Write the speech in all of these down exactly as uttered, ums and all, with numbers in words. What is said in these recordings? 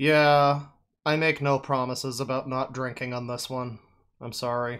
Yeah, I make no promises about not drinking on this one. I'm sorry.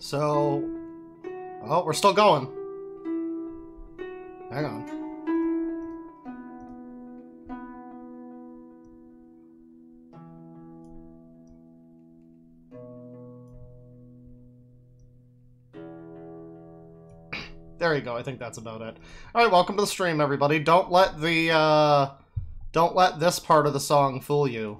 So... Oh, we're still going. Hang on. There you go, I think that's about it. Alright, welcome to the stream, everybody. Don't let the, uh... Don't let this part of the song fool you.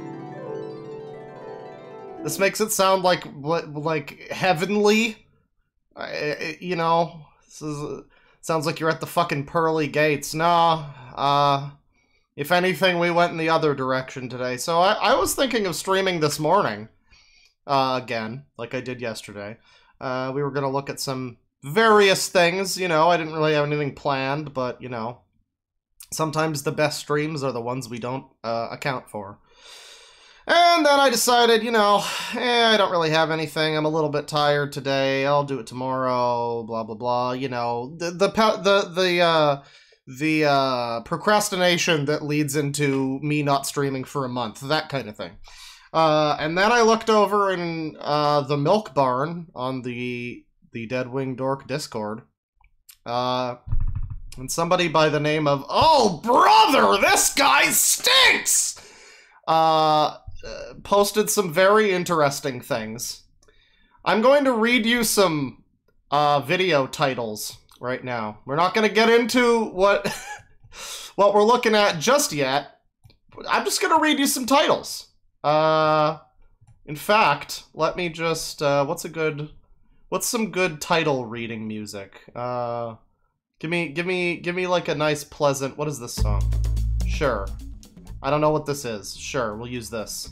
This makes it sound like, like, heavenly. I, you know, this is, sounds like you're at the fucking pearly gates. No, uh... if anything, we went in the other direction today. So I, I was thinking of streaming this morning. Uh, again, like I did yesterday. Uh, we were gonna look at some... various things, you know, I didn't really have anything planned, but, you know, sometimes the best streams are the ones we don't uh, account for. And then I decided, you know, eh, I don't really have anything, I'm a little bit tired today, I'll do it tomorrow, blah, blah, blah, you know, the, the, the, the, uh, the, uh, procrastination that leads into me not streaming for a month, that kind of thing. Uh, and then I looked over in, uh, the Milk Barn on the... the Deadwing Dork Discord, uh, and somebody by the name of, oh, brother, this guy stinks, uh, uh, posted some very interesting things. I'm going to read you some, uh, video titles right now. We're not going to get into what, what we're looking at just yet. I'm just going to read you some titles. Uh, in fact, let me just, uh, what's a good... What's some good title reading music? Uh, give me, give me, give me like a nice, pleasant. What is this song? Sure. I don't know what this is. Sure, we'll use this.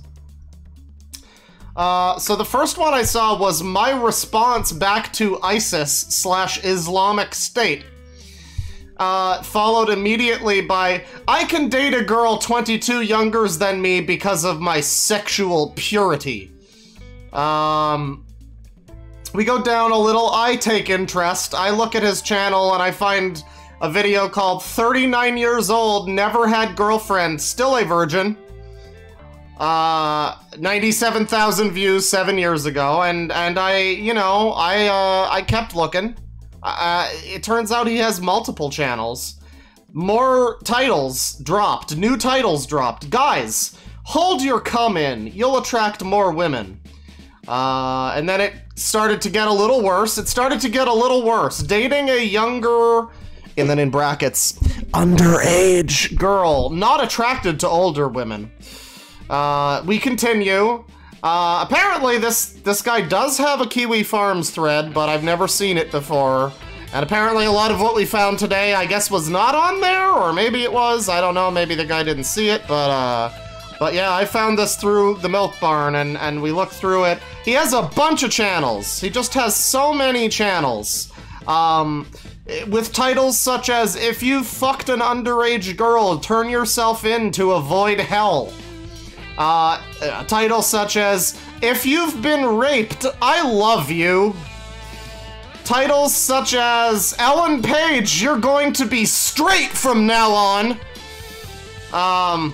Uh, so the first one I saw was my response back to ISIS slash Islamic State. Uh, followed immediately by, I can date a girl twenty-two younger than me because of my sexual purity. Um... We go down a little, I take interest. I look at his channel and I find a video called thirty-nine years old, never had girlfriend, still a virgin. Uh, ninety-seven thousand views seven years ago, and, and I, you know, I, uh, I kept looking. Uh, it turns out he has multiple channels. More titles dropped, new titles dropped. Guys, hold your cum in, you'll attract more women. Uh, and then it started to get a little worse. It started to get a little worse. Dating a younger, and then in brackets, underage girl, not attracted to older women. Uh, we continue. Uh, apparently this, this guy does have a Kiwi Farms thread, but I've never seen it before. And apparently a lot of what we found today, I guess, was not on there, or maybe it was. I don't know, maybe the guy didn't see it, but, uh... But yeah, I found this through the Milk Barn, and, and we looked through it. He has a bunch of channels. He just has so many channels. Um, with titles such as, if you fucked an underage girl, turn yourself in to avoid hell. Uh, a title such as, if you've been raped, I love you. Titles such as, Ellen Page, you're going to be straight from now on. Um...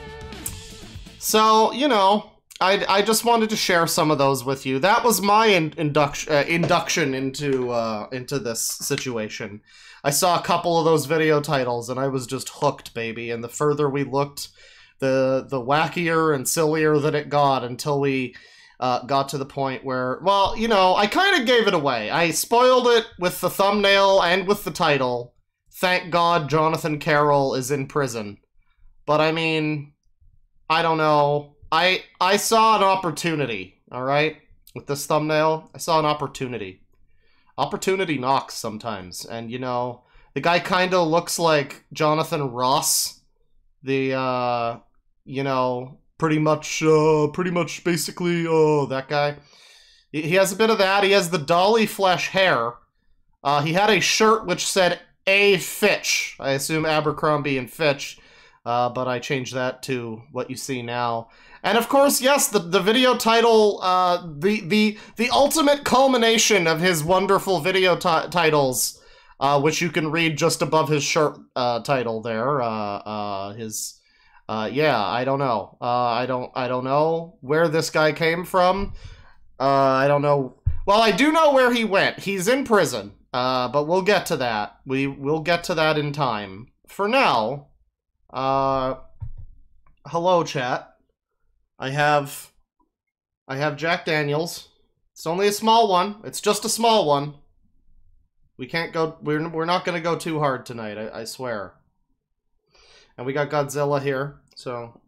So, you know, I, I just wanted to share some of those with you. That was my in, induction uh, induction into uh, into this situation. I saw a couple of those video titles and I was just hooked, baby. And the further we looked, the the wackier and sillier that it got until we uh, got to the point where, well, you know, I kind of gave it away. I spoiled it with the thumbnail and with the title. Thank God Jonathan Carroll is in prison. But I mean... I don't know. I I saw an opportunity, alright? With this thumbnail, I saw an opportunity. Opportunity knocks sometimes, and you know, the guy kinda looks like Jonathan Ross. The, uh, you know, pretty much, uh, pretty much basically, oh, that guy. He, he has a bit of that. He has the dolly flesh hair. Uh, he had a shirt which said A. Fitch. I assume Abercrombie and Fitch. Uh, but I changed that to what you see now. And of course, yes, the, the video title, uh, the, the, the ultimate culmination of his wonderful video titles, uh, which you can read just above his shirt, uh, title there, uh, uh, his, uh, yeah, I don't know. Uh, I don't, I don't know where this guy came from. Uh, I don't know Well, I do know where he went. He's in prison. Uh, but we'll get to that. We will get to that in time. For now, uh, hello, chat. I have, I have Jack Daniels. It's only a small one. It's just a small one. We can't go. We're we're not gonna go too hard tonight. I, I swear. And we got Godzilla here, so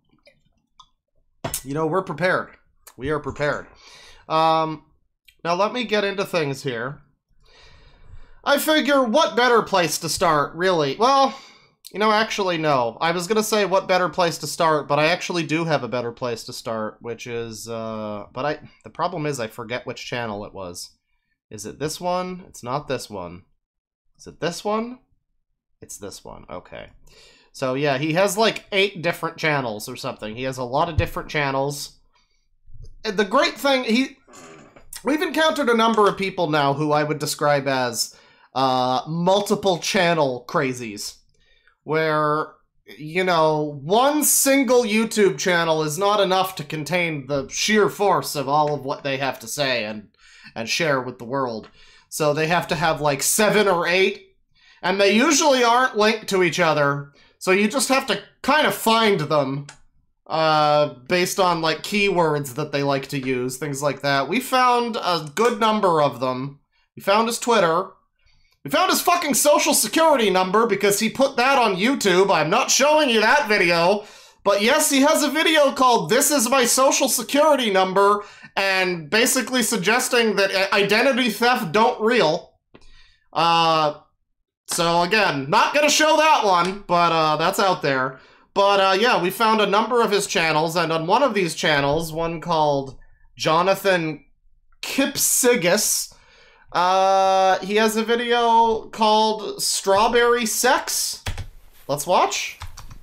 you know we're prepared. We are prepared. Um, now let me get into things here. I figure, what better place to start, really? Well, you know, actually, no. I was gonna say what better place to start, but I actually do have a better place to start, which is, uh... But I... The problem is I forget which channel it was. Is it this one? It's not this one. Is it this one? It's this one. Okay. So, yeah, he has, like, eight different channels or something. He has a lot of different channels. And the great thing, he... We've encountered a number of people now who I would describe as... Uh, multiple channel crazies, where, you know, one single YouTube channel is not enough to contain the sheer force of all of what they have to say and, and share with the world. So they have to have like seven or eight, and they usually aren't linked to each other, so you just have to kind of find them, uh, based on like keywords that they like to use, things like that. We found a good number of them. We found his Twitter. We found his fucking social security number because he put that on YouTube. I'm not showing you that video. But yes, he has a video called This Is My Social Security Number, and basically suggesting that identity theft don't real. Uh, so again, not gonna show that one, but uh, that's out there. But uh, yeah, we found a number of his channels, and on one of these channels, one called Jonathan Kipsigis, Uh, he has a video called Strawberry Sex. Let's watch.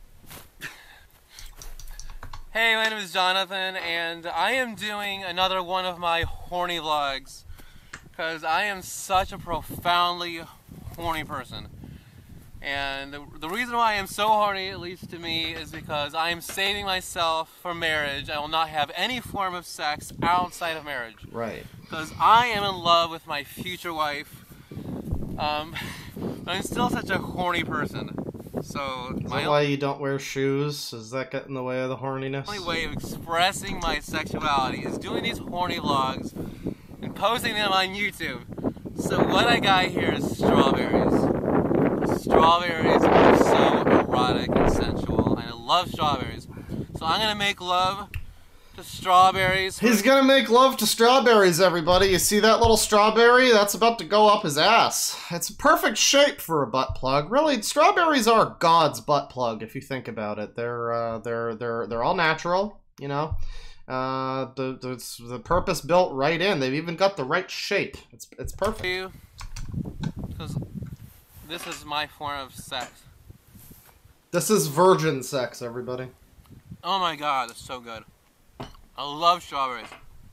Hey, my name is Jonathan, and I am doing another one of my horny vlogs, because I am such a profoundly horny person. And the, the reason why I am so horny, at least to me, is because I am saving myself for marriage. I will not have any form of sex outside of marriage. Right. Because I am in love with my future wife. Um, I'm still such a horny person. So Is my that why you don't wear shoes? Does that get in the way of the horniness? only way of expressing my sexuality is doing these horny vlogs and posting them on YouTube. So what I got here is strawberries. Strawberries are so erotic and sensual, and I love strawberries. So I'm gonna make love to strawberries. He's gonna make love to strawberries, everybody. You see that little strawberry? That's about to go up his ass. It's a perfect shape for a butt plug. Really, strawberries are God's butt plug, if you think about it. They're uh, they're they're they're all natural, you know. Uh, the the the purpose built right in. They've even got the right shape. It's it's perfect. Because this is my form of sex. This is virgin sex, everybody. Oh my God, it's so good. I love strawberries.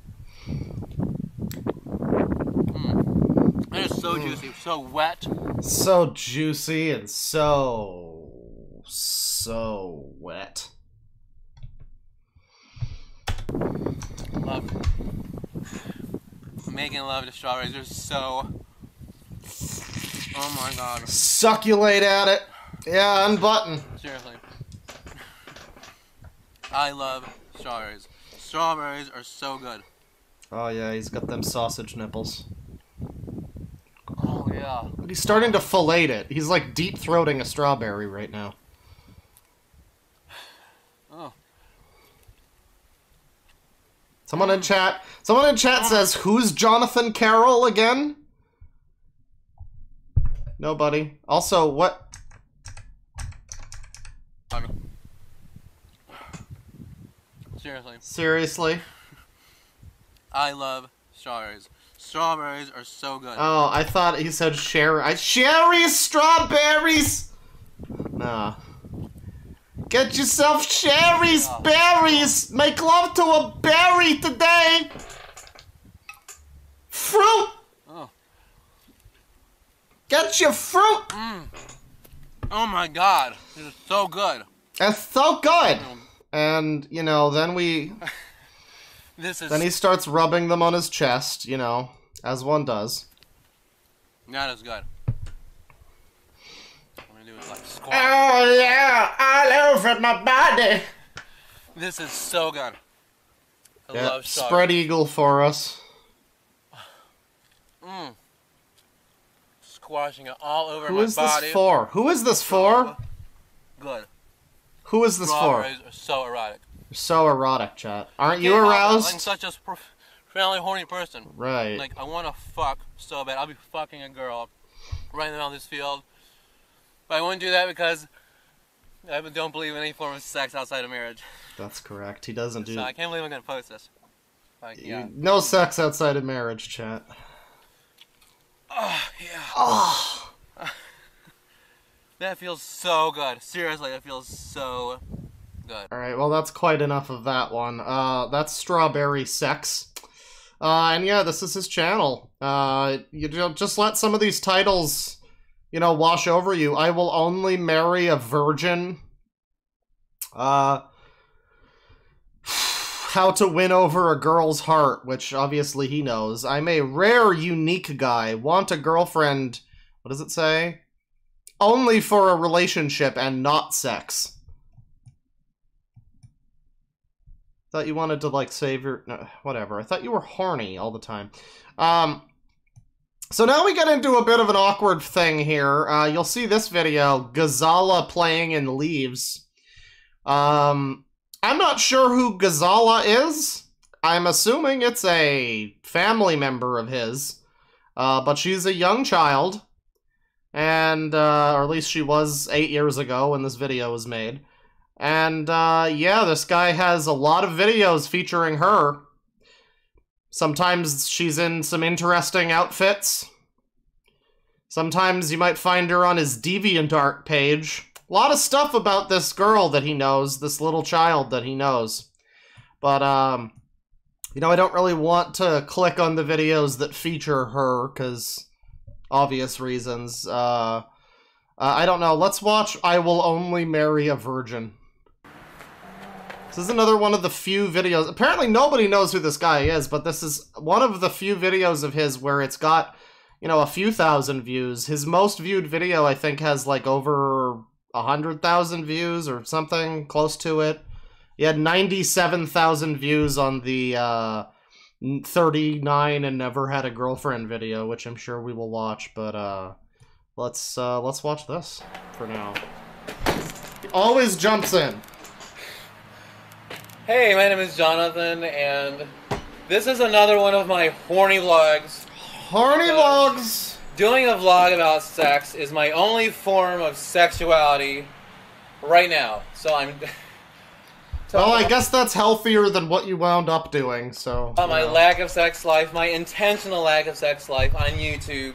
Mm. It is so mm. juicy, so wet. So juicy and so, so wet. Love. Making love to strawberries are so... Oh my God. Succulate at it. Yeah, unbutton. Seriously. I love strawberries. Strawberries are so good. Oh yeah, he's got them sausage nipples. Oh yeah. He's starting to fillet it. He's like deep-throating a strawberry right now. Oh. Someone in chat, someone in chat says, who's Jonathan Carroll again? Nobody. Also, what? Seriously. Seriously? I love strawberries. Strawberries are so good. Oh, I thought he said sherry. I Sherry's strawberries! Nah. Get yourself Sherry's oh. berries! Make love to a berry today! Fruit! Oh. Get your fruit! Mm. Oh my God. It is so good. It's so good! And, you know, then we... This is... Then he starts rubbing them on his chest, you know. As one does. Not as good. What I'm gonna do is like squat. Oh yeah, all over my body. This is so good. I Yeah, love strawberry. spread eagle for us. Mmm. Squashing it all over Who my is body. this for? Who is this for? Good. Who is this for? Strawberries are so erotic. You're so erotic, chat. Aren't you Can't help it. aroused? I'm such a profoundly horny person. Right. Like, I want to fuck so bad. I'll be fucking a girl right in the middle of this field. But I wouldn't do that because I don't believe in any form of sex outside of marriage. That's correct. He doesn't do... So I can't believe I'm going to post this. Like, yeah. No sex outside of marriage, chat. Oh, yeah. Oh. That feels so good. Seriously, that feels so good. Alright, well that's quite enough of that one. Uh, that's Strawberry Sex. Uh, and yeah, this is his channel. Uh, you just let some of these titles, you know, wash over you. I will only marry a virgin. Uh... How to win over a girl's heart, which obviously he knows. I'm a rare, unique guy. Want a girlfriend, what does it say? Only for a relationship and not sex. Thought you wanted to, like, save your... No, whatever. I thought you were horny all the time. Um, so now we get into a bit of an awkward thing here. Uh, you'll see this video, Gazala playing in leaves. Um... I'm not sure who Gazala is. I'm assuming it's a family member of his. Uh, but she's a young child. And, uh, or at least she was eight years ago when this video was made. And, uh, yeah, this guy has a lot of videos featuring her. Sometimes she's in some interesting outfits. Sometimes you might find her on his DeviantArt page. A lot of stuff about this girl that he knows, this little child that he knows. But, um, you know, I don't really want to click on the videos that feature her, because obvious reasons. Uh, uh, I don't know. Let's watch I Will Only Marry a Virgin. This is another one of the few videos. Apparently nobody knows who this guy is, but this is one of the few videos of his where it's got, you know, a few thousand views. His most viewed video, I think, has like over a hundred thousand views or something close to it. He had ninety-seven thousand views on the uh, thirty-nine and never had a girlfriend video, which I'm sure we will watch. But uh, let's uh, let's watch this for now. He always jumps in. Hey, my name is Jonathan, and this is another one of my horny vlogs. Horny vlogs. Doing a vlog about sex is my only form of sexuality right now. So I'm... Well, I guess that's healthier than what you wound up doing, so... About my know. lack of sex life, my intentional lack of sex life on YouTube.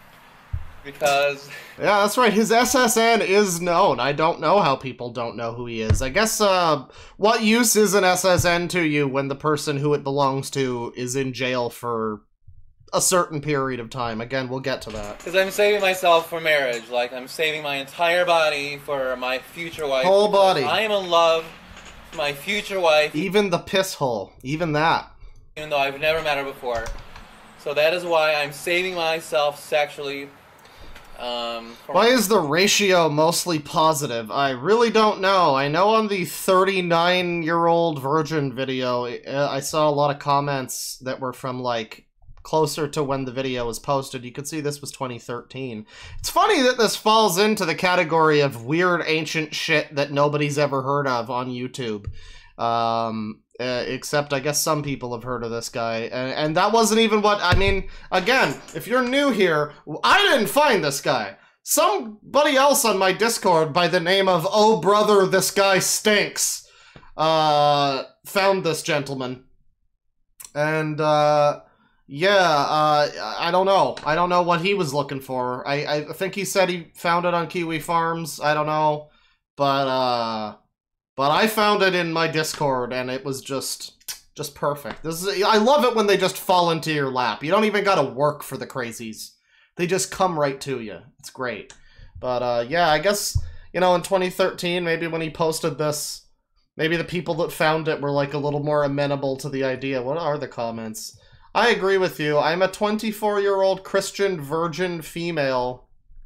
Because... Yeah, that's right. His S S N is known. I don't know how people don't know who he is. I guess, uh, what use is an S S N to you when the person who it belongs to is in jail for a certain period of time? Again, we'll get to that. Because I'm saving myself for marriage. Like, I'm saving my entire body for my future wife. Whole body. I am in love with my future wife. Even the piss hole. Even that. Even though I've never met her before. So that is why I'm saving myself sexually. Um, Why is the ratio mostly positive? I really don't know. I know on the thirty-nine-year-old virgin video, I saw a lot of comments that were from, like, closer to when the video was posted. You could see this was twenty thirteen. It's funny that this falls into the category of weird ancient shit that nobody's ever heard of on YouTube. Um, uh, except I guess some people have heard of this guy. And, and that wasn't even what, I mean, again, if you're new here, I didn't find this guy. Somebody else on my Discord by the name of Oh Brother, This Guy Stinks, uh, found this gentleman. And, uh... Yeah, uh, I don't know. I don't know what he was looking for. I, I think he said he found it on Kiwi Farms. I don't know. But, uh, but I found it in my Discord, and it was just, just perfect. This is, I love it when they just fall into your lap. You don't even gotta work for the crazies. They just come right to you. It's great. But, uh, yeah, I guess, you know, in twenty thirteen, maybe when he posted this, maybe the people that found it were, like, a little more amenable to the idea. What are the comments? I agree with you. I'm a twenty-four-year-old Christian virgin female.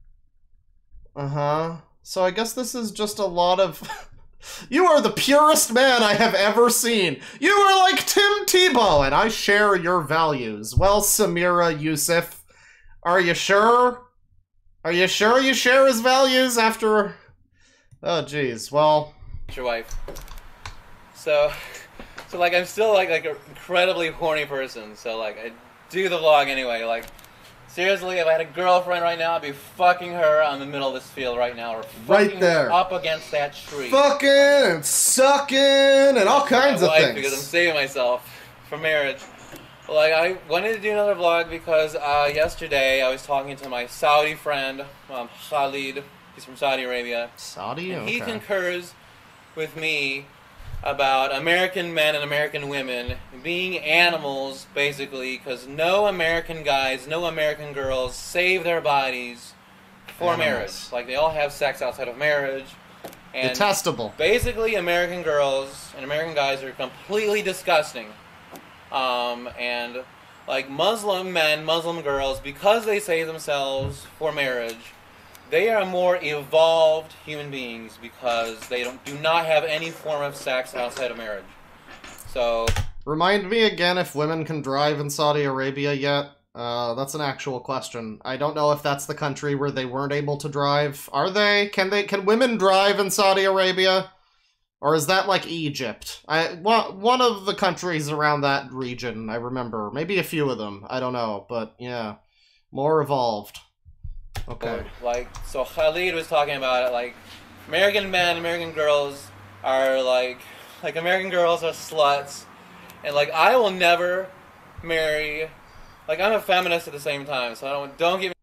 Uh-huh. So I guess this is just a lot of... You are the purest man I have ever seen. You are like Tim Tebow, and I share your values. Well, Samira Yusuf, are you sure? Are you sure you share his values after... Oh, jeez. Well... Your wife. So, so like, I'm still like like an incredibly horny person. So like, I do the vlog anyway. Like, seriously, if I had a girlfriend right now, I'd be fucking her on the middle of this field right now, or right there, up against that tree, fucking and sucking and all kinds of things. Because I'm saving myself for marriage. Like, I wanted to do another vlog because uh, yesterday I was talking to my Saudi friend, um, Khalid. He's from Saudi Arabia. Saudi? And okay. He concurs with me about American men and American women being animals, basically, because no American guys, no American girls save their bodies for animals. Marriage. Like, they all have sex outside of marriage. And detestable. Basically, American girls and American guys are completely disgusting. Um, and, like, Muslim men, Muslim girls, because they save themselves for marriage, they are more evolved human beings because they don't do not have any form of sex outside of marriage. So... Remind me again if women can drive in Saudi Arabia yet? Uh, that's an actual question. I don't know if that's the country where they weren't able to drive. Are they? Can they? Can women drive in Saudi Arabia? Or is that like Egypt? I one, one of the countries around that region, I remember. Maybe a few of them. I don't know. But yeah, more evolved. Okay. Like, so Khalid was talking about it, like, American men, American girls are like, like American girls are sluts, and like, I will never marry, like, I'm a feminist at the same time, so I don't, don't get me.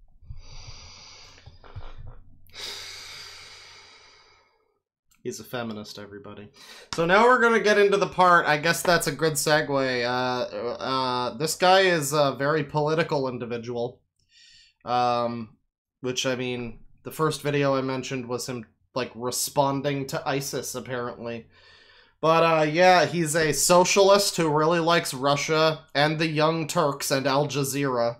He's a feminist, everybody. So now we're gonna get into the part, I guess that's a good segue. Uh, uh, this guy is a very political individual. Um... Which, I mean, the first video I mentioned was him, like, responding to ISIS, apparently. But, uh, yeah, he's a socialist who really likes Russia and the Young Turks and Al Jazeera.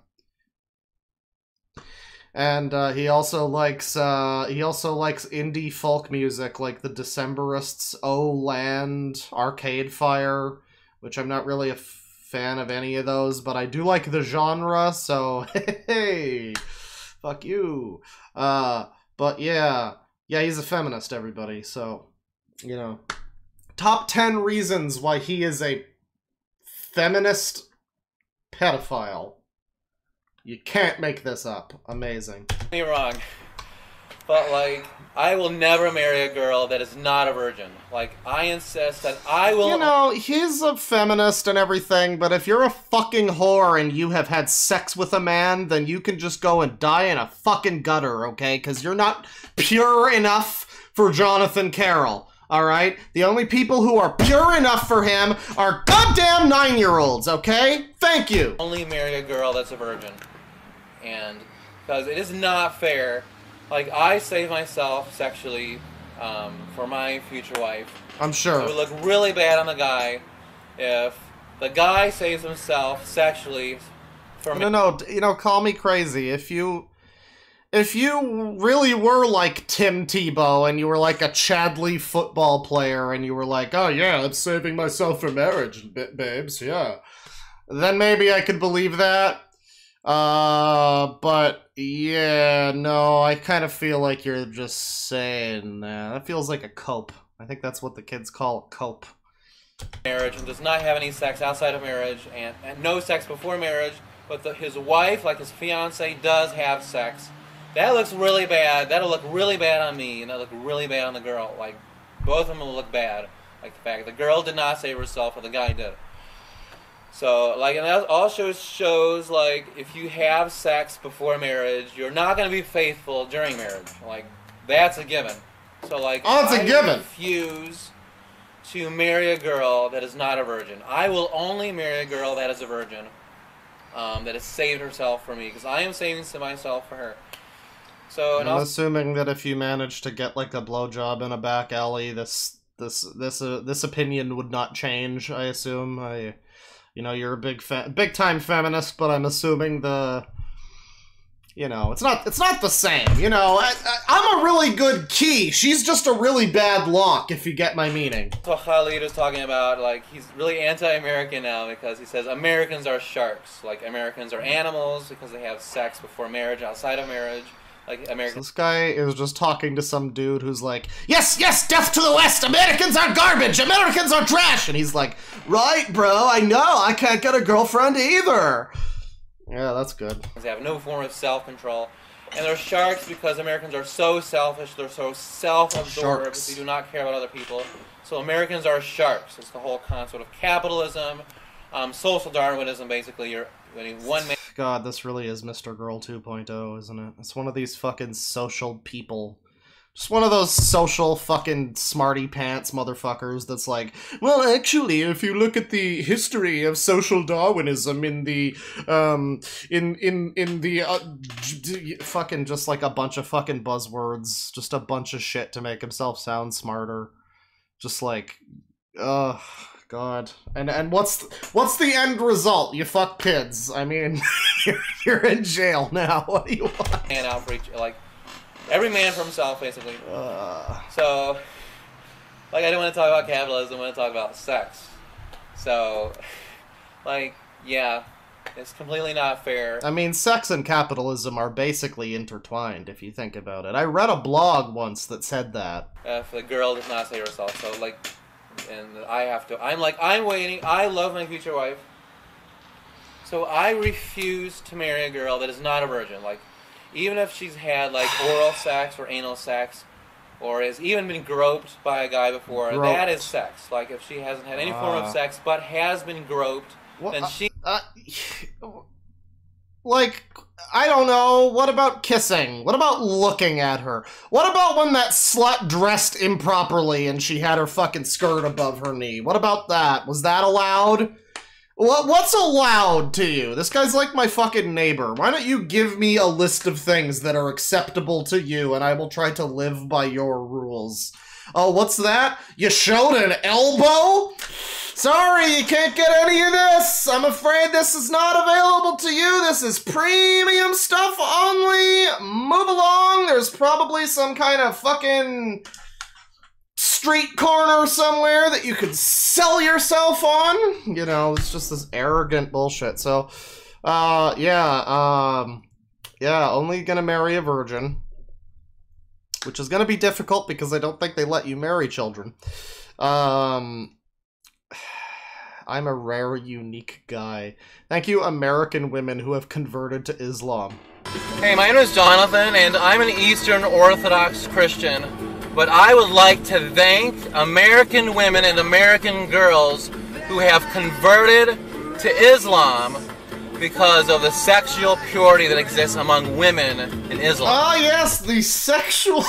And, uh, he also likes, uh, he also likes indie folk music, like the Decemberists' Oh Land, Arcade Fire, which I'm not really a fan of any of those, but I do like the genre, so, hey! Fuck you. Uh, but yeah. Yeah, he's a feminist, everybody. So, you know. Top ten reasons why he is a feminist pedophile. You can't make this up. Amazing. Don't get me wrong. But, like, I will never marry a girl that is not a virgin. Like, I insist that I will... You know, he's a feminist and everything, but if you're a fucking whore and you have had sex with a man, then you can just go and die in a fucking gutter, okay? Because you're not pure enough for Jonathan Carroll, alright? The only people who are pure enough for him are goddamn nine-year-olds, okay? Thank you! Only marry a girl that's a virgin. And, because it is not fair... Like, I save myself sexually um, for my future wife. I'm sure. It would look really bad on the guy if the guy saves himself sexually for me. No, no, you know, call me crazy. If you, if you really were like Tim Tebow and you were like a Chadley football player and you were like, oh yeah, I'm saving myself for marriage, babes, yeah. Then maybe I could believe that. Uh, but yeah, no, I kind of feel like you're just saying that. That feels like a cope. I think that's what the kids call a cope. Marriage and does not have any sex outside of marriage and, and no sex before marriage, but the, his wife, like his fiance, does have sex. That looks really bad. That'll look really bad on me, and that'll look really bad on the girl. Like, both of them will look bad. Like the fact the girl did not save herself, or the guy did. So, like, and that also shows, like, if you have sex before marriage, you're not going to be faithful during marriage. Like, that's a given. So, like, oh, it's a I given. refuse to marry a girl that is not a virgin. I will only marry a girl that is a virgin, um, that has saved herself for me, because I am saving myself for her. So, and I'm also, assuming that if you manage to get, like, a blowjob in a back alley, this, this, this, uh, this opinion would not change, I assume. I... You know, you're a big fa big time feminist, but I'm assuming the, you know, it's not it's not the same. You know, I, I, I'm a really good key. She's just a really bad lock, if you get my meaning. That's what Khalid is talking about. Like, he's really anti-American now because he says Americans are sharks. Like, Americans are animals because they have sex before marriage, outside of marriage. Like, Americans. So this guy is just talking to some dude who's like, yes, yes, death to the West. Americans are garbage. Americans are trash. And he's like, right, bro. I know. I can't get a girlfriend either. Yeah, that's good. They have no form of self-control. And they're sharks because Americans are so selfish, they're so self-absorbed, they do not care about other people. So Americans are sharks. It's the whole concept of capitalism, um, social Darwinism, basically. You're I mean, one man. God, this really is Mister Girl two point oh, isn't it? It's one of these fucking social people. Just one of those social fucking smarty pants motherfuckers that's like, well, actually, if you look at the history of social Darwinism in the, um, in, in, in the, uh, fucking just like a bunch of fucking buzzwords, just a bunch of shit to make himself sound smarter. Just like, ugh, God. And, and what's, what's the end result? You fuck kids. I mean, you're, you're in jail now. What do you want? And out for each, like, every man for himself, basically. Uh. So, like, I don't want to talk about capitalism, I want to talk about sex. So, like, yeah, it's completely not fair. I mean, sex and capitalism are basically intertwined, if you think about it. I read a blog once that said that. Uh, if the girl does not say herself, so, like, and I have to, I'm like, I'm waiting, I love my future wife. So I refuse to marry a girl that is not a virgin, like, even if she's had, like, oral sex or anal sex, or has even been groped by a guy before, groped. That is sex. Like, if she hasn't had any uh, form of sex, but has been groped, well, then she... Uh, uh, like, I don't know, what about kissing? What about looking at her? What about when that slut dressed improperly and she had her fucking skirt above her knee? What about that? Was that allowed? What, what's allowed to you? This guy's like my fucking neighbor. Why don't you give me a list of things that are acceptable to you and I will try to live by your rules. Oh, what's that? You showed an elbow? Sorry, you can't get any of this. I'm afraid this is not available to you. This is premium stuff only. Move along. There's probably some kind of fucking street corner somewhere that you could sell yourself on. You know, it's just this arrogant bullshit. So, uh, yeah, um, yeah, only gonna marry a virgin. Which is gonna be difficult because I don't think they let you marry children. Um, I'm a rare, unique guy. Thank you, American women who have converted to Islam. Hey, my name is Jonathan, and I'm an Eastern Orthodox Christian. But I would like to thank American women and American girls who have converted to Islam because of the sexual purity that exists among women in Islam. Ah, yes, the sexual...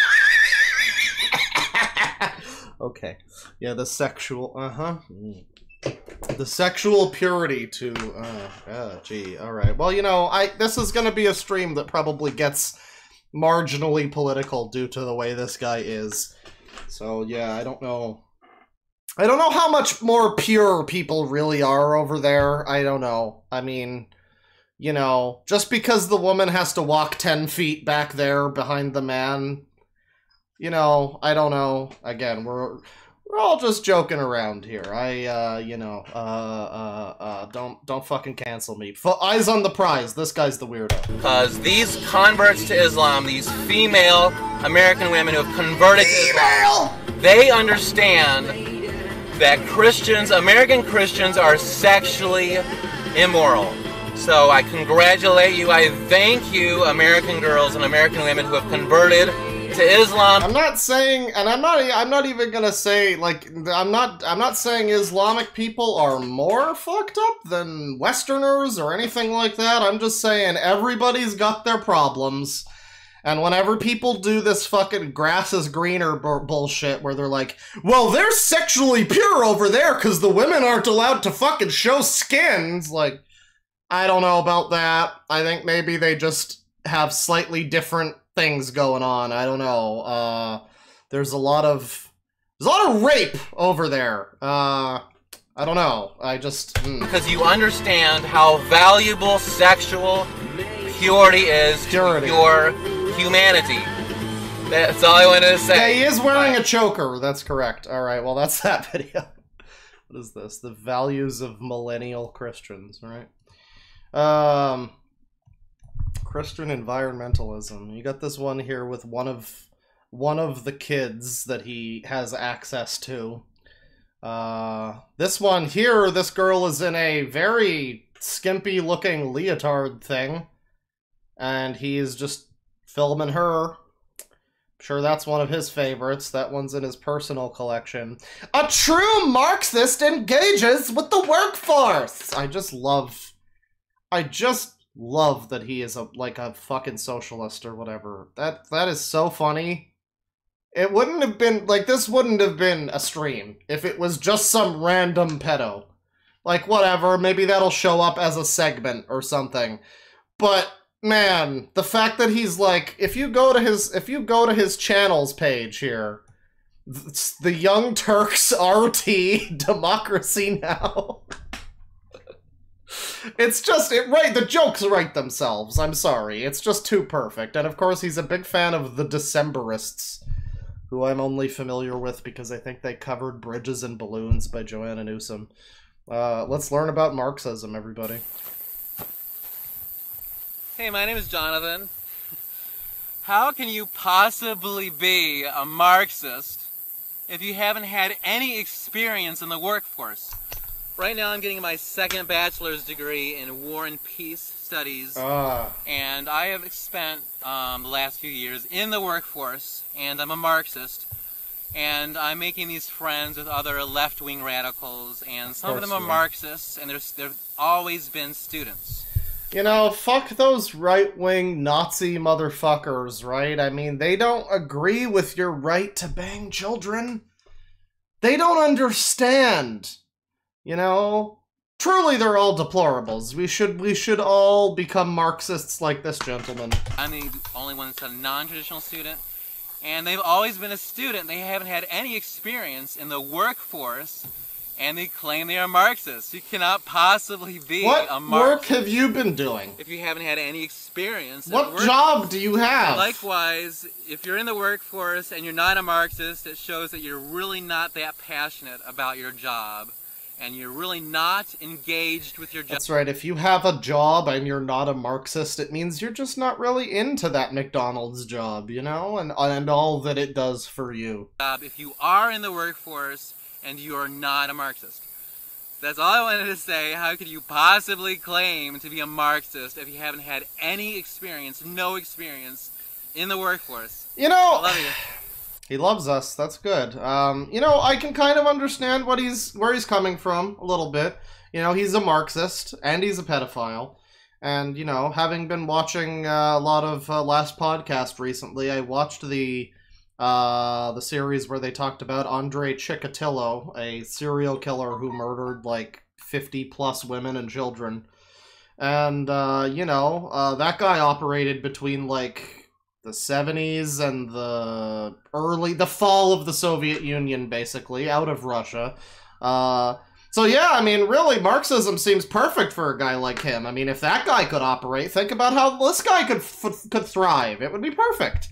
Okay. Yeah, the sexual... Uh-huh. Mm. The sexual purity to... Uh, oh, gee, alright. Well, you know, I this is gonna be a stream that probably gets marginally political due to the way this guy is. So, yeah, I don't know. I don't know how much more pure people really are over there. I don't know. I mean, you know, just because the woman has to walk ten feet back there behind the man, you know, I don't know. Again, we're... We're all just joking around here. I, uh, you know, uh, uh, uh, don't, don't fucking cancel me. F eyes on the prize. This guy's the weirdo. Because these converts to Islam, these female American women who have converted to Islam, they understand that Christians, American Christians, are sexually immoral. So I congratulate you. I thank you, American girls and American women who have converted to Islam. I'm not saying, and I'm not, I'm not even gonna say, like, I'm not, I'm not saying Islamic people are more fucked up than Westerners or anything like that. I'm just saying everybody's got their problems. And whenever people do this fucking grass is greener bullshit where they're like, well, they're sexually pure over there because the women aren't allowed to fucking show skin. It's like, I don't know about that. I think maybe they just have slightly different things going on. I don't know. Uh, there's a lot of there's a lot of rape over there. Uh, I don't know. I just... Mm. Because you understand how valuable sexual purity is Purity. to your humanity. That's all I wanted to say. Yeah, he is wearing a choker. That's correct. Alright, well, that's that video. What is this? The values of millennial Christians, right? Um, Christian environmentalism. You got this one here with one of one of the kids that he has access to. Uh, this one here, this girl is in a very skimpy-looking leotard thing, and he is just filming her. Sure, that's one of his favorites. That one's in his personal collection. A true Marxist engages with the workforce! I just love... I just love that he is a like a fucking socialist or whatever. That That is so funny. It wouldn't have been... Like, this wouldn't have been a stream if it was just some random pedo. Like, whatever, maybe that'll show up as a segment or something. But... man, the fact that he's like, if you go to his, if you go to his channels page here, the Young Turks R T Democracy Now. It's just, it right, the jokes write themselves, I'm sorry, it's just too perfect. And of course he's a big fan of the Decemberists, who I'm only familiar with because I think they covered Bridges and Balloons by Joanna Newsom. Uh, let's learn about Marxism, everybody. Hey, my name is Jonathan. How can you possibly be a Marxist if you haven't had any experience in the workforce? Right now I'm getting my second bachelor's degree in War and Peace Studies, Ah. and I have spent um, the last few years in the workforce, and I'm a Marxist, and I'm making these friends with other left-wing radicals, and some of, of them are Marxists, and there's, there's always been students. You know, fuck those right-wing Nazi motherfuckers, right? I mean, they don't agree with your right to bang children. They don't understand. You know? Truly, they're all deplorables. We should we should all become Marxists like this gentleman. I'm the only one that's a non-traditional student, and they've always been a student. They haven't had any experience in the workforce, and they claim they are Marxists. You cannot possibly be what a Marxist. What work have you been doing? If you haven't had any experience. What job do you have? Likewise, if you're in the workforce and you're not a Marxist, it shows that you're really not that passionate about your job. And you're really not engaged with your job. That's right. If you have a job and you're not a Marxist, it means you're just not really into that McDonald's job, you know? And, and all that it does for you. If you are in the workforce and you are not a Marxist. That's all I wanted to say. How could you possibly claim to be a Marxist if you haven't had any experience, no experience in the workforce? You know, I love you. He loves us. That's good. Um, you know, I can kind of understand what he's where he's coming from a little bit. You know, he's a Marxist and he's a pedophile. And, you know, having been watching uh, a lot of uh, Last Podcast recently, I watched the uh, the series where they talked about Andre Chikatilo, a serial killer who murdered like fifty plus women and children. And, uh, you know, uh, that guy operated between like the seventies and the early, the fall of the Soviet Union, basically, out of Russia. Uh, so yeah, I mean, really, Marxism seems perfect for a guy like him. I mean, if that guy could operate, think about how this guy could f could thrive. It would be perfect.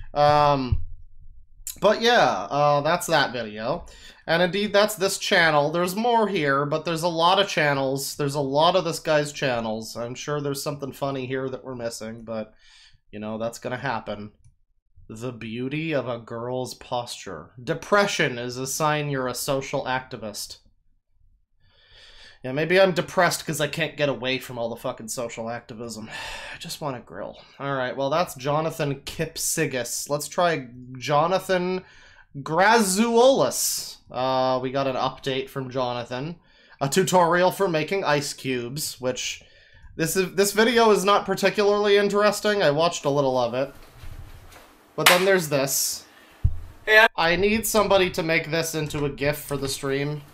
Um, but yeah, uh, that's that video. And indeed, that's this channel. There's more here, but there's a lot of channels. There's a lot of this guy's channels. I'm sure there's something funny here that we're missing, but... you know, that's gonna happen. The beauty of a girl's posture. Depression is a sign you're a social activist. Yeah, maybe I'm depressed because I can't get away from all the fucking social activism. I just want a grill. Alright, well that's Jonathan Kipsigis. Let's try Jonathan Grazuolis. Uh, we got an update from Jonathan. A tutorial for making ice cubes, which... This is this video is not particularly interesting. I watched a little of it. But then there's this. Yeah. I need somebody to make this into a GIF for the stream.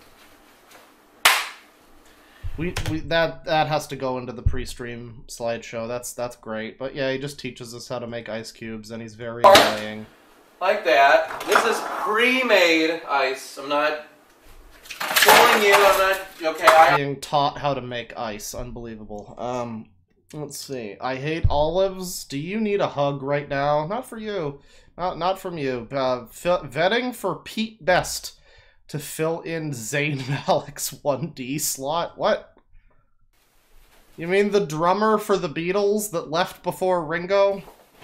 We we that that has to go into the pre-stream slideshow. That's that's great. But yeah, he just teaches us how to make ice cubes and he's very annoying. Like that. This is pre-made ice. I'm not fooling you. I'm not okay. I Being taught how to make ice, unbelievable. Um, let's see. I hate olives. Do you need a hug right now? Not for you. Not not from you. Uh, vetting for Pete Best to fill in Zayn Malik's one D slot. What? You mean the drummer for the Beatles that left before Ringo?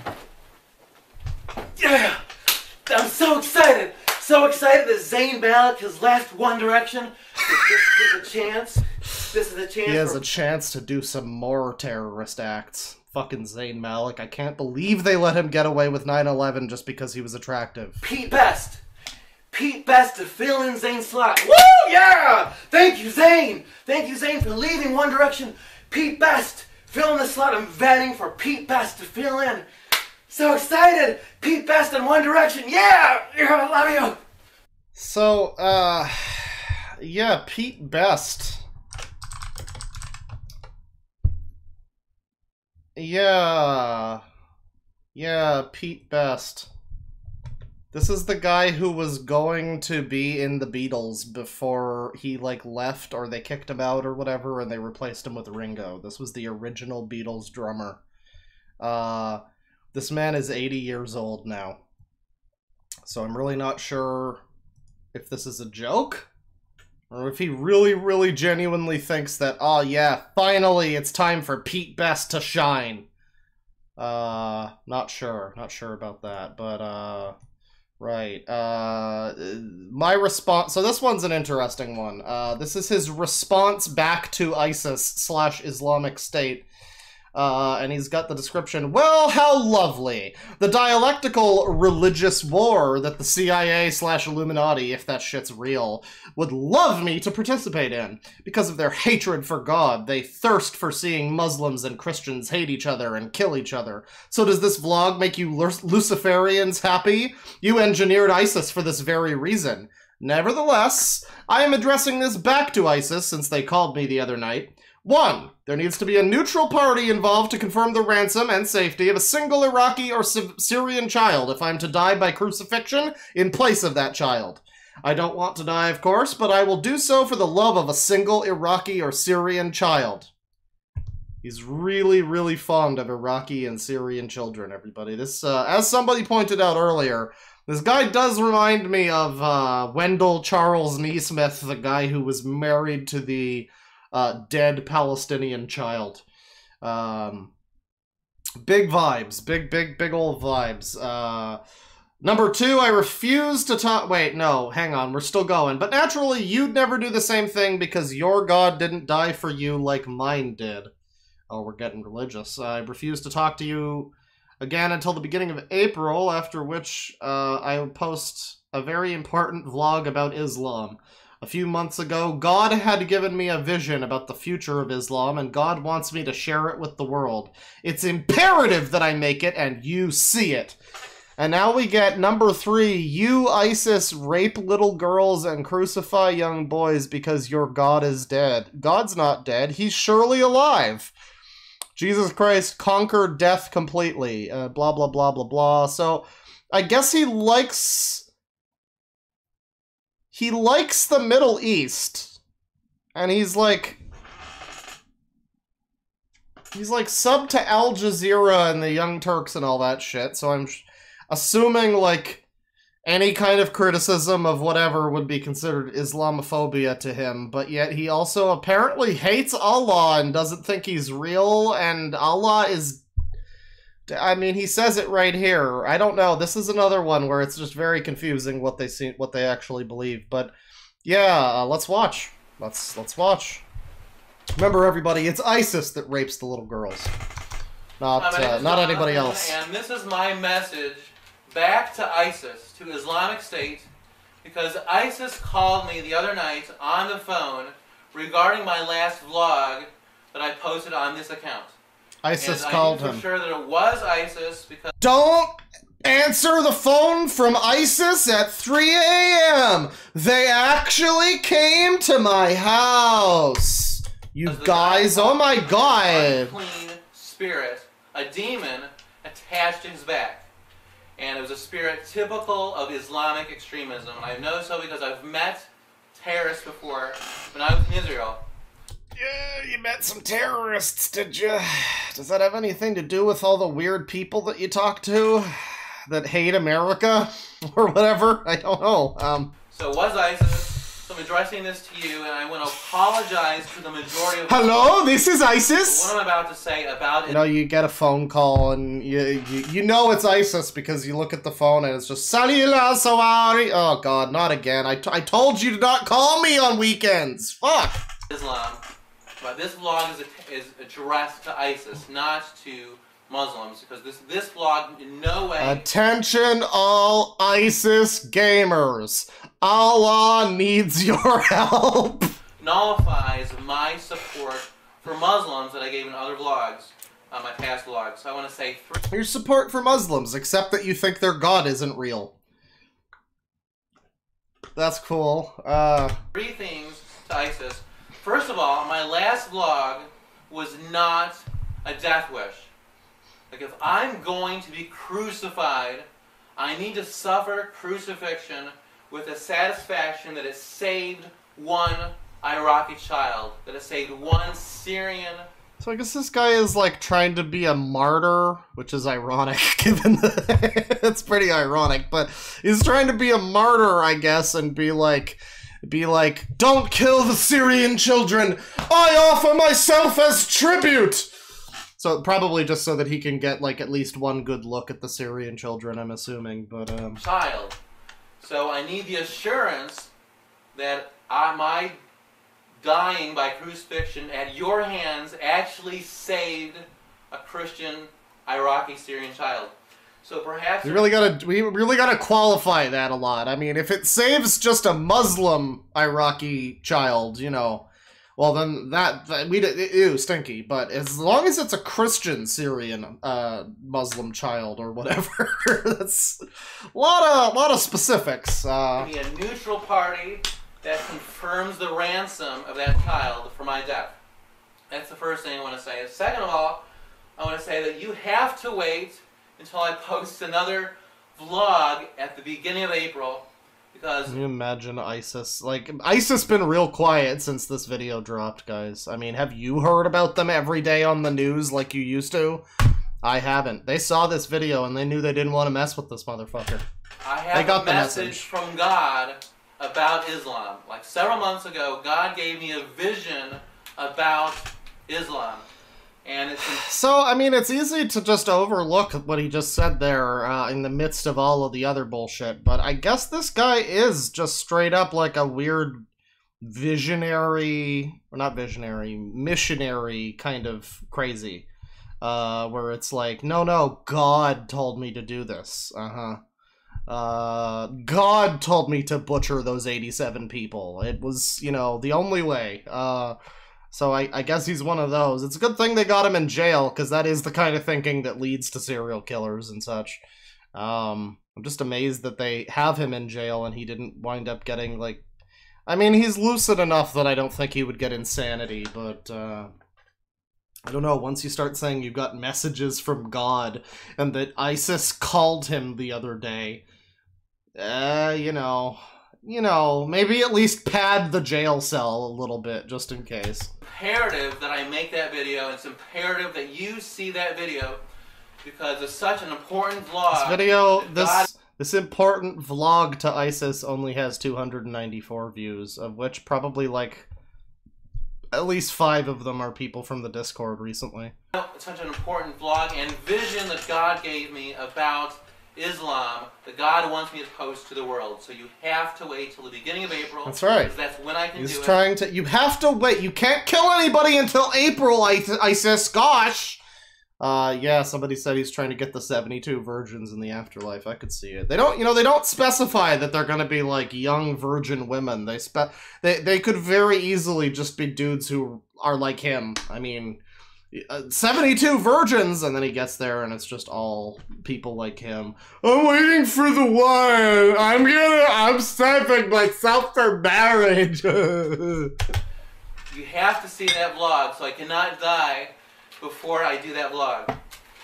Yeah! I'm so excited! So excited that Zayn Malik has left One Direction. This is a chance. This is a chance. He has for... a chance to do some more terrorist acts. Fucking Zayn Malik. I can't believe they let him get away with nine eleven just because he was attractive. Pete Best! Pete Best to fill in Zayn's slot. Woo! Yeah! Thank you, Zayn! Thank you, Zayn, for leaving One Direction. Pete Best! Fill in the slot. I'm vetting for Pete Best to fill in. So excited! Pete Best in One Direction. Yeah! Yeah, I love you! So, uh... yeah, Pete Best. Yeah. Yeah, Pete Best. This is the guy who was going to be in the Beatles before he, like, left or they kicked him out or whatever and they replaced him with Ringo. This was the original Beatles drummer. Uh, this man is eighty years old now. So I'm really not sure if this is a joke or if he really, really genuinely thinks that, oh yeah, finally it's time for Pete Best to shine. Uh, not sure. Not sure about that, but, uh... Right. Uh, my response... So this one's an interesting one. Uh, this is his response back to ISIS slash Islamic State. Uh, and he's got the description, well, how lovely. The dialectical religious war that the C I A slash Illuminati, if that shit's real, would love me to participate in. Because of their hatred for God, they thirst for seeing Muslims and Christians hate each other and kill each other. So does this vlog make you Luciferians happy? You engineered ISIS for this very reason. Nevertheless, I am addressing this back to ISIS since they called me the other night. One, there needs to be a neutral party involved to confirm the ransom and safety of a single Iraqi or Syrian child if I'm to die by crucifixion in place of that child. I don't want to die, of course, but I will do so for the love of a single Iraqi or Syrian child. He's really, really fond of Iraqi and Syrian children, everybody. This, uh, as somebody pointed out earlier, this guy does remind me of uh, Wendell Charles Neesmith, the guy who was married to the Uh, dead Palestinian child. Um, big vibes. Big, big, big old vibes. Uh, number two, I refuse to talk... Wait, no, hang on, we're still going. But naturally, you'd never do the same thing because your God didn't die for you like mine did. Oh, we're getting religious. I refuse to talk to you again until the beginning of April, after which uh, I will post a very important vlog about Islam. A few months ago, God had given me a vision about the future of Islam, and God wants me to share it with the world. It's imperative that I make it, and you see it. And now we get number three, you, ISIS, rape little girls and crucify young boys because your God is dead. God's not dead. He's surely alive. Jesus Christ conquered death completely. Uh, blah, blah, blah, blah, blah. So, I guess he likes... He likes the Middle East, and he's like, he's like sub to Al Jazeera and the Young Turks and all that shit, so I'm assuming like any kind of criticism of whatever would be considered Islamophobia to him, but yet he also apparently hates Allah and doesn't think he's real, and Allah is... I mean, he says it right here. I don't know. This is another one where it's just very confusing what they see, what they actually believe. But yeah, uh, let's watch. Let's let's watch. Remember, everybody, it's ISIS that rapes the little girls, not uh, not anybody else. And this is my message back to ISIS, to Islamic State, because ISIS called me the other night on the phone regarding my last vlog that I posted on this account. ISIS and called I knew him. for sure that it was ISIS because... Don't answer the phone from ISIS at three A M They actually came to my house. You guys, oh my god. Unclean spirit, a demon attached to his back. And it was a spirit typical of Islamic extremism. And I know so because I've met terrorists before when I was in Israel. Yeah, you met some terrorists, did you? Does that have anything to do with all the weird people that you talk to that hate America or whatever? I don't know. Um, so it was ISIS. So I'm addressing this to you, and I want to apologize to the majority of. Hello, this is ISIS. What I'm about to say about it. You know, you get a phone call, and you you, you know it's ISIS because you look at the phone and it's just Salila Sawari. Oh God, not again! I, t I told you to not call me on weekends. Fuck. Islam. But this vlog is, a, is addressed to ISIS, not to Muslims, because this this vlog in no way. Attention, all ISIS gamers! Allah needs your help. Nullifies my support for Muslims that I gave in other vlogs, uh, my past vlogs. So I want to say three. Your support for Muslims, except that you think their God isn't real. That's cool. Uh. Three things to ISIS. First of all, my last vlog was not a death wish. Like, if I'm going to be crucified, I need to suffer crucifixion with the satisfaction that it saved one Iraqi child, that it saved one Syrian. So I guess this guy is like trying to be a martyr, which is ironic given that it's pretty ironic, but he's trying to be a martyr, I guess, and be like, be like, don't kill the Syrian children! I offer myself as tribute! So probably just so that he can get like at least one good look at the Syrian children, I'm assuming, but um... child. So I need the assurance that I, my dying by crucifixion at your hands actually saved a Christian Iraqi Syrian child. So perhaps we really gotta we really gotta qualify that a lot. I mean, if it saves just a Muslim Iraqi child, you know, well then that, that we ew stinky. But as long as it's a Christian Syrian uh, Muslim child or whatever, that's a lot of lot of specifics. Uh, be a neutral party that confirms the ransom of that child for my death. That's the first thing I want to say. Second of all, I want to say that you have to wait until I post another vlog at the beginning of April, because... Can you imagine ISIS? Like, ISIS been real quiet since this video dropped, guys. I mean, have you heard about them every day on the news like you used to? I haven't. They saw this video and they knew they didn't want to mess with this motherfucker. I have they got a the message, message from God about Islam. Like, several months ago, God gave me a vision about Islam. And it's so, I mean, it's easy to just overlook what he just said there uh, in the midst of all of the other bullshit, but I guess this guy is just straight up like a weird visionary, or not visionary, missionary kind of crazy, uh, where it's like, no, no, God told me to do this, uh-huh. Uh, God told me to butcher those eighty-seven people. It was, you know, the only way, uh... So I, I guess he's one of those. It's a good thing they got him in jail, because that is the kind of thinking that leads to serial killers and such. Um, I'm just amazed that they have him in jail and he didn't wind up getting, like... I mean, he's lucid enough that I don't think he would get insanity, but, uh... I don't know, once you start saying you got messages from God, and that ISIS called him the other day, uh, you know... You know, maybe at least pad the jail cell a little bit, just in case. Imperative that I make that video. It's imperative that you see that video, because it's such an important vlog. This video, this God... this important vlog to ISIS only has two hundred ninety-four views, of which probably like at least five of them are people from the Discord recently. It's such an important vlog and vision that God gave me about Islam that God wants me to post to the world. So you have to wait till the beginning of April. That's right. Because that's when I can He's do it. He's trying to... You have to wait. You can't kill anybody until April, ISIS. Gosh! Uh, yeah, somebody said he's trying to get the seventy-two virgins in the afterlife. I could see it. They don't, you know, they don't specify that they're gonna be, like, young virgin women. They spe... They, they could very easily just be dudes who are like him. I mean... Uh, seventy-two virgins, and then he gets there and it's just all people like him. I'm waiting for the one. I'm gonna, I'm saving myself for marriage. You have to see that vlog, so I cannot die before I do that vlog.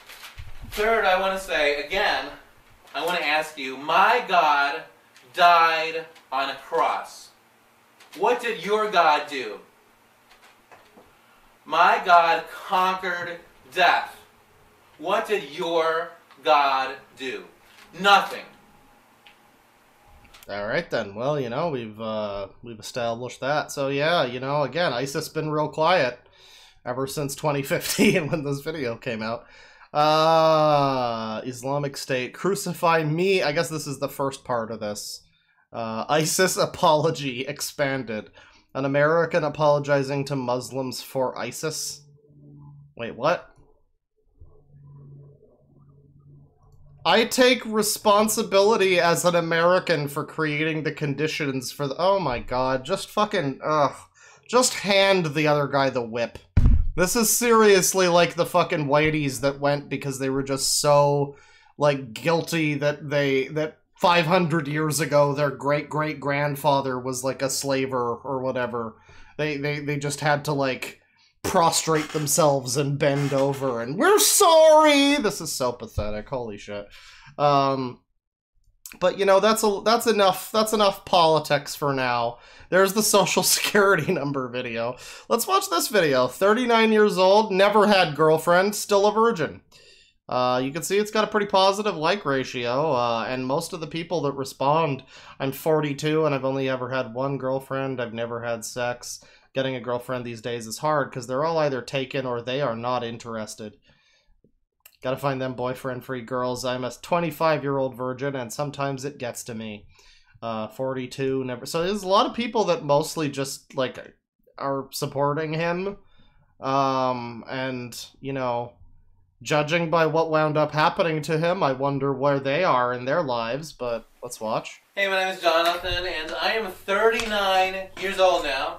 Third, I want to say, again, I want to ask you, my God died on a cross. What did your God do? My God conquered death. What did your God do? Nothing. All right then. Well, you know, we've uh, we've established that. So yeah, you know, again, ISIS been real quiet ever since twenty fifteen when this video came out. Uh, Islamic State, crucify me. I guess this is the first part of this. Uh, ISIS apology expanded. An American apologizing to Muslims for ISIS. Wait, what? I take responsibility as an American for creating the conditions for the- oh my god, just fucking, ugh. Just hand the other guy the whip. This is seriously like the fucking whiteys that went because they were just so, like, guilty that they, that five hundred years ago their great-great-grandfather was, like, a slaver or whatever. They, they, they just had to, like, prostrate themselves and bend over and, we're sorry! This is so pathetic, holy shit. Um, but, you know, that's a, that's enough, that's enough politics for now. There's the social security number video. Let's watch this video. thirty-nine years old, never had girlfriend, still a virgin. Uh, you can see it's got a pretty positive like ratio, uh, and most of the people that respond, I'm forty-two and I've only ever had one girlfriend, I've never had sex. Getting a girlfriend these days is hard because they're all either taken or they are not interested. Gotta find them boyfriend-free girls. I'm a twenty-five-year-old virgin and sometimes it gets to me. Uh, forty-two, never. So there's a lot of people that mostly just, like, are supporting him. Um, and, you know, judging by what wound up happening to him, I wonder where they are in their lives, but let's watch. Hey, my name is Jonathan, and I am thirty-nine years old now.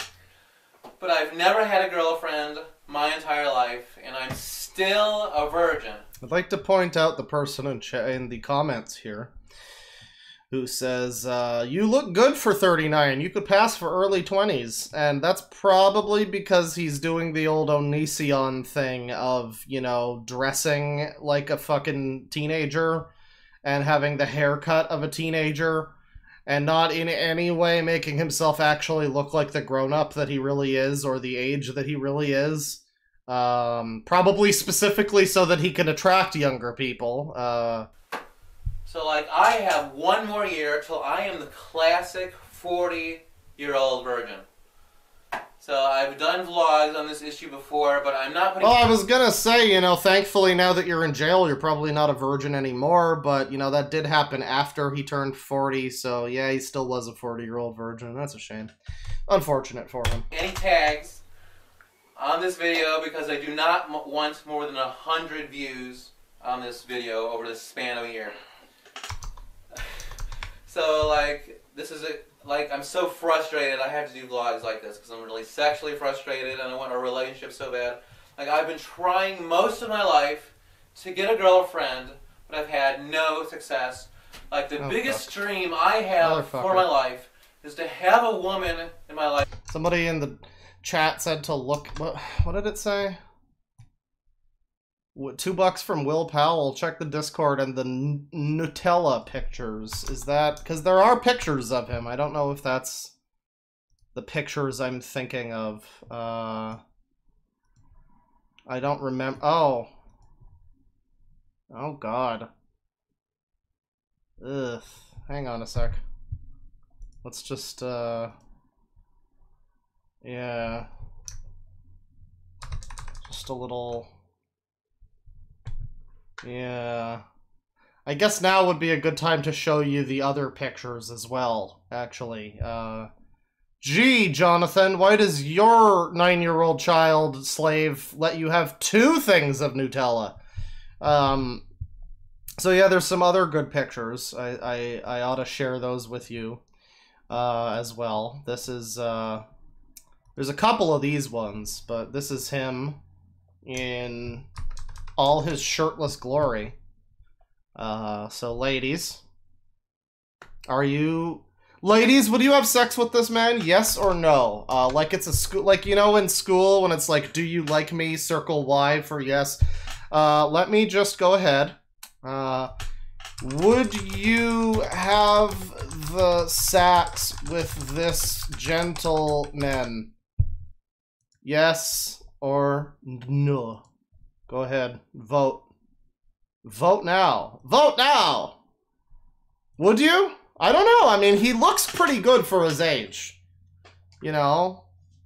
But I've never had a girlfriend my entire life, and I'm still a virgin. I'd like to point out the person in, ch in the comments here who says, uh, you look good for thirty-nine. You could pass for early twenties. And that's probably because he's doing the old Onision thing of, you know, dressing like a fucking teenager and having the haircut of a teenager and not in any way making himself actually look like the grown-up that he really is or the age that he really is. Um, probably specifically so that he can attract younger people. Uh... So, like, I have one more year till I am the classic forty-year-old virgin. So, I've done vlogs on this issue before, but I'm not putting... Well, I was gonna say, you know, thankfully now that you're in jail, you're probably not a virgin anymore, but, you know, that did happen after he turned forty, so, yeah, he still was a forty-year-old virgin. That's a shame. Unfortunate for him. Any tags on this video because I do not m want more than a hundred views on this video over the span of a year. So, like, this is a, like, I'm so frustrated I have to do vlogs like this because I'm really sexually frustrated and I want a relationship so bad. Like, I've been trying most of my life to get a girlfriend, but I've had no success. Like, the oh, biggest fuck. dream I have for my life is to have a woman in my life. Somebody in the chat said to look, what, what did it say? Two bucks from Will Powell. Check the Discord and the N Nutella pictures. Is that... Because there are pictures of him. I don't know if that's the pictures I'm thinking of. Uh, I don't remember... Oh. Oh, God. Ugh. Hang on a sec. Let's just, uh... yeah. Just a little... Yeah. I guess now would be a good time to show you the other pictures as well, actually. Uh, gee, Jonathan, why does your nine-year-old child slave let you have two things of Nutella? Um, so yeah, there's some other good pictures. I, I, I ought to share those with you uh, as well. This is, uh, there's a couple of these ones, but this is him in all his shirtless glory. Uh, so ladies, are you, ladies, would you have sex with this man? Yes or no? Uh, like it's a school, like, you know, in school when it's like, do you like me? Circle Y for yes. Uh, let me just go ahead. Uh, would you have uh, sat with this gentleman? Yes or no? Go ahead. Vote. Vote now. Vote now! Would you? I don't know. I mean, he looks pretty good for his age. You know?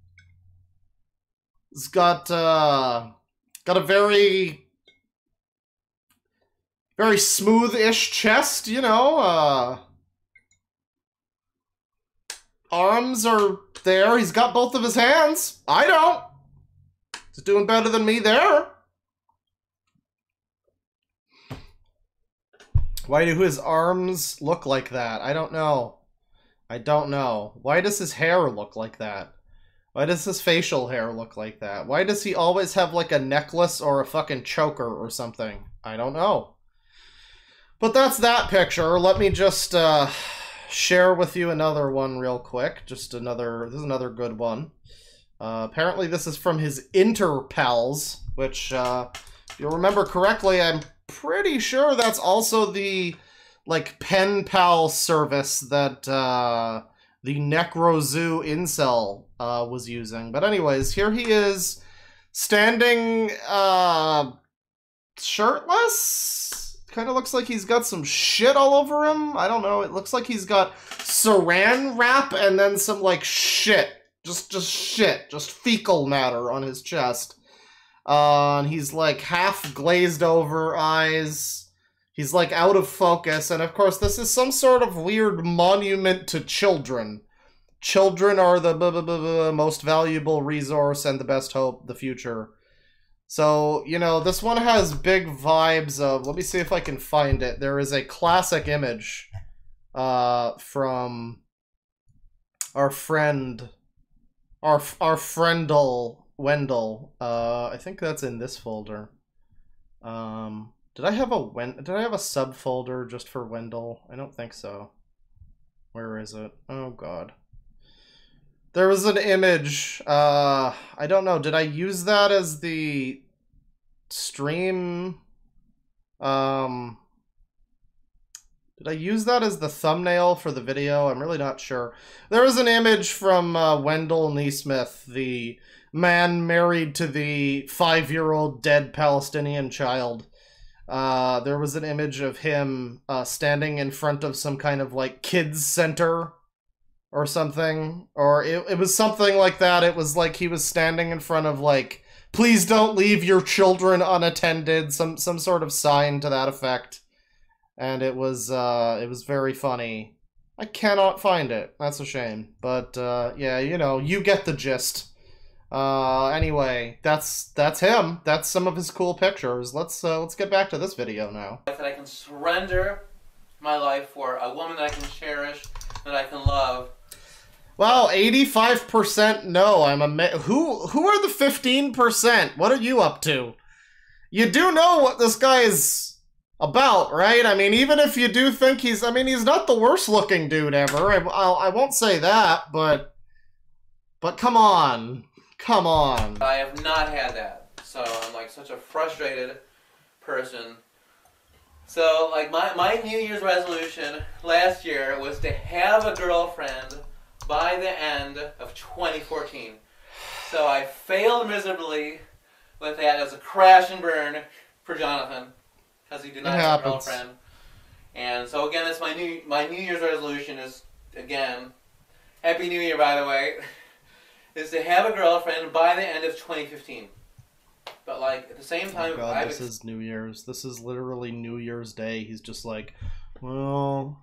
He's got, uh... got a very... very smooth-ish chest, you know? Uh... Arms are there. He's got both of his hands. I don't. He's doing better than me there. Why do his arms look like that? I don't know. I don't know. Why does his hair look like that? Why does his facial hair look like that? Why does he always have like a necklace or a fucking choker or something? I don't know. But that's that picture. Let me just uh, share with you another one real quick. Just another, this is another good one. Uh, apparently this is from his Interpals, which, uh, if you remember correctly, I'm pretty sure that's also the, like, pen pal service that, uh, the Necrozoo incel, uh, was using. But anyways, here he is, standing, uh, shirtless? Kind of looks like he's got some shit all over him. I don't know, it looks like he's got saran wrap and then some, like, shit. Just, just shit. Just fecal matter on his chest. Uh, and he's like half glazed over eyes. He's like out of focus. And of course, this is some sort of weird monument to children. Children are the b -b -b -b most valuable resource and the best hope, the future. So, you know, this one has big vibes of, let me see if I can find it. There is a classic image uh, from our friend, our, our friendle, Wendell. Uh, I think that's in this folder. Um, did I have a Wen did I have a subfolder just for Wendell? I don't think so. Where is it? Oh god. There was an image. Uh, I don't know. Did I use that as the stream? Um, did I use that as the thumbnail for the video? I'm really not sure. There was an image from uh, Wendell Neesmith, the man married to the five-year-old dead Palestinian child. Uh, there was an image of him uh, standing in front of some kind of, like, kids center or something. Or it, it was something like that. It was like he was standing in front of, like, please don't leave your children unattended. Some, some sort of sign to that effect. And it was, uh, it was very funny. I cannot find it. That's a shame. But, uh, yeah, you know, you get the gist. Uh, anyway, that's that's him. That's some of his cool pictures. Let's uh, let's get back to this video now. That I can surrender my life for a woman that I can cherish, that I can love. Well, eighty-five percent no. I'm a who who are the fifteen percent? What are you up to? You do know what this guy is about, right? I mean, even if you do think he's, I mean, he's not the worst looking dude ever. I I'll, I won't say that, but but come on. Come on. I have not had that. So I'm like such a frustrated person. So like my, my New Year's resolution last year was to have a girlfriend by the end of twenty fourteen. So I failed miserably with that as a crash and burn for Jonathan because he did not it have happens. a girlfriend. And so again, that's my new my New Year's resolution is, again, Happy New Year, by the way, is to have a girlfriend by the end of twenty fifteen. But like at the same time, oh God, I've this is New Year's. This is literally New Year's Day. He's just like, well,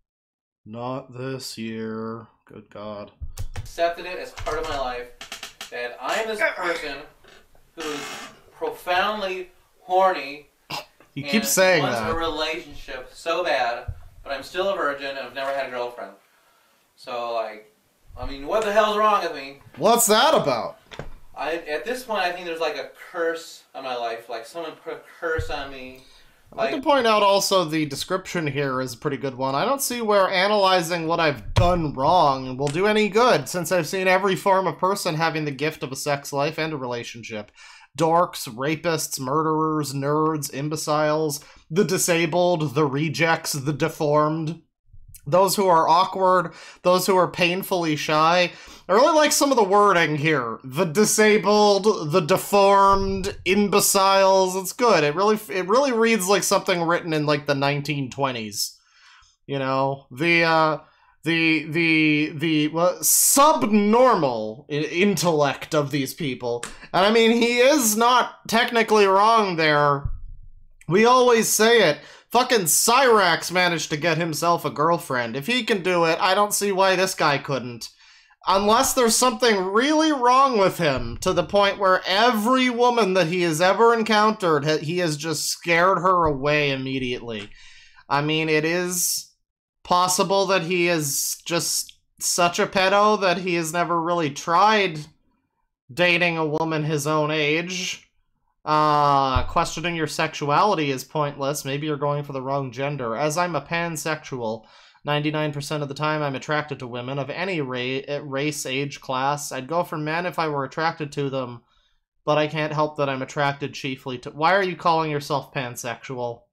not this year. Good God. accepted it as part of my life that I'm this person who's profoundly horny. You and keep saying wants that. a relationship so bad, but I'm still a virgin and I've never had a girlfriend. So like, I mean, what the hell's wrong with me? What's that about? I at this point I think there's like a curse on my life. Like someone put a curse on me. I'd like Like, to point out also the description here is a pretty good one. I don't see where analyzing what I've done wrong will do any good, since I've seen every form of person having the gift of a sex life and a relationship. Dorks, rapists, murderers, nerds, imbeciles, the disabled, the rejects, the deformed. those who are awkward, those who are painfully shy. I really like some of the wording here. The disabled, the deformed, imbeciles. It's good. It really, it really reads like something written in like the nineteen twenties. You know, the uh, the the the well, subnormal intellect of these people. And I mean, he is not technically wrong there. We always say it. Fucking Cyrax managed to get himself a girlfriend. If he can do it, I don't see why this guy couldn't. Unless there's something really wrong with him, to the point where every woman that he has ever encountered, he has just scared her away immediately. I mean, it is possible that he is just such a pedo that he has never really tried dating a woman his own age. Uh, questioning your sexuality is pointless. Maybe you're going for the wrong gender. As I'm a pansexual, ninety-nine percent of the time I'm attracted to women of any ra race, age, class. I'd go for men if I were attracted to them, but I can't help that I'm attracted chiefly to... Why are you calling yourself pansexual?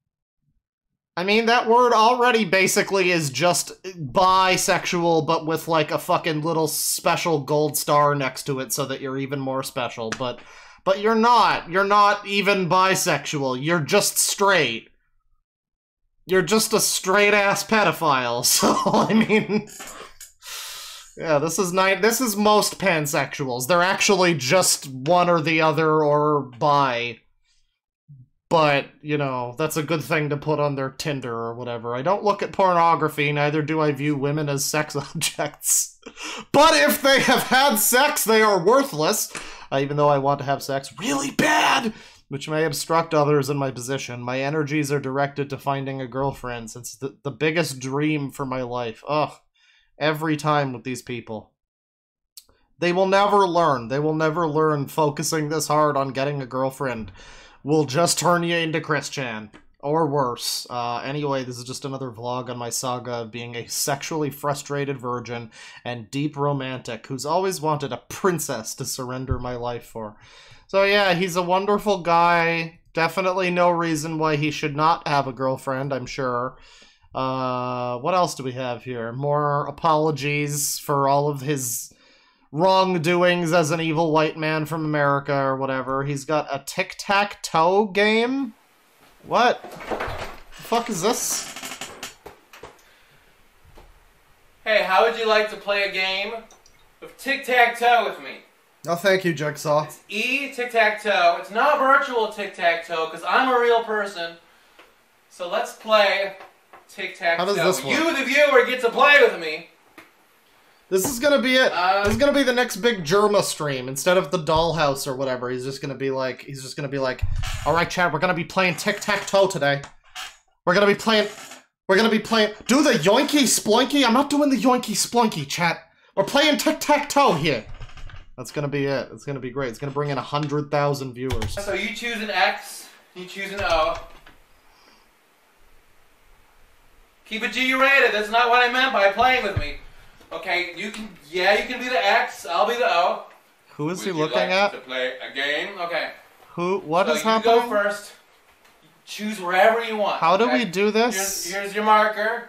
I mean, that word already basically is just bisexual, but with like a fucking little special gold star next to it so that you're even more special, but... But you're not. You're not even bisexual. You're just straight. You're just a straight-ass pedophile. So, I mean... Yeah, this is ni- this is most pansexuals. They're actually just one or the other or bi. But, you know, that's a good thing to put on their Tinder or whatever. I don't look at pornography, neither do I view women as sex objects. But if they have had sex, they are worthless. Uh, even though I want to have sex really bad, which may obstruct others in my position. My energies are directed to finding a girlfriend, since it's the, the biggest dream for my life. Ugh. Every time with these people. They will never learn. They will never learn focusing this hard on getting a girlfriend will just turn you into Christian. Or worse. Uh, anyway, this is just another vlog on my saga of being a sexually frustrated virgin and deep romantic who's always wanted a princess to surrender my life for. So yeah, he's a wonderful guy. Definitely no reason why he should not have a girlfriend, I'm sure. Uh, what else do we have here? More apologies for all of his wrongdoings as an evil white man from America or whatever. He's got a tic-tac-toe game? What? The fuck is this? Hey, how would you like to play a game of tic-tac-toe with me? Oh, thank you, Jigsaw. It's E tic-tac-toe. It's not virtual tic-tac-toe, because I'm a real person. So let's play tic-tac-toe. How does this work? You, the viewer, get to play with me. This is gonna be it. Uh, this is gonna be the next big Germa stream. Instead of the dollhouse or whatever, he's just gonna be like, he's just gonna be like, all right, Chad, we're gonna be playing tic-tac-toe today. We're gonna be playing, we're gonna be playing, do the yoinky splunky. I'm not doing the yoinky splunky, chat. We're playing tic-tac-toe here. That's gonna be it. It's gonna be great. It's gonna bring in a hundred thousand viewers. So you choose an X, you choose an O. Keep it G-rated. That's not what I meant by playing with me. Okay, you can, yeah, you can be the X, I'll be the O. Who is Would he you looking like at? to play a game? Okay. Who, what so is you happening? go first. Choose wherever you want. How do okay? we do this? Here's, here's your marker.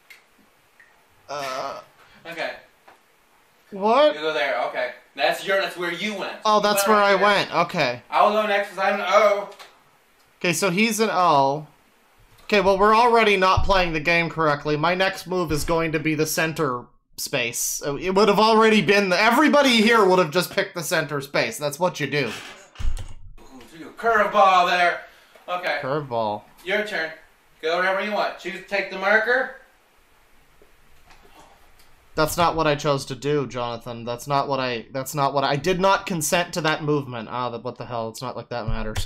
Uh, okay. what? You go there, okay. That's your, that's where you went. Oh, You that's went where right I there. went. Okay. I will go next because I'm an O. Okay, so he's an O. Okay, well, we're already not playing the game correctly. My next move is going to be the center space. It would have already been... The, everybody here would have just picked the center space. That's what you do. Curveball there. Okay. Curveball. Your turn. Go wherever you want. Choose, take the marker. That's not what I chose to do, Jonathan. That's not what I... That's not what I... I did not consent to that movement. Ah, what the hell. It's not like that matters.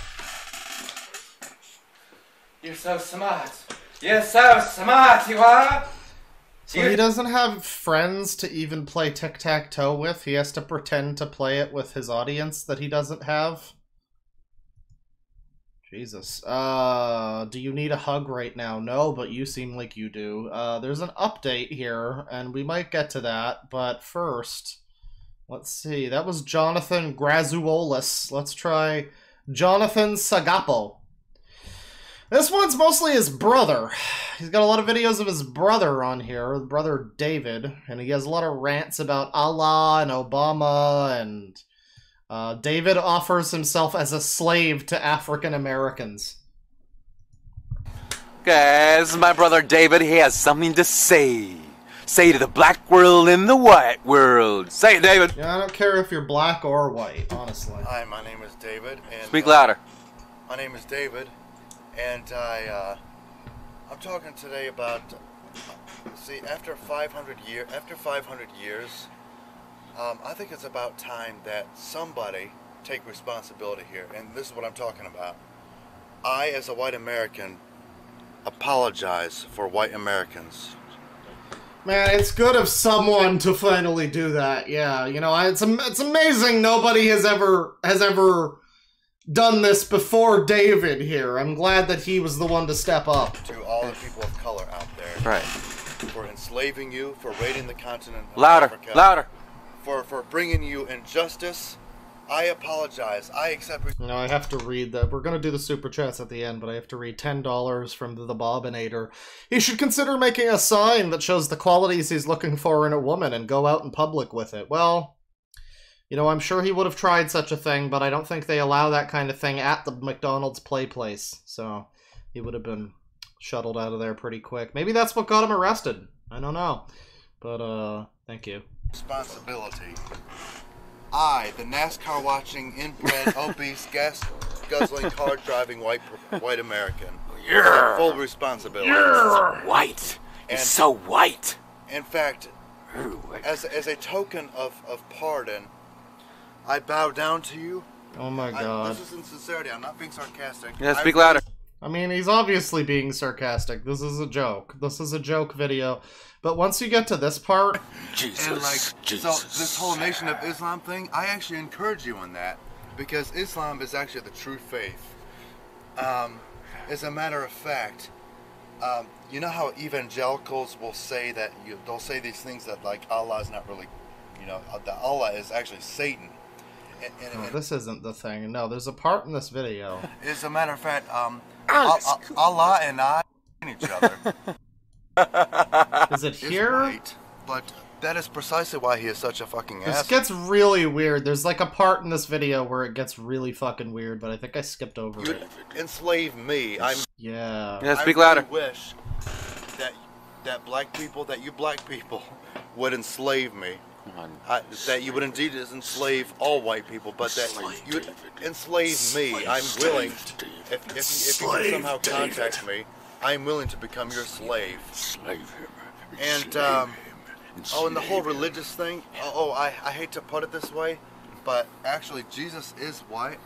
You're so smart. You're so smart, you are. So he doesn't have friends to even play tic-tac-toe with? He has to pretend to play it with his audience that he doesn't have? Jesus. Uh, do you need a hug right now? No, but you seem like you do. Uh, there's an update here, and we might get to that, but first, let's see. That was Jonathan Grazuolis. Let's try Jonathan Sagapo. This one's mostly his brother. he's got a lot of videos of his brother on here, brother David, and he has a lot of rants about Allah and Obama, and uh, David offers himself as a slave to African Americans. Guys, my brother David, he has something to say. Say to the black world and the white world. Say it, David. Yeah, I don't care if you're black or white, honestly. Hi, my name is David. And, Speak uh, louder. My name is David, and I, uh, I'm talking today about, see, after five hundred year, after five hundred years, um, I think it's about time that somebody take responsibility here, and this is what I'm talking about. I, as a white American, apologize for white Americans. Man, it's good of someone to finally do that. Yeah, you know, it's it's amazing nobody has ever has ever done this before David here. I'm glad that he was the one to step up. To all the people of color out there. Right. For enslaving you, for raiding the continent of Louder, Africa. louder. For for bringing you injustice. I apologize. I accept. You know, I have to read that. We're going to do the super chats at the end, but I have to read ten dollars from the Bobinator. He should consider making a sign that shows the qualities he's looking for in a woman and go out in public with it. Well, you know, I'm sure he would have tried such a thing, but I don't think they allow that kind of thing at the McDonald's play place. So he would have been shuttled out of there pretty quick. Maybe that's what got him arrested. I don't know. But, uh, thank you. Responsibility. I, the NASCAR watching, inbred, obese, gas guzzling, car driving white white American. Yeah. Full responsibility. Yeah. White. And It's so white. In fact, as as a token of, of pardon, I bow down to you. Oh my god. I, this is in sincerity. I'm not being sarcastic. Yeah, speak I, louder. I mean, he's obviously being sarcastic. This is a joke. This is a joke video. But once you get to this part... Jesus, and like, Jesus. so this whole Nation of Islam thing, I actually encourage you in that. Because Islam is actually the true faith. Um, as a matter of fact, um, you know how evangelicals will say that, you, they'll say these things that like Allah is not really, you know, that Allah is actually Satan. And, and, Oh, and this isn't the thing. No, there's a part in this video. as a matter of fact, um, Al- Al- Allah and I each other. Is it Is here? right, but that is precisely why he is such a fucking This ass. gets really weird. There's like a part in this video where it gets really fucking weird, but I think I skipped over You it. enslave me. I'm. Yeah. Yeah, speak I really louder. wish that that black people, that you black people, would enslave me. Come on. I, that you would indeed enslave all white people, but that you would enslave me. I'm willing. If, if, you- if you can somehow contact me, I'm willing to become your slave. Slave him. And um, oh, and the whole religious thing. Oh, oh I, I hate to put it this way, but actually Jesus is white.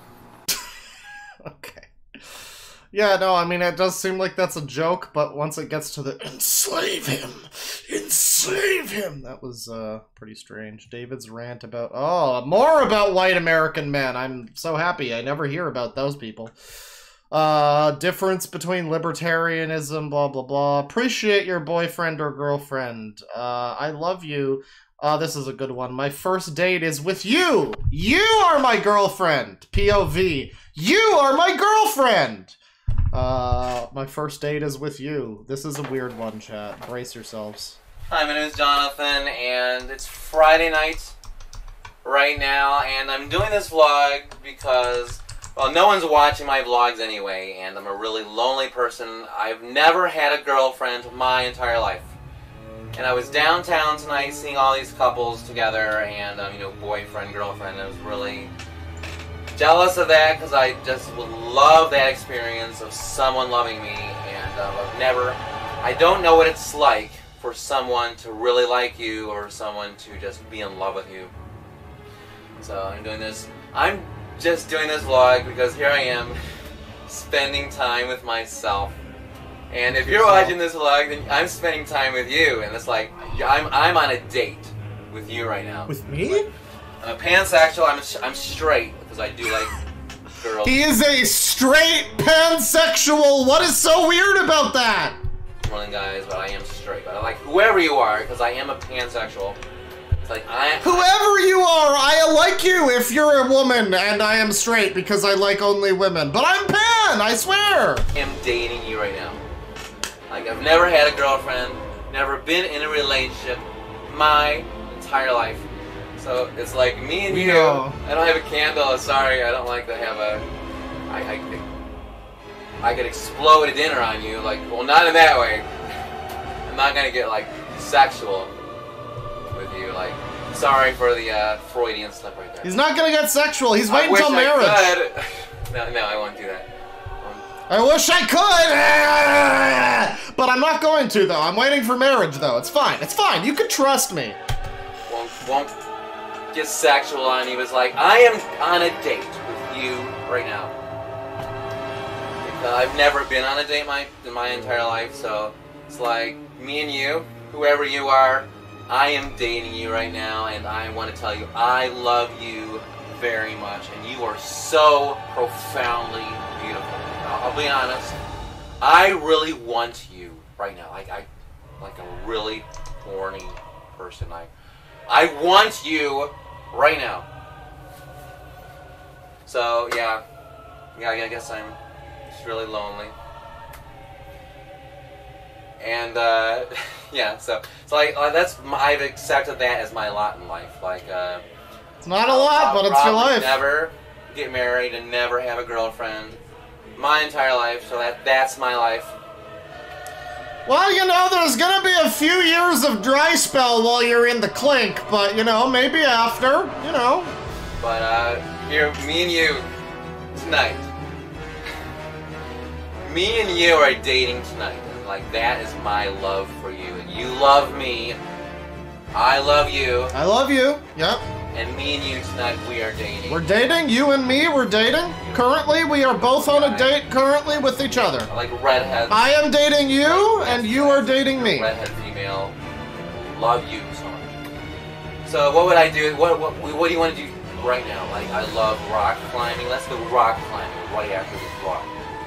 Okay. Yeah, no, I mean, it does seem like that's a joke, but once it gets to the enslave him, enslave him, that was uh, pretty strange. David's rant about, oh, more about white American men. I'm so happy. I never hear about those people. Uh, difference between libertarianism, blah, blah, blah. Appreciate your boyfriend or girlfriend. Uh, I love you. Uh, this is a good one. My first date is with you. You are my girlfriend. P O V. You are my girlfriend. Uh, my first date is with you. This is a weird one, chat. Brace yourselves. Hi, my name is Jonathan, and it's Friday night right now, and I'm doing this vlog because, well, no one's watching my vlogs anyway, and I'm a really lonely person. I've never had a girlfriend my entire life. And I was downtown tonight seeing all these couples together, and, um, you know, boyfriend, girlfriend. I was really jealous of that because I just would love that experience of someone loving me, and um, I've never, I don't know what it's like for someone to really like you or someone to just be in love with you. So I'm doing this, I'm just doing this vlog because here I am spending time with myself. And if you're watching this vlog, then I'm spending time with you, and it's like, I'm, I'm on a date with you right now. With me? I'm a pansexual, I'm, I'm straight, because I do like girls. He is a straight pansexual. What is so weird about that? More than guys, but I am straight. But I like whoever you are, because I am a pansexual. It's like, I... Whoever you are, I like you if you're a woman, and I am straight because I like only women. But I'm pan, I swear. I am dating you right now. Like, I've never had a girlfriend, never been in a relationship my entire life. So it's like me and you. No. I don't have a candle. Sorry, I don't like to have a. I, I, I could explode a dinner on you. Like, well, not in that way. I'm not gonna get like sexual with you. Like, sorry for the uh, Freudian slip right there. He's not gonna get sexual. He's waiting I wish till I marriage. could. No, no, I won't do that. I wish I could, but I'm not going to though. I'm waiting for marriage though. It's fine. It's fine. You can trust me. Won't, won't get sexual on you. It's like, I am on a date with you right now. Because I've never been on a date my in my entire life, so it's like me and you, whoever you are, I am dating you right now, and I want to tell you I love you very much, and you are so profoundly beautiful. I'll be honest, I really want you right now. Like I, like a really horny person. I, I want you right now. So yeah, yeah. I guess I'm just really lonely. And uh, yeah, so so like uh, that's my, I've accepted that as my lot in life. Like uh, it's not a lot, I'll but it's your life. Never get married and never have a girlfriend. My entire life, so that that's my life. Well, you know, there's gonna be a few years of dry spell while you're in the clink, but, you know, maybe after, you know. But, uh, here, me and you, tonight. Me and you are dating tonight, and, like, that is my love for you. And you love me, I love you. I love you, yep. And me and you tonight, we are dating. We're dating, you and me, we're dating. Currently, we are both on a date currently with each other. Like redheads. I am dating you, and you are dating me. Redhead female. Love you so much. So what would I do? What, what, what do you want to do right now? Like, I love rock climbing. Let's go rock climbing right after this vlog.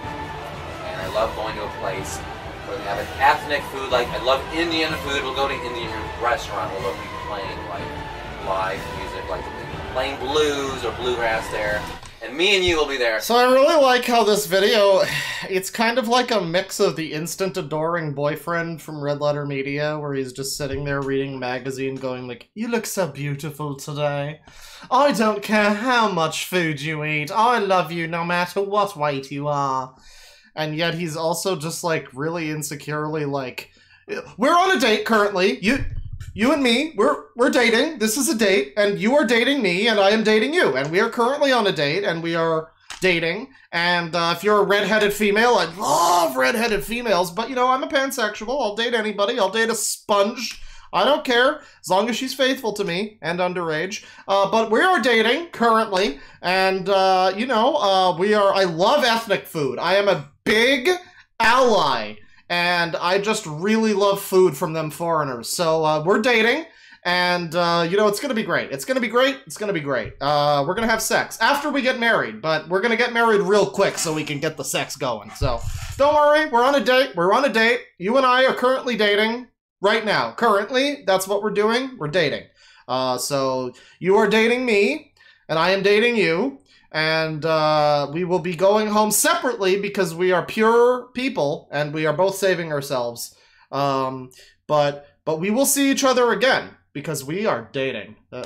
And I love going to a place where they have an ethnic food. Like, I love Indian food. We'll go to an Indian restaurant where they'll be playing, like, live music, like playing blues or bluegrass there, and me and you will be there. So I really like how this video, it's kind of like a mix of the instant adoring boyfriend from Red Letter Media, where he's just sitting there reading a magazine going like, you look so beautiful today. I don't care how much food you eat. I love you no matter what weight you are. And yet he's also just like really insecurely like, we're on a date currently. You... You and me, we're we're dating. This is a date, and you are dating me, and I am dating you, and we are currently on a date, and we are dating. And uh, if you're a redheaded female, I love redheaded females, but you know I'm a pansexual. I'll date anybody. I'll date a sponge. I don't care as long as she's faithful to me and underage. Uh, but we are dating currently, and uh, you know uh, we are. I love ethnic food. I am a big ally. And I just really love food from them foreigners. So uh, we're dating, and, uh, you know, it's going to be great. It's going to be great. It's going to be great. Uh, we're going to have sex after we get married, but we're going to get married real quick so we can get the sex going. So don't worry. We're on a date. We're on a date. You and I are currently dating right now. Currently, that's what we're doing. We're dating. Uh, so you are dating me, and I am dating you. And uh, we will be going home separately because we are pure people and we are both saving ourselves. Um, but but we will see each other again because we are dating. Uh,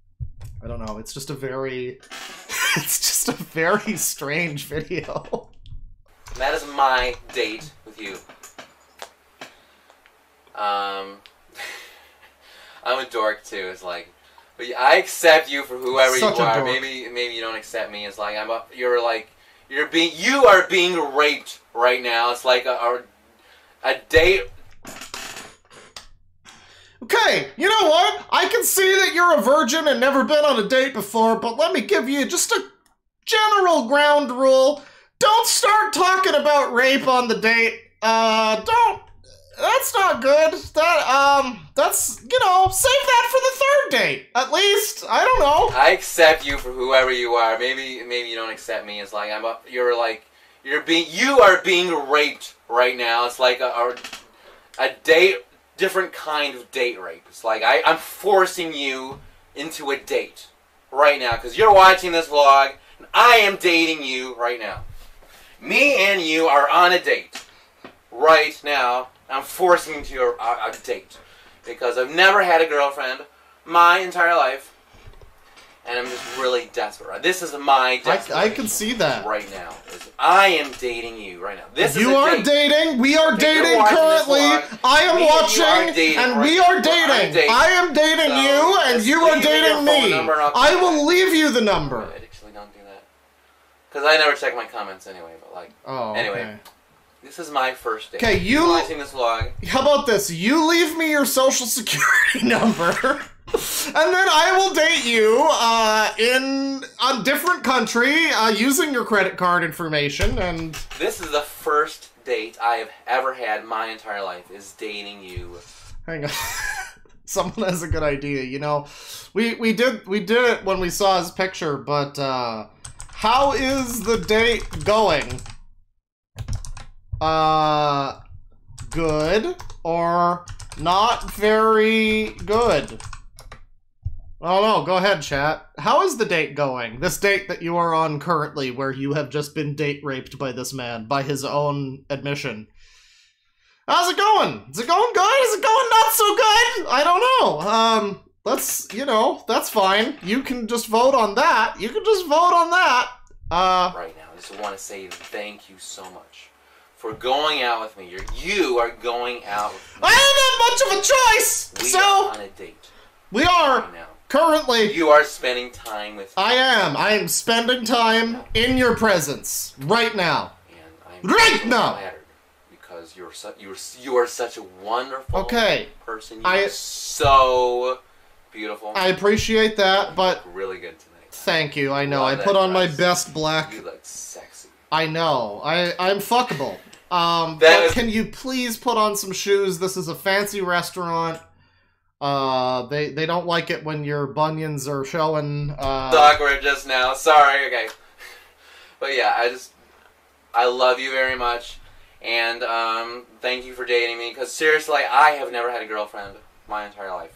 I don't know. It's just a very, it's just a very strange video. That is my date with you. Um, I'm a dork too. It's like. But I accept you for whoever Such you a are. dork. Maybe maybe you don't accept me. It's like I'm a, you're like you're being you are being raped right now. It's like a a, a date. Okay, you know what? I can see that you're a virgin and never been on a date before, but let me give you just a general ground rule. Don't start talking about rape on the date. Uh, don't. That's not good. That, um, that's, you know, save that for the third date. At least, I don't know. I accept you for whoever you are. Maybe maybe you don't accept me. It's like I'm a, you're like you're being you are being raped right now. It's like a a, a date, different kind of date rape. It's like I, I'm forcing you into a date right now because you're watching this vlog and I am dating you right now. Me and you are on a date. right now. I'm forcing you to a, a date because I've never had a girlfriend my entire life, and I'm just really desperate. This is my desperation. I, I can see that right now. Is I am dating you right now. This you is a are date. dating. We are Okay, dating currently. I am me watching, and, you are dating and right we now. are dating. dating. I am dating So, you, and just you are leave me your dating phone me. number and I'll I call will you. leave you the number. I actually don't do that because I never check my comments anyway. But like, Oh, anyway. okay. This is my first date. Okay, you- watching this vlog. How about this? You leave me your social security number, and then I will date you uh, in a different country uh, using your credit card information. And This is the first date I have ever had my entire life. Is dating you. hang on, someone has a good idea. You know, we we did we did it when we saw his picture, but uh, how is the date going? Uh, good or not very good? Oh no, go ahead, chat. How is the date going? This date that you are on currently, where you have just been date raped by this man, by his own admission. How's it going? Is it going good? Is it going not so good? I don't know. Um, let's, you know, that's fine. You can just vote on that. You can just vote on that. Uh, Right now, I just want to say thank you so much for going out with me. You're, you are going out with me. I don't have much of a choice! We so, are on a date we are right now. currently... You are spending time with me. I am. I am spending time in your presence right now. And I'm Right so now! flattered because you're su you're you are such a wonderful Okay. person. I- You're so beautiful. I appreciate that, but You look really good tonight. thank you. I know. Love I that put on my dress. best black. You look sexy. I know. I I'm fuckable. Um, That but is- can you please put on some shoes? This is a fancy restaurant. Uh, they they don't like it when your bunions are showing. Uh, It's awkward just now. Sorry. Okay. But yeah, I just I love you very much, and um, thank you for dating me. Because seriously, I have never had a girlfriend my entire life.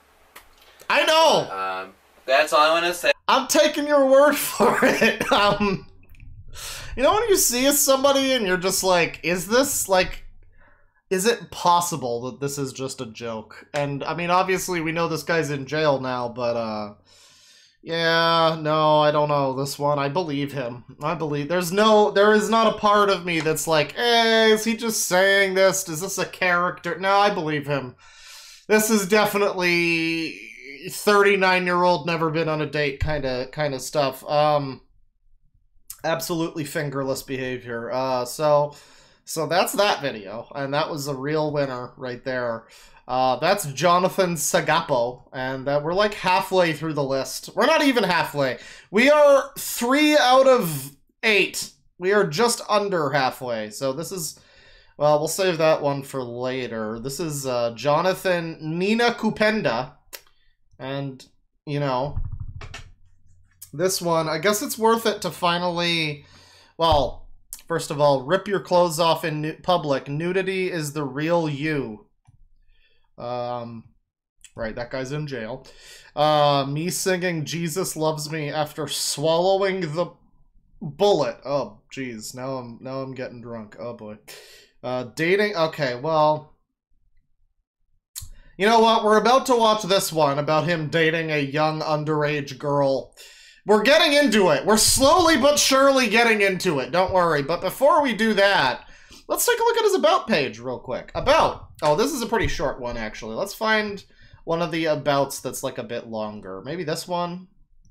I know. Um, that's all I want to say. I'm taking your word for it. Um, you know when you see somebody and you're just like, is this like, is it possible that this is just a joke? And I mean, obviously we know this guy's in jail now, but uh, yeah, no, I don't know this one. I believe him. I believe there's no, there is not a part of me that's like, hey, is he just saying this? Is this a character? No, I believe him. This is definitely thirty-nine year old never been on a date kind of kind of stuff. Um absolutely fingerless behavior. Uh so so that's that video, and that was a real winner right there. Uh that's Jonathan Sagapo, and uh, we're like halfway through the list. We're not even halfway. We are three out of eight. We are just under halfway. So this is, well, we'll save that one for later. This is uh Jonathan Nina Kupenda. And, you know, this one, I guess it's worth it to finally, well, first of all, rip your clothes off in nu public. Nudity is the real you. Um, right, that guy's in jail. Uh, me singing Jesus Loves Me after swallowing the bullet. Oh, jeez, now I'm, now I'm getting drunk. Oh, boy. Uh, dating, okay, well... You know what? We're about to watch this one about him dating a young underage girl. We're getting into it. We're slowly but surely getting into it. Don't worry. But before we do that, let's take a look at his About page real quick. About. Oh, this is a pretty short one, actually. Let's find one of the Abouts that's like a bit longer. Maybe this one?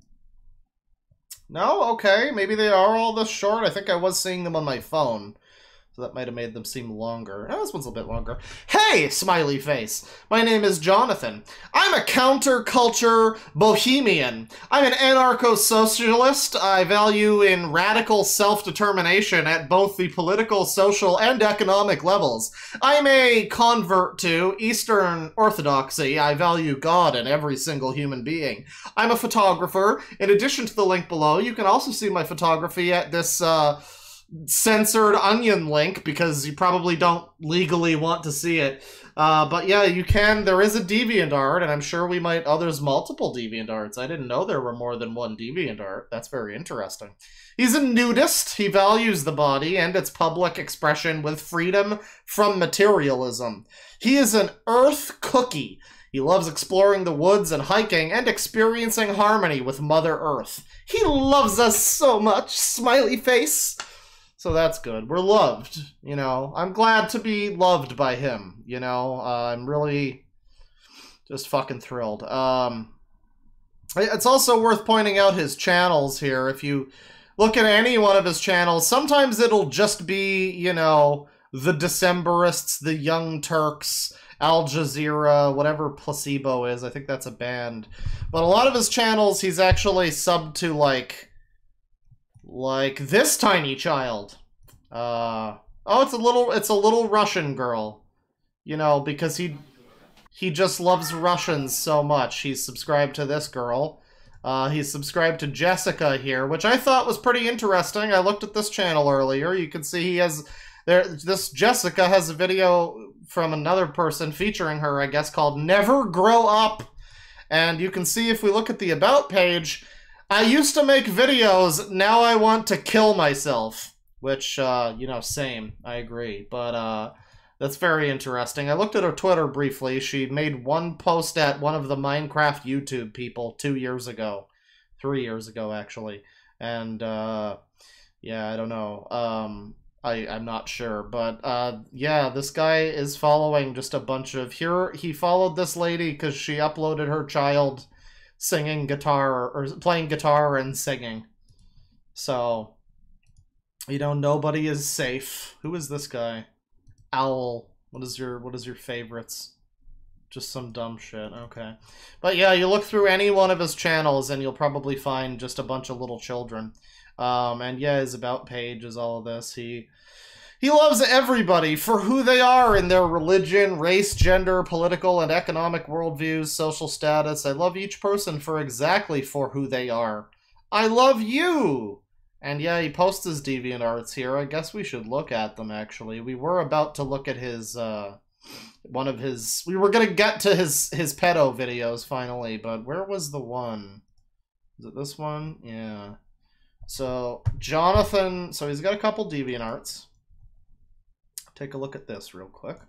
No? Okay. Maybe they are all this short. I think I was seeing them on my phone. So that might have made them seem longer. Oh, this one's a bit longer. Hey, smiley face. My name is Jonathan. I'm a counterculture bohemian. I'm an anarcho-socialist. I value in radical self-determination at both the political, social, and economic levels. I'm a convert to Eastern Orthodoxy. I value God in every single human being. I'm a photographer. In addition to the link below, you can also see my photography at this, uh... censored onion link because you probably don't legally want to see it. Uh, but yeah, you can. There is a DeviantArt, and I'm sure we might. Oh, there's multiple DeviantArts. I didn't know there were more than one DeviantArt. That's very interesting. He's a nudist. He values the body and its public expression with freedom from materialism. He is an earth cookie. He loves exploring the woods and hiking and experiencing harmony with Mother Earth. He loves us so much, smiley face. So that's good. We're loved, you know. I'm glad to be loved by him, you know. Uh, I'm really just fucking thrilled. Um, it's also worth pointing out his channels here. If you look at any one of his channels, sometimes it'll just be, you know, the Decemberists, the Young Turks, Al Jazeera, whatever Placebo is. I think that's a band. But a lot of his channels, he's actually subbed to, like... Like this tiny child. Uh, oh, it's a little, it's a little Russian girl. You know, because he, he just loves Russians so much. He's subscribed to this girl. Uh, he's subscribed to Jessica here, which I thought was pretty interesting. I looked at this channel earlier. You can see he has, there, this Jessica has a video from another person featuring her, I guess, called Never Grow Up. And you can see if we look at the About page, I used to make videos, now I want to kill myself. Which, uh, you know, same. I agree. But, uh, that's very interesting. I looked at her Twitter briefly. She made one post at one of the Minecraft YouTube people two years ago. Three years ago, actually. And, uh, yeah, I don't know. Um, I, I'm not sure. But, uh, yeah, this guy is following just a bunch of... Here, he followed this lady because she uploaded her child... singing guitar, or playing guitar and singing. So, you know, nobody is safe. Who is this guy? Owl. What is your, what is your favorites? Just some dumb shit, okay. But yeah, you look through any one of his channels and you'll probably find just a bunch of little children. Um, and yeah, his About page is all of this. He... He loves everybody for who they are in their religion, race, gender, political and economic worldviews, social status. I love each person for exactly for who they are. I love you! And yeah, he posts his DeviantArts here. I guess we should look at them, actually. We were about to look at his, uh... one of his... We were gonna get to his, his pedo videos, finally, but where was the one? Is it this one? Yeah. So, Jonathan... So he's got a couple DeviantArts. Take a look at this real quick.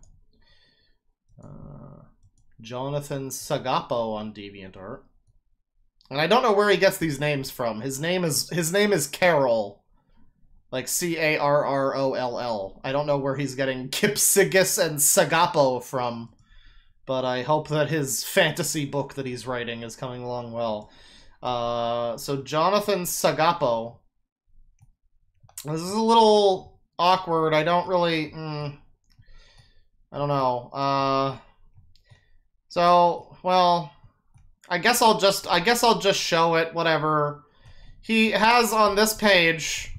Uh, Jonathan Sagapo on DeviantArt. And I don't know where he gets these names from. His name is his name is Carroll. Like C A R R O L L. I don't know where he's getting Kipsigus and Sagapo from. But I hope that his fantasy book that he's writing is coming along well. Uh, so Jonathan Sagapo. This is a little... awkward. I don't really... Mm, I don't know. Uh, so, well... I guess I'll just... I guess I'll just show it. Whatever. He has on this page...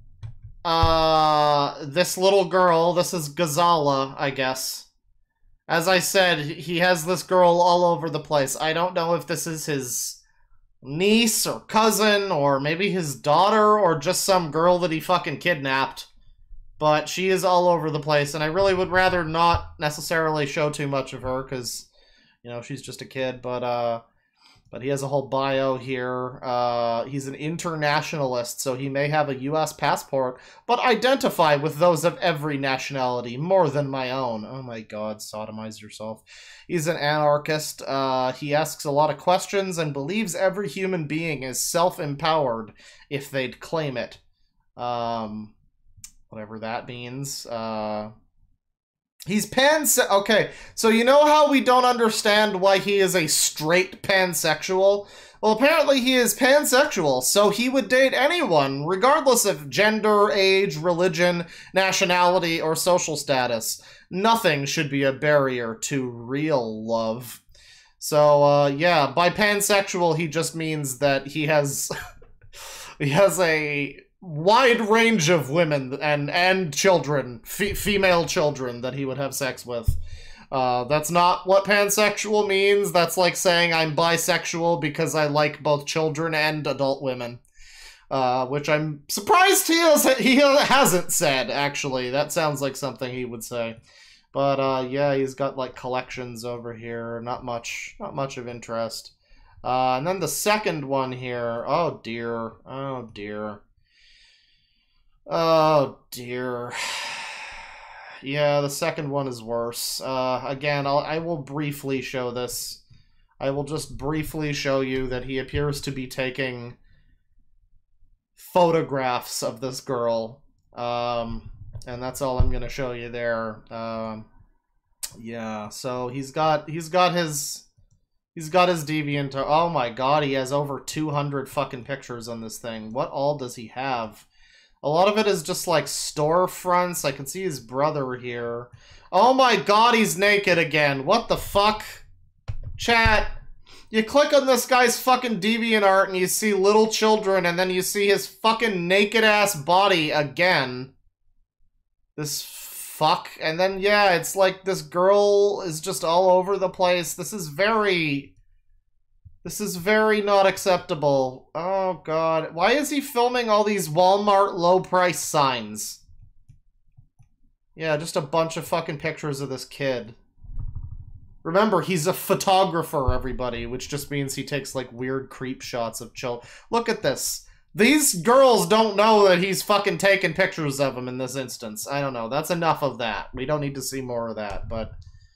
Uh, this little girl. This is Gazala, I guess. As I said, he has this girl all over the place. I don't know if this is his niece or cousin or maybe his daughter or just some girl that he fucking kidnapped. But she is all over the place, and I really would rather not necessarily show too much of her, because, you know, she's just a kid, but, uh, but he has a whole bio here. Uh, he's an internationalist, so he may have a U S passport, but identify with those of every nationality, more than my own. Oh my god, sodomize yourself. He's an anarchist. Uh, he asks a lot of questions and believes every human being is self-empowered if they'd claim it. Um... Whatever that means. Uh, he's panse- Okay, so you know how we don't understand why he is a straight pansexual? Well, apparently he is pansexual, so he would date anyone, regardless of gender, age, religion, nationality, or social status. Nothing should be a barrier to real love. So, uh, yeah, by pansexual, he just means that he has... he has a... wide range of women and and children, f female children that he would have sex with. Uh, that's not what pansexual means. That's like saying I'm bisexual because I like both children and adult women. Uh, which I'm surprised he, has, he hasn't said, actually. That sounds like something he would say. But, uh, yeah, he's got, like, collections over here. Not much, not much of interest. Uh, and then the second one here. Oh, dear. Oh, dear. Oh, dear. Yeah, the second one is worse. Uh, again, I'll, I will briefly show this. I will just briefly show you that he appears to be taking photographs of this girl. Um... And that's all I'm gonna show you there. Um, yeah, so he's got he's got his he's got his deviant. Oh my god, he has over two hundred fucking pictures on this thing. What all does he have? A lot of it is just like storefronts. I can see his brother here. Oh my god, he's naked again. What the fuck? Chat. You click on this guy's fucking DeviantArt and you see little children, and then you see his fucking naked ass body again. This fuck. And then, yeah, it's like this girl is just all over the place. This is very... This is very not acceptable. Oh, God. Why is he filming all these Walmart low-price signs? Yeah, just a bunch of fucking pictures of this kid. Remember, he's a photographer, everybody, which just means he takes, like, weird creep shots of children. Look at this. These girls don't know that he's fucking taking pictures of them in this instance. I don't know. That's enough of that. We don't need to see more of that, but...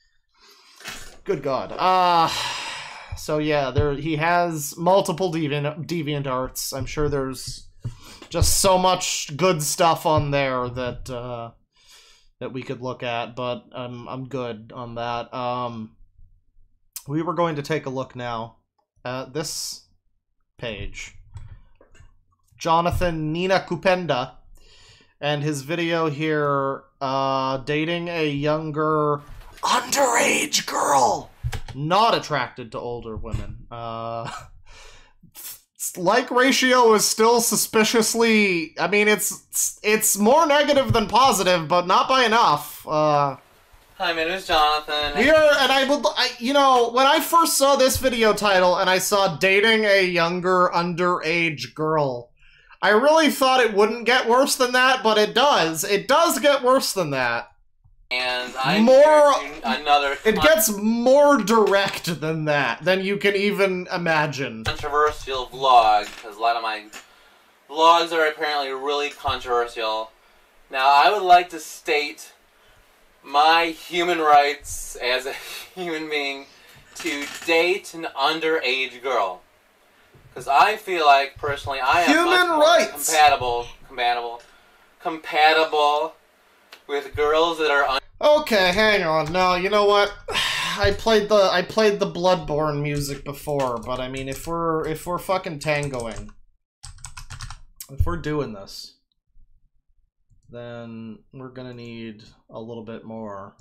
Good God. Uh, so yeah, there he has multiple deviant, deviant arts. I'm sure there's just so much good stuff on there that uh, that we could look at, but I'm, I'm good on that. Um, we were going to take a look now at this page. Jonathan Nina Kupenda, and his video here, uh, dating a younger, underage girl, not attracted to older women. Uh, like ratio is still suspiciously, I mean, it's, it's more negative than positive, but not by enough. Uh, Hi, my name is Jonathan. Here, and I would, I, you know, when I first saw this video title and I saw dating a younger, underage girl, I really thought it wouldn't get worse than that, but it does. It does get worse than that. And I'm more, another. It gets more direct than that, than you can even imagine. Controversial vlog, because a lot of my vlogs are apparently really controversial. Now, I would like to state my human rights as a human being to date an underage girl. Because I feel like, personally, I am Human much more rights. compatible, compatible, compatible with girls that are un Okay, hang on. No, you know what? I played the I played the Bloodborne music before, but I mean, if we're if we're fucking tangoing, if we're doing this, then we're gonna need a little bit more.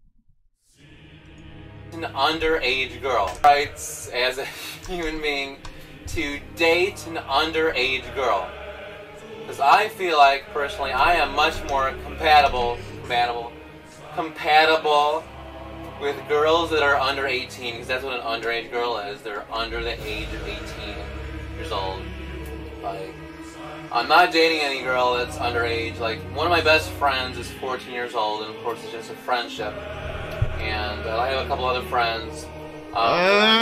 an underage girl. Rights as a human being to date an underage girl. Because I feel like, personally, I am much more compatible, compatible, compatible with girls that are under eighteen, because that's what an underage girl is. They're under the age of eighteen years old. Like, I'm not dating any girl that's underage. Like, one of my best friends is fourteen years old, and of course it's just a friendship. And uh, I have a couple other friends. Um, Uh,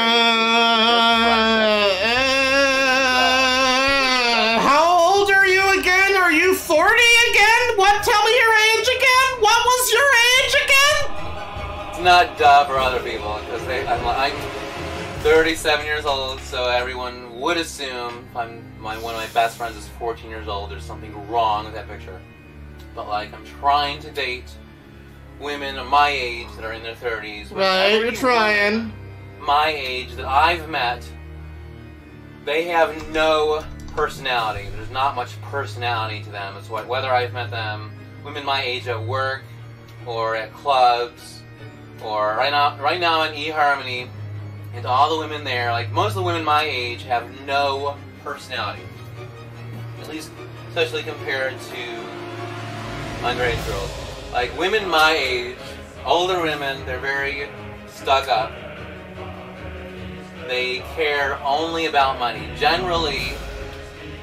uh, how old are you again? Are you forty again? What? Tell me your age again? What was your age again? It's not duh for other people, because they, I'm, I'm thirty-seven years old, so everyone would assume if I'm my one of my best friends is fourteen years old, there's something wrong with that picture. But like, I'm trying to date women of my age that are in their thirties. Right, you're trying. My age that I've met, they have no personality. There's not much personality to them. It's what whether I've met them, women my age at work, or at clubs, or right now, right now in eHarmony, and all the women there, like most of the women my age, have no personality. At least, especially compared to underage girls. Like women my age, older women, they're very stuck up. They care only about money. Generally, let me just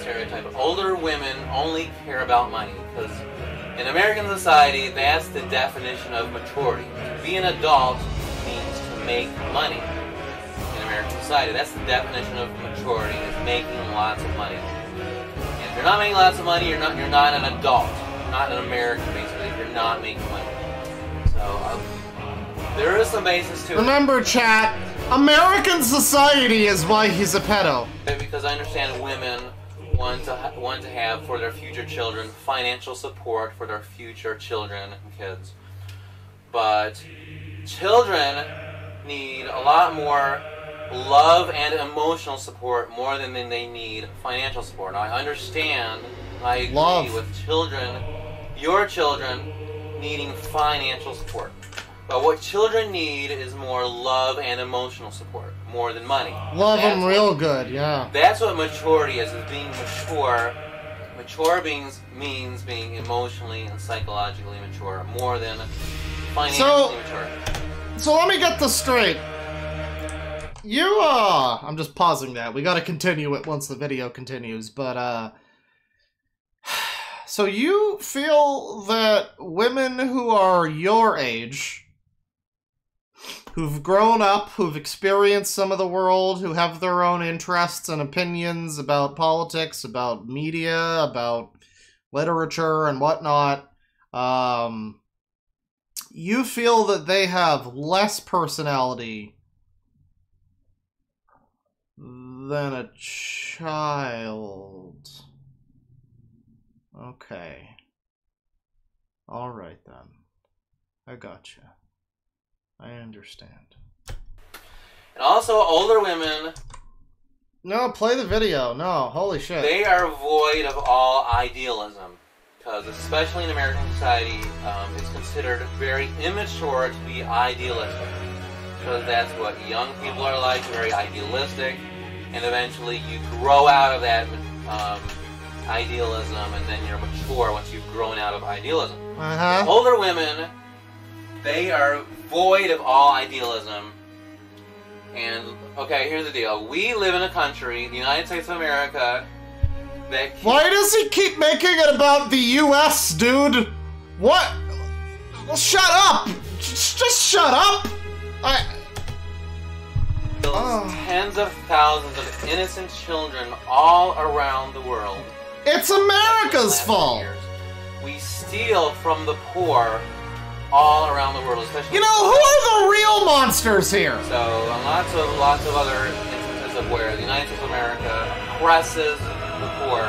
stereotype, but older women only care about money, because in American society, that's the definition of maturity. To be an adult means to make money. In American society, that's the definition of maturity, is making lots of money. And if you're not making lots of money, you're not you're not an adult. You're not an American, basically, if you're not making money. So, um, there is some basis to it. Remember, chat, American society is why he's a pedo. Because I understand women want to ha want to have for their future children financial support for their future children and kids, but children need a lot more love and emotional support more than they need financial support. Now, I understand, I agree love. with children, your children needing financial support. But what children need is more love and emotional support, more than money. Love them real what, good, yeah. That's what maturity is, is being mature. Mature means, means being emotionally and psychologically mature, more than financially so, mature. So let me get this straight. You, uh... I'm just pausing that. We gotta continue it once the video continues, but, uh... So you feel that women who are your age, who've grown up, who've experienced some of the world, who have their own interests and opinions about politics, about media, about literature and whatnot, um, you feel that they have less personality than a child. Okay. Alright then. I gotcha. I understand. And also, older women... No, play the video. No, holy shit. They are void of all idealism. Because, especially in American society, um, it's considered very immature to be idealistic. Because that's what young people are like, very idealistic. And eventually you grow out of that um, idealism, and then you're mature once you've grown out of idealism. Uh-huh. Older women, they are void of all idealism. And, okay, here's the deal. We live in a country, the United States of America, that... Why does he keep making it about the U S, dude? What? Well, shut up! Just, just shut up! I... Oh. Tens of thousands of innocent children all around the world. It's America's fault! Years. We steal from the poor all around the world, especially... You know, who are the real monsters here? So, and lots of, lots of other instances of where the United States of America oppresses the poor.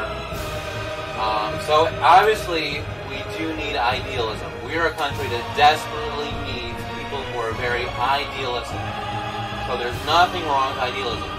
Um, so, obviously, we do need idealism. We are a country that desperately needs people who are very idealistic. So there's nothing wrong with idealism.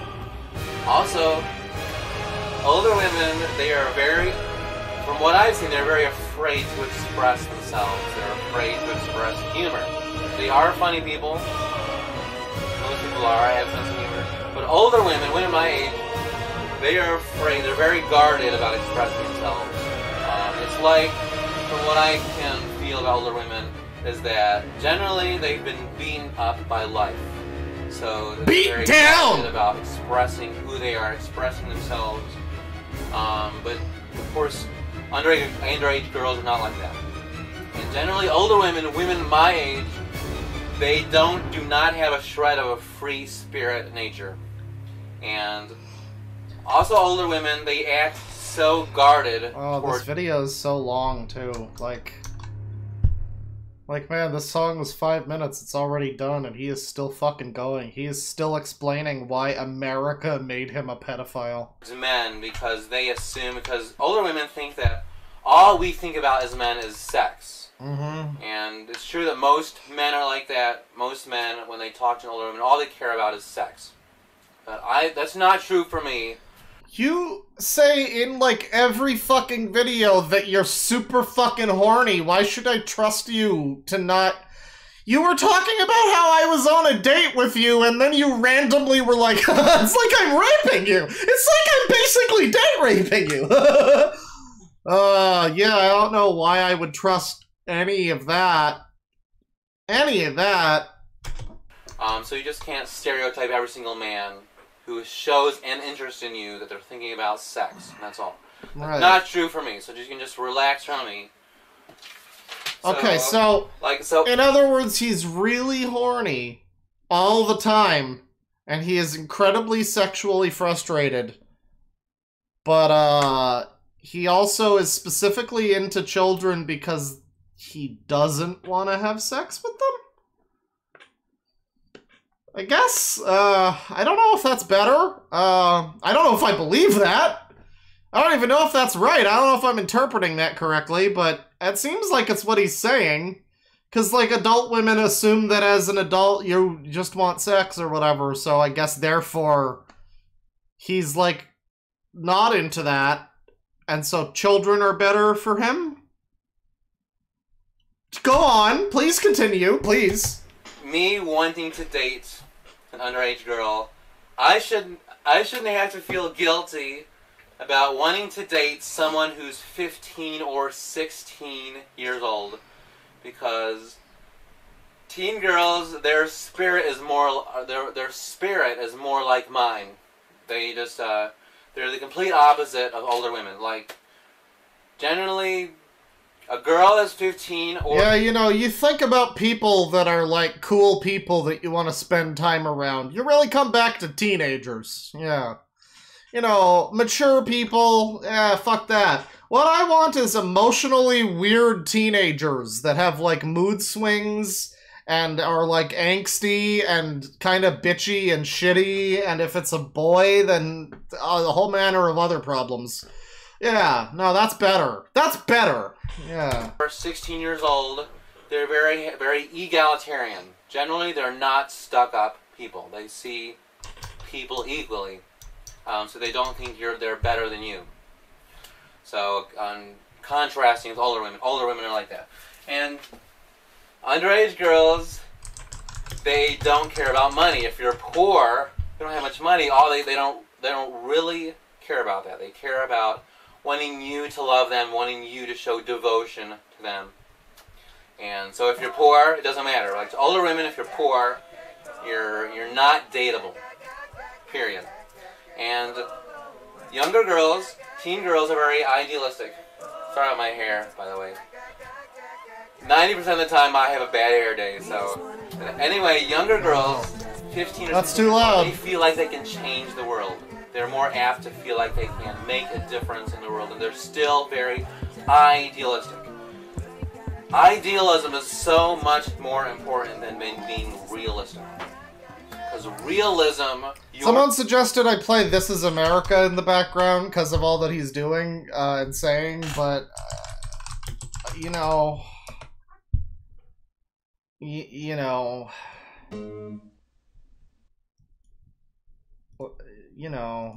Also, older women, they are very, from what I've seen, they're very afraid to express themselves. They're afraid to express humor. They are funny people. Most people are. I have sense of humor. But older women, women my age, they are afraid. They're very guarded about expressing themselves. Um, it's like, from what I can feel about older women, is that generally they've been beaten up by life. So they're Beat very down about expressing who they are, expressing themselves. Um, but of course, underage, underage girls are not like that. And generally, older women, women my age, they don't, do not have a shred of a free spirit nature. And also, older women, they act so guarded. Oh, toward... this video is so long too. Like. Like, man, this song was five minutes, it's already done, and he is still fucking going. He is still explaining why America made him a pedophile. Men, because they assume, because older women think that all we think about as men is sex. Mm-hmm. And it's true that most men are like that. Most men, when they talk to an older woman, all they care about is sex. But I, that's not true for me. You say in, like, every fucking video that you're super fucking horny. Why should I trust you to not... You were talking about how I was on a date with you, and then you randomly were like, it's like I'm raping you! It's like I'm basically date raping you! uh, yeah, I don't know why I would trust any of that. Any of that. Um, so you just can't stereotype every single man who shows an interest in you that they're thinking about sex. And that's all. Right. Not true for me. So you can just relax around me. So, okay, so like so. In other words, he's really horny all the time, and he is incredibly sexually frustrated. But uh, he also is specifically into children because he doesn't want to have sex with them? I guess. Uh, I don't know if that's better. Uh, I don't know if I believe that. I don't even know if that's right. I don't know if I'm interpreting that correctly, but it seems like it's what he's saying. Because, like, adult women assume that as an adult you just want sex or whatever, so I guess therefore he's, like, not into that, and so children are better for him? Go on, please continue, please. Me wanting to date an underage girl, I shouldn't I shouldn't have to feel guilty about wanting to date someone who's fifteen or sixteen years old, because teen girls, their spirit is more their their spirit is more like mine. They just uh they're the complete opposite of older women. Like, generally, a girl is fifteen or... Yeah, you know, you think about people that are, like, cool people that you want to spend time around. You really come back to teenagers. Yeah. You know, mature people, yeah, fuck that. What I want is emotionally weird teenagers that have, like, mood swings and are, like, angsty and kind of bitchy and shitty, and if it's a boy, then uh, a whole manner of other problems. Yeah, no, that's better. That's better. Yeah. They're sixteen years old. They're very, very egalitarian. Generally, they're not stuck-up people. They see people equally, um, so they don't think you're they're better than you. So, um, contrasting with older women, older women are like that. And underage girls, they don't care about money. If you're poor, you don't have much money. All they they don't they don't really care about that. They care about wanting you to love them, wanting you to show devotion to them. And so if you're poor, it doesn't matter. Like to older women, if you're poor, you're you're not dateable. Period. And younger girls, teen girls are very idealistic. Sorry about my hair, by the way. ninety percent of the time I have a bad hair day, so... Anyway, younger girls, fifteen or That's too loud. they feel like they can change the world. They're more apt to feel like they can make a difference in the world, and they're still very idealistic. Idealism is so much more important than being realistic. Because realism... Someone suggested I play This Is America in the background because of all that he's doing uh, and saying, but, uh, you know... Y you know... You know...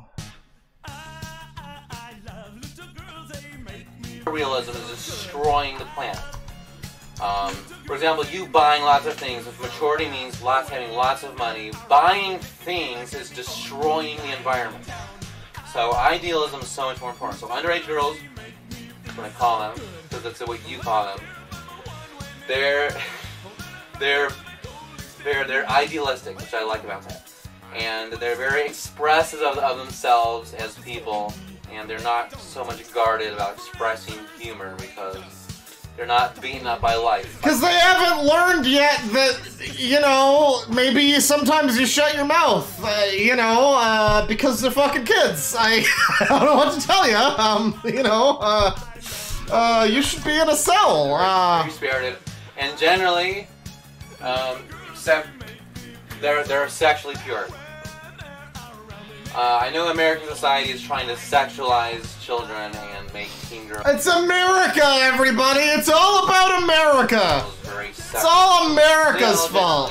Realism is destroying the planet. Um, for example, you buying lots of things. If maturity means lots having lots of money, buying things is destroying the environment. So idealism is so much more important. So underage girls, that's what I call them, because that's what you call them. They're they're they're they're idealistic, which I like about that, and they're very expressive of, of themselves as people, and they're not so much guarded about expressing humor because they're not beaten up by life. Because they haven't learned yet that, you know, maybe sometimes you shut your mouth, uh, you know, uh, because they're fucking kids. I, I don't know what to tell you. Um, you know, uh, uh, you should be in a cell. Uh, Free spirited, and generally, um, except they're they're sexually pure. Uh, I know American society is trying to sexualize children and make teen girls. It's America, everybody! It's all about America! It's all America's fault!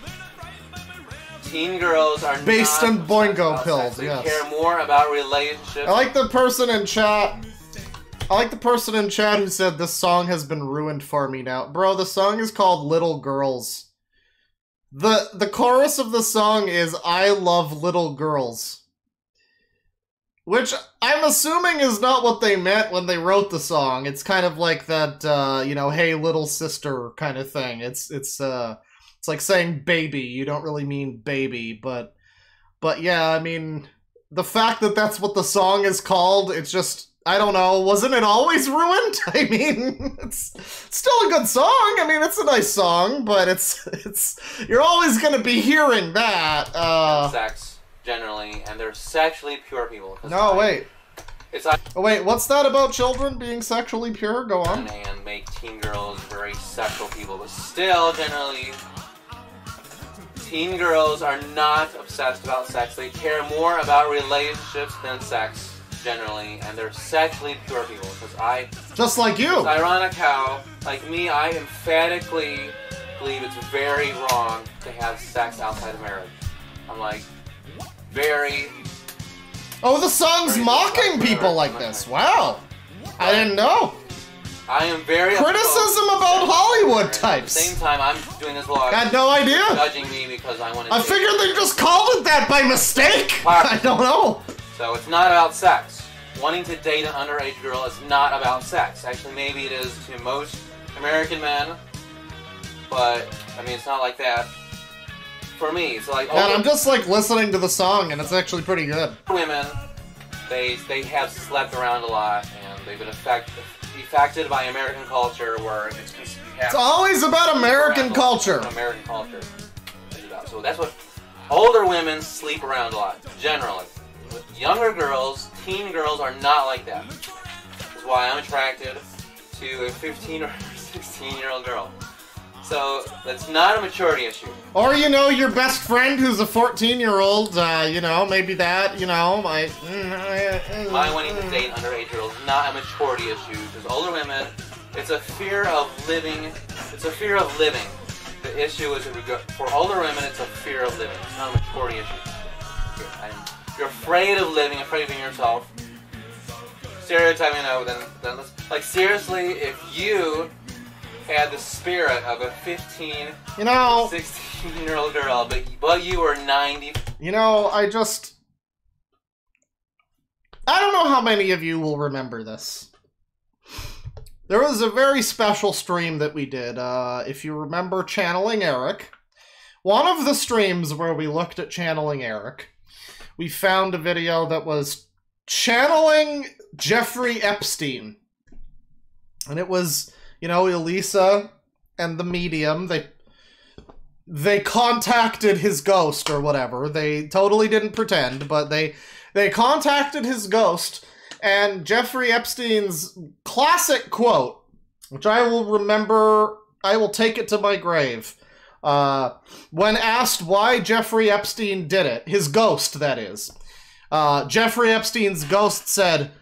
Teen girls are based not on boingo pills, they yes. care more about relationships. I like the person in chat. I like the person in chat who said this song has been ruined for me now. Bro, the song is called Little Girls. The the chorus of the song is I love little girls. Which I'm assuming is not what they meant when they wrote the song. It's kind of like that, uh, you know, hey little sister kind of thing. It's it's uh, it's like saying baby. You don't really mean baby, but But yeah, I mean, the fact that that's what the song is called, it's just, I don't know, wasn't it always ruined? I mean, it's still a good song. I mean, it's a nice song, but it's, it's, you're always going to be hearing that. Uh, sex, generally, and they're sexually pure people. No, I, wait. It's like, oh, wait, what's that about children being sexually pure? Go on. And make teen girls very sexual people, but still, generally, teen girls are not obsessed about sex. They care more about relationships than sex, generally, and they're sexually pure people. Because I, just like you. It's ironic how, like me, I emphatically believe it's very wrong to have sex outside of marriage. I'm like, very. Oh, the song's very mocking people like this. Wow, I didn't know. I am very criticism about Hollywood At types. the same time, I'm doing this vlog. Had no idea. Judging me because I want to. I figured they just called it that by mistake. I don't know. So it's not about sex. Wanting to date an underage girl is not about sex. Actually, maybe it is to most American men, but I mean, it's not like that for me. It's like, and I'm just like listening to the song, and it's actually pretty good. Women, they they have slept around a lot, and they've been affected. affected by American culture, where it's, it's always about American culture. American culture is about. So that's what older women sleep around a lot, generally. With younger girls, teen girls are not like that. That's why I'm attracted to a fifteen or sixteen year old girl. So that's not a maturity issue. Or, you know, your best friend who's a fourteen year old, uh, you know, maybe that, you know, my... My wanting to date underage girls is not a maturity issue. Because older women, it's a fear of living, it's a fear of living. The issue is, for older women, it's a fear of living. It's not a maturity issue. You're, you're afraid of living, afraid of being yourself. Stereotyping, you know, then, then let's, like, seriously, if you had the spirit of a fifteen, you know, sixteen year old girl, but, but you were ninety. You know, I just... I don't know how many of you will remember this. There was a very special stream that we did. Uh, if you remember Channeling Eric, one of the streams where we looked at Channeling Eric, we found a video that was channeling Jeffrey Epstein. And it was... You know, Elisa and the medium, they they contacted his ghost or whatever. They totally didn't pretend, but they they contacted his ghost, and Jeffrey Epstein's classic quote, which I will remember, I will take it to my grave, uh, when asked why Jeffrey Epstein did it, his ghost, that is, uh, Jeffrey Epstein's ghost said,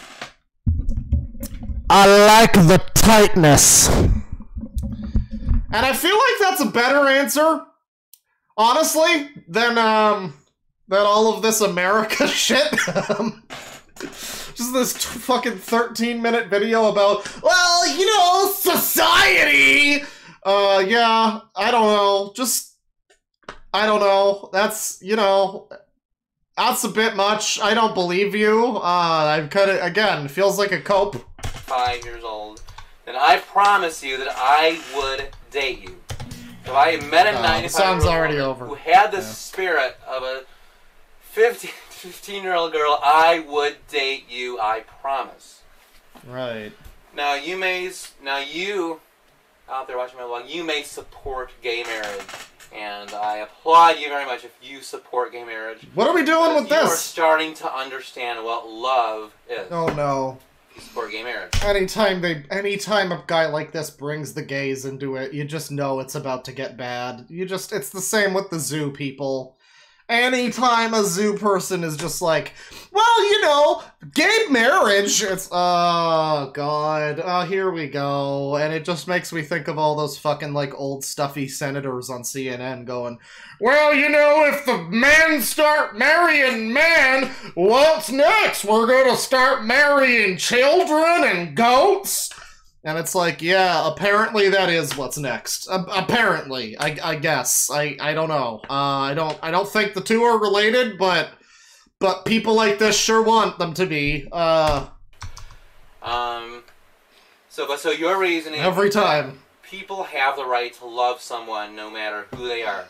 I like the tightness. And I feel like that's a better answer, honestly, than, um, than all of this America shit. Um, just this t fucking thirteen minute video about, well, you know, society! Uh, yeah, I don't know, just, I don't know, that's, you know... That's a bit much. I don't believe you. Uh, I've cut it, again, feels like a cope. Five years old, then I promise you that I would date you. If I met a uh, ninety-five year old who had the yeah. spirit of a fifteen year old girl, I would date you, I promise. Right. Now you may, now you, out there watching my vlog, you may support gay marriage. And I applaud you very much if you support gay marriage. What are we doing with you this? You are starting to understand what love is. Oh no. You support gay marriage. Anytime they, anytime a guy like this brings the gays into it, you just know it's about to get bad. You just, it's the same with the zoo people. Anytime a zoo person is just like, well, you know, gay marriage, it's, oh, God, oh, here we go. And it just makes me think of all those fucking, like, old stuffy senators on C N N going, well, you know, if the men start marrying men, what's next? We're gonna start marrying children and goats? And it's like, yeah, apparently that is what's next. Uh, apparently, I, I guess. I, I don't know. Uh, I don't I don't think the two are related, but but people like this sure want them to be. Uh, um. So, but so your reasoning every time people have the right to love someone no matter who they are.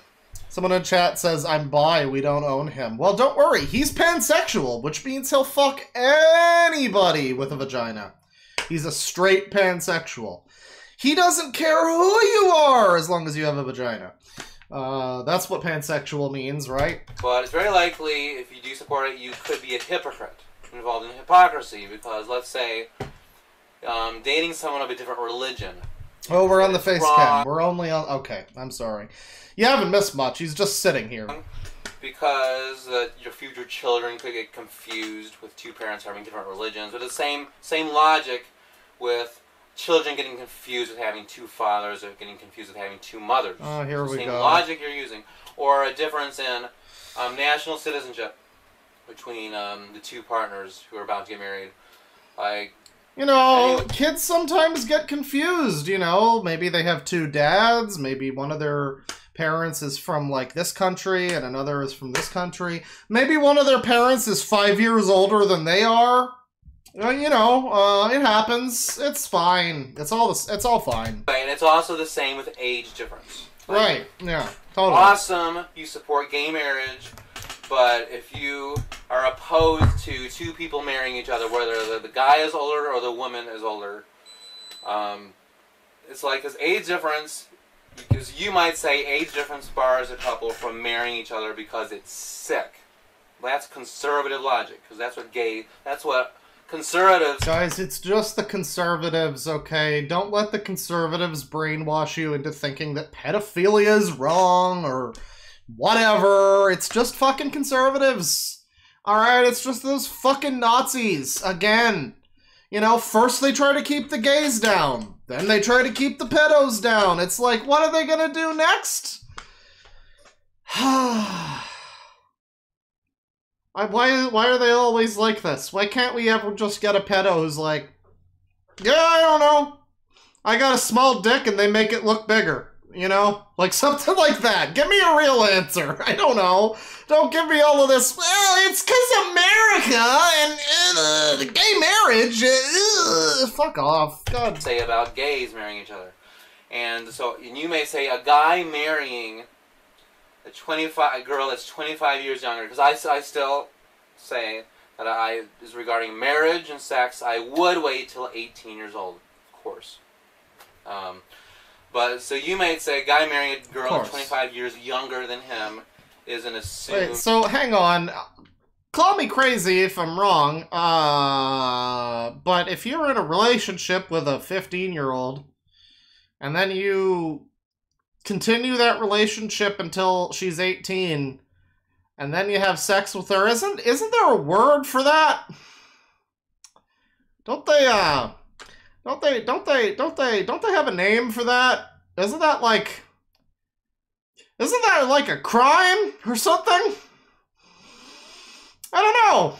Someone in chat says, I'm bi, we don't own him. Well, don't worry, he's pansexual, which means he'll fuck anybody with a vagina. He's a straight pansexual. He doesn't care who you are as long as you have a vagina. Uh, that's what pansexual means, right? But it's very likely, if you do support it, you could be a hypocrite, involved in hypocrisy, because let's say, um, dating someone of a different religion. Oh, we're on the face cam. We're only on... Okay, I'm sorry. You haven't missed much. He's just sitting here. Because uh, your future children could get confused with two parents having different religions. But the same same logic with children getting confused with having two fathers or getting confused with having two mothers. Oh, here we go. Same logic you're using. Or a difference in um, national citizenship between um, the two partners who are about to get married. Like... You know, kids sometimes get confused, you know. Maybe they have two dads. Maybe one of their parents is from, like, this country and another is from this country. Maybe one of their parents is five years older than they are. Well, you know, uh, it happens. It's fine. It's all, it's all fine. And it's also the same with age difference. Like, right, yeah, totally. Awesome, you support gay marriage. But if you are opposed to two people marrying each other, whether the, the guy is older or the woman is older, um, it's like this age difference, because you might say age difference bars a couple from marrying each other because it's sick. That's conservative logic, because that's what gay, that's what conservatives... Guys, it's just the conservatives, okay? Don't let the conservatives brainwash you into thinking that pedophilia is wrong or... Whatever, it's just fucking conservatives. Alright, it's just those fucking Nazis. Again. You know, first they try to keep the gays down. Then they try to keep the pedos down. It's like, what are they gonna do next? I, why, why are they always like this? Why can't we ever just get a pedo who's like, yeah, I don't know. I got a small dick and they make it look bigger. You know? Like something like that. Give me a real answer. I don't know. Don't give me all of this, well, it's because America and uh, the gay marriage. Uh, fuck off. God. Say about gays marrying each other. And so, and you may say a guy marrying a twenty-five a girl that's twenty-five years younger, because I, I still say that I, is regarding marriage and sex, I would wait till eighteen years old, of course. Um... But, so you might say a guy marrying a girl twenty-five years younger than him is an assumed... Wait, so hang on. Call me crazy if I'm wrong, uh, but if you're in a relationship with a fifteen-year-old, and then you continue that relationship until she's eighteen, and then you have sex with her, isn't, isn't there a word for that? Don't they, uh... Don't they, don't they, don't they, don't they have a name for that? Isn't that like, isn't that like a crime or something? I don't know.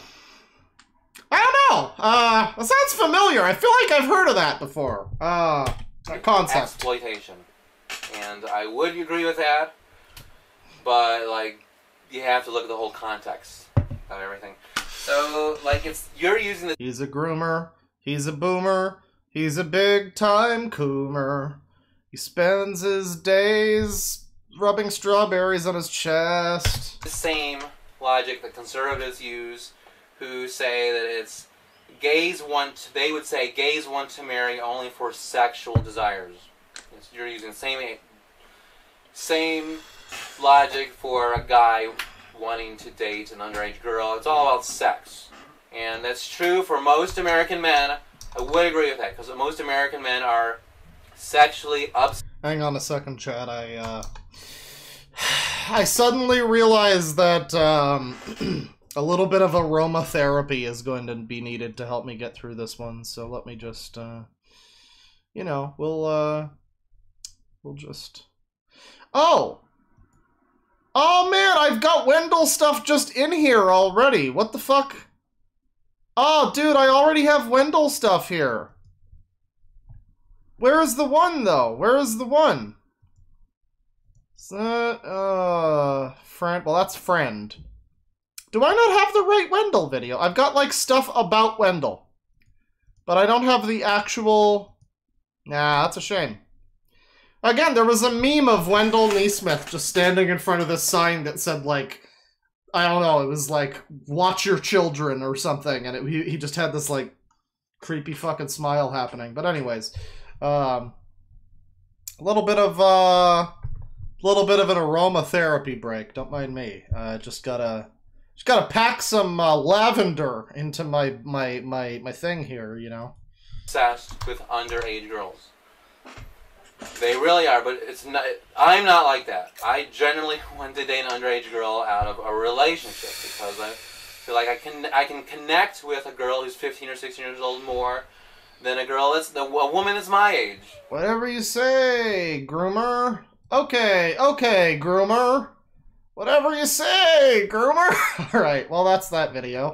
I don't know. Uh, that sounds familiar. I feel like I've heard of that before. Uh, that concept. Exploitation. And I would agree with that, but like, you have to look at the whole context of everything. So, like, it's, you're using the... He's a groomer. He's a boomer. He's a big-time coomer. He spends his days rubbing strawberries on his chest. The same logic that conservatives use, who say that it's gays want, they would say gays want to marry only for sexual desires. You're using the same, same logic for a guy wanting to date an underage girl. It's all about sex. And that's true for most American men. I would agree with that, because most American men are sexually obsessed. Hang on a second, Chad. I, uh... I suddenly realized that, um... a little bit of aromatherapy is going to be needed to help me get through this one, so let me just, uh... You know, we'll, uh... We'll just... Oh! Oh, man, I've got Wendell stuff just in here already. What the fuck? Oh, dude, I already have Wendell stuff here. Where is the one, though? Where is the one? Is that, uh, friend? Well, that's friend. Do I not have the right Wendell video? I've got, like, stuff about Wendell. But I don't have the actual... Nah, that's a shame. Again, there was a meme of Wendell Neesmith just standing in front of this sign that said, like, I don't know, it was like, watch your children or something, and it, he, he just had this, like, creepy fucking smile happening. But anyways, um, a little bit of, uh, a little bit of an aromatherapy break, don't mind me. I uh, just gotta, just gotta pack some uh, lavender into my, my, my, my thing here, you know? Obsessed with underage girls. They really are, but it's not. I'm not like that. I generally want to date an underage girl out of a relationship because I feel like I can I can connect with a girl who's fifteen or sixteen years old more than a girl that's a woman that's my age. Whatever you say, groomer. Okay, okay, groomer. Whatever you say, groomer. All right, well that's that video.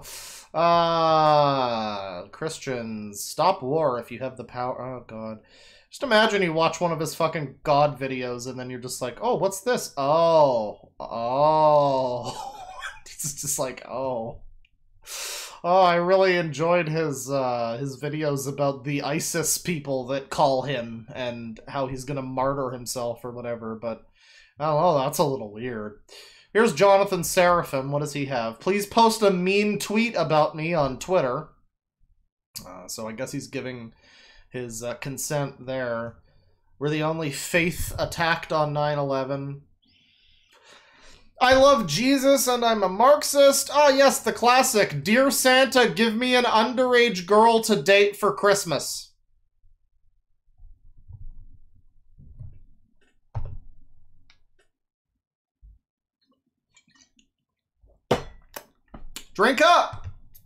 Uh, Christians, stop war if you have the power. Oh god. Just imagine you watch one of his fucking God videos and then you're just like, oh, what's this? Oh, oh. It's just like, oh. Oh, I really enjoyed his, uh, his videos about the ISIS people that call him and how he's gonna martyr himself or whatever, but I don't know, that's a little weird. Here's Jonathan Seraphim. What does he have? Please post a mean tweet about me on Twitter. Uh, so I guess he's giving his uh, consent there. We're the only faith attacked on nine eleven. I love Jesus and I'm a Marxist. Ah, yes, the classic. Dear Santa, give me an underage girl to date for Christmas. Drink up!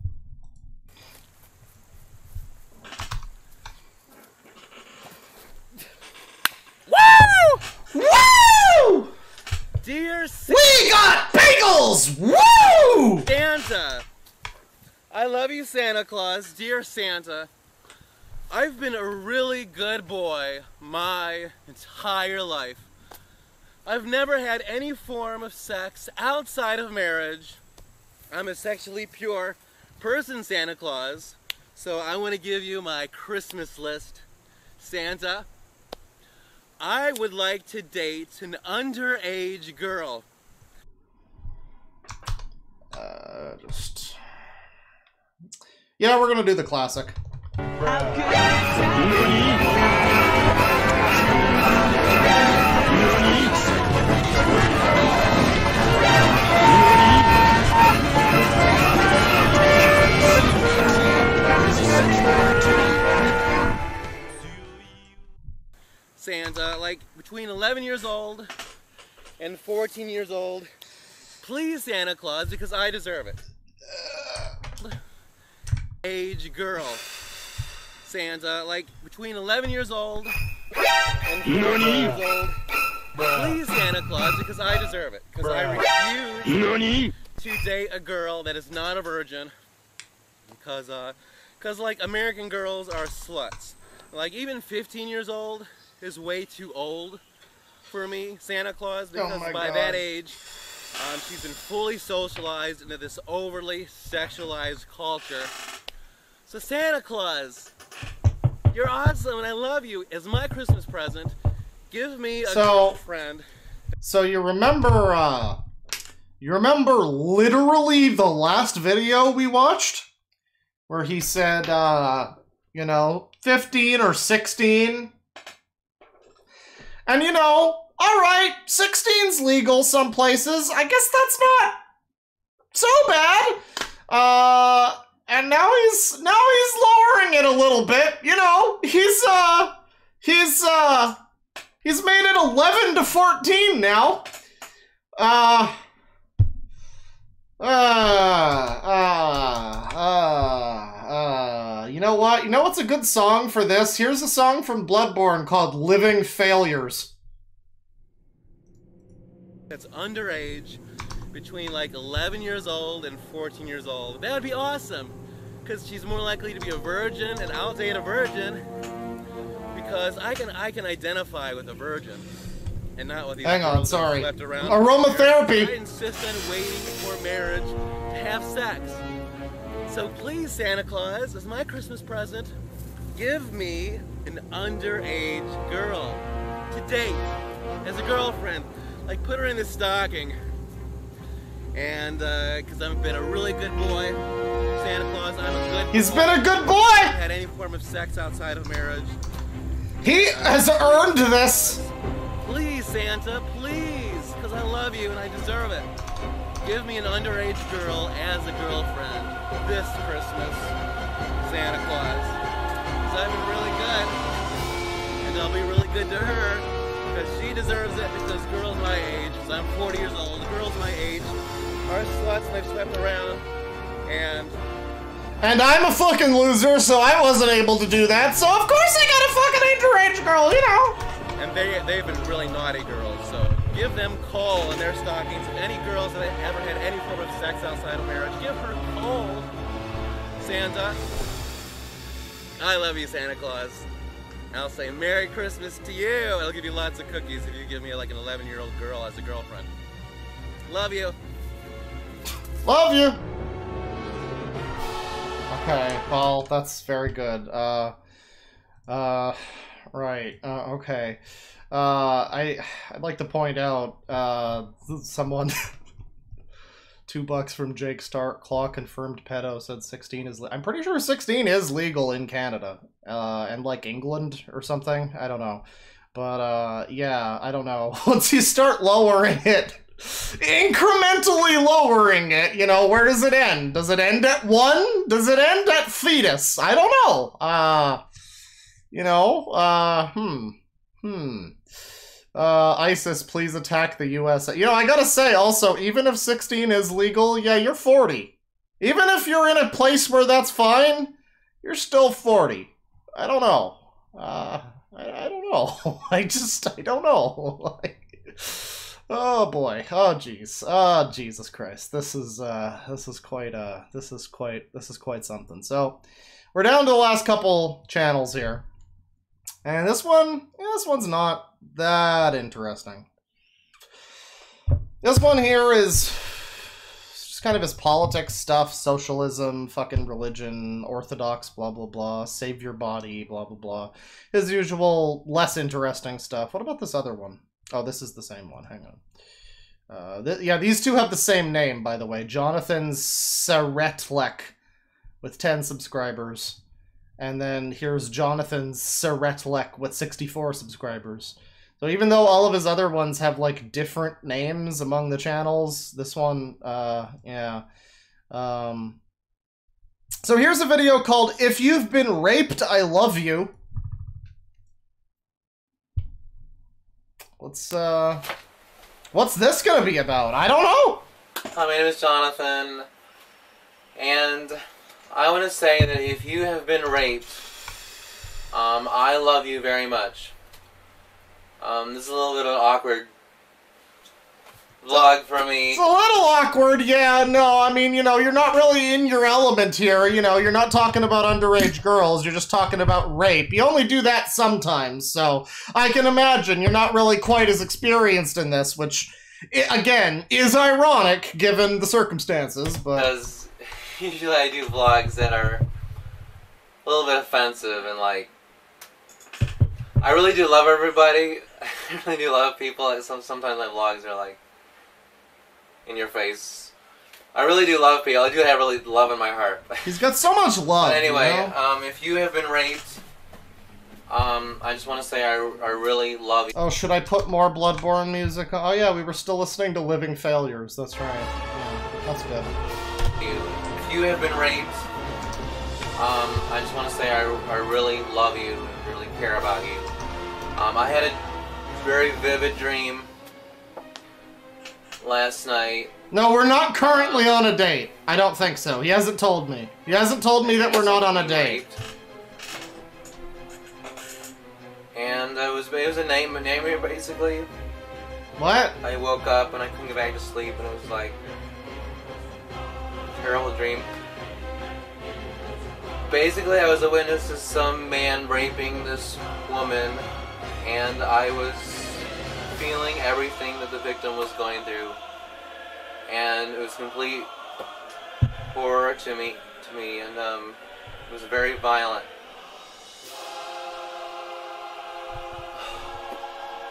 Woo! Woo! Dear Santa, we got bagels! Woo! Santa, I love you, Santa Claus. Dear Santa, I've been a really good boy my entire life. I've never had any form of sex outside of marriage. I'm a sexually pure person, Santa Claus. So I want to give you my Christmas list. Santa, I would like to date an underage girl. Uh, just... Yeah, we're gonna do the classic. Santa, like between eleven years old and fourteen years old, please, Santa Claus, because I deserve it. Age girl. Santa, like between eleven years old and fourteen years old, please, Santa Claus, because I deserve it. Because I refuse to date a girl that is not a virgin. Because, uh, because like American girls are sluts. Like even fifteen years old is way too old for me, Santa Claus, because oh by God. that age, um, she's been fully socialized into this overly sexualized culture. So Santa Claus, you're awesome and I love you. As my Christmas present, give me a so, girlfriend. So you remember, uh, you remember literally the last video we watched? Where he said, uh, you know, fifteen or sixteen? And you know, alright, sixteen's legal some places. I guess that's not so bad. Uh, and now he's, now he's lowering it a little bit. You know, he's, uh, he's, uh, he's made it eleven to fourteen now. Uh, uh, uh, uh, uh, you know what? You know what's a good song for this? Here's a song from Bloodborne called Living Failures. That's underage, between like eleven years old and fourteen years old. That would be awesome, because she's more likely to be a virgin, and I'll date a virgin, because I can I can identify with a virgin, and not with these Hang on, girls that sorry. slept around. Aromatherapy. I insist on waiting for marriage to have sex. So please, Santa Claus, as my Christmas present, give me an underage girl. to date as a girlfriend. Like, put her in the stocking. And, uh, because I've been a really good boy, Santa Claus, I'm a good boy. He's been a good boy! I haven't had any form of sex outside of marriage. He has earned this! Please, Santa, please, because I love you and I deserve it. Give me an underage girl as a girlfriend this Christmas, Santa Claus. Because I've been really good, and I'll be really good to her, because she deserves it, because girls my age, because I'm forty years old, girls my age are sluts and they've slept around, and... And I'm a fucking loser, so I wasn't able to do that, so of course I got a fucking underage girl, you know! And they, they've been really naughty girls, so give them coal in their stockings. Any girls that have ever had any form of sex outside of marriage, give her coal, Santa. I love you, Santa Claus. I'll say Merry Christmas to you. I'll give you lots of cookies if you give me like an eleven-year-old girl as a girlfriend. Love you. Love you! Okay, well, that's very good. Uh, uh, right, uh, okay. Uh, I, I'd like to point out, uh, someone, two bucks from Jake Stark, Claw confirmed pedo, said sixteen is, I'm pretty sure sixteen is legal in Canada, uh, and like England or something, I don't know. But, uh, yeah, I don't know. Once you start lowering it, incrementally lowering it, you know, where does it end? Does it end at one? Does it end at fetus? I don't know. Uh, you know, uh, hmm, hmm. Uh, ISIS, please attack the U S A. You know, I gotta say, also, even if sixteen is legal, yeah, you're forty. Even if you're in a place where that's fine, you're still forty. I don't know. Uh, I, I don't know. I just, I don't know. Like... Oh boy. Oh jeez. Oh Jesus Christ. This is uh this is quite uh this is quite this is quite something. So we're down to the last couple channels here. And this one, yeah, this one's not that interesting. This one here is just kind of his politics stuff, socialism, fucking religion, orthodox, blah blah blah, save your body, blah blah blah. His usual less interesting stuff. What about this other one? Oh, this is the same one. Hang on. Uh, th yeah, these two have the same name, by the way. Jonathan Seretlek with ten subscribers. And then here's Jonathan Seretlek with sixty-four subscribers. So even though all of his other ones have, like, different names among the channels, this one, uh, yeah. Um, so here's a video called If You've Been Raped, I Love You. Let's, uh, what's this gonna be about? I don't know! Hi, my name is Jonathan, and I want to say that if you have been raped, um, I love you very much. Um, this is a little bit of an awkward vlog for me. It's a little awkward, yeah, no, I mean, you know, you're not really in your element here, you know, you're not talking about underage girls, you're just talking about rape. You only do that sometimes, so I can imagine you're not really quite as experienced in this, which, again, is ironic given the circumstances, but... Because usually I do vlogs that are a little bit offensive and, like, I really do love everybody. I really do love people. Some, sometimes my vlogs are, like, in your face. I really do love people. I do have really love in my heart. He's got so much love. But anyway, you know? um, if you have been raped, um, I just want to say I, I really love you. Oh, should I put more Bloodborne music? Oh yeah, we were still listening to Living Failures. That's right. Yeah, that's good. If you have been raped, um, I just want to say I, I really love you and really care about you. Um, I had a very vivid dream last night. No, we're not currently on a date. I don't think so. He hasn't told me. He hasn't told me that we're not on a date. And it was it was a name a nightmare basically. What? I woke up and I couldn't get back to sleep and it was like a terrible dream. Basically, I was a witness to some man raping this woman, and I was feeling everything that the victim was going through, and it was complete horror to me, to me, and um, it was very violent.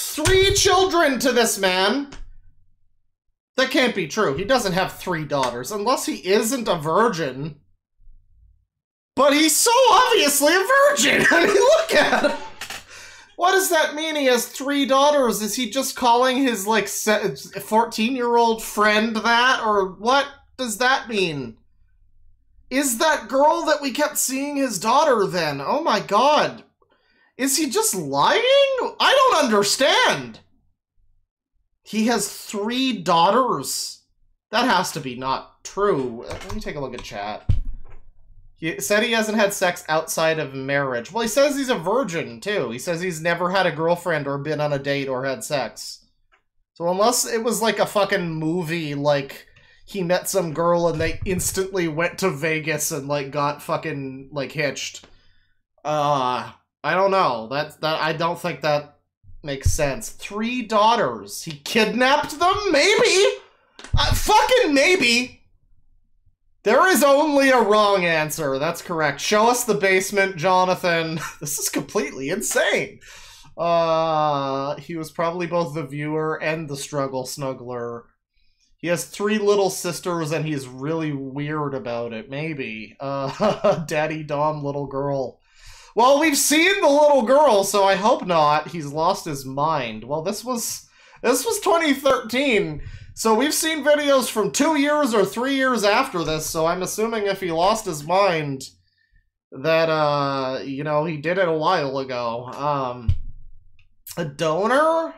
three children to this man. That can't be true. He doesn't have three daughters, unless he isn't a virgin. But he's so obviously a virgin! I mean, look at him! What does that mean he has three daughters? Is he just calling his, like, fourteen-year-old friend that? Or what does that mean? Is that girl that we kept seeing his daughter then? Oh my god. Is he just lying? I don't understand. He has three daughters. That has to be not true. Let me take a look at chat. He said he hasn't had sex outside of marriage. Well, he says he's a virgin, too. He says he's never had a girlfriend or been on a date or had sex. So unless it was like a fucking movie, like, he met some girl and they instantly went to Vegas and, like, got fucking, like, hitched. Uh, I don't know. That, that, I don't think that makes sense. Three daughters. He kidnapped them? Maybe? Uh, fucking maybe. There is only a wrong answer. That's correct. Show us the basement, Jonathan. This is completely insane. Uh, he was probably both the viewer and the struggle snuggler. He has three little sisters and he's really weird about it. Maybe. Uh, Daddy Dom, little girl. Well, we've seen the little girl, so I hope not. He's lost his mind. Well, this was this was twenty thirteen. So we've seen videos from two years or three years after this, so I'm assuming if he lost his mind, that, uh, you know, he did it a while ago. Um, a donor?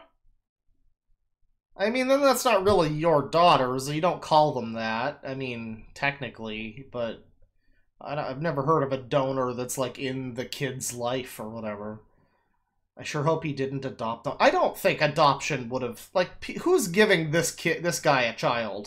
I mean, then that's not really your daughters. You don't call them that. I mean, technically, but I don't, I've never heard of a donor that's, like, in the kid's life or whatever. I sure hope he didn't adopt them. I don't think adoption would have... Like, who's giving this kid, this guy a child?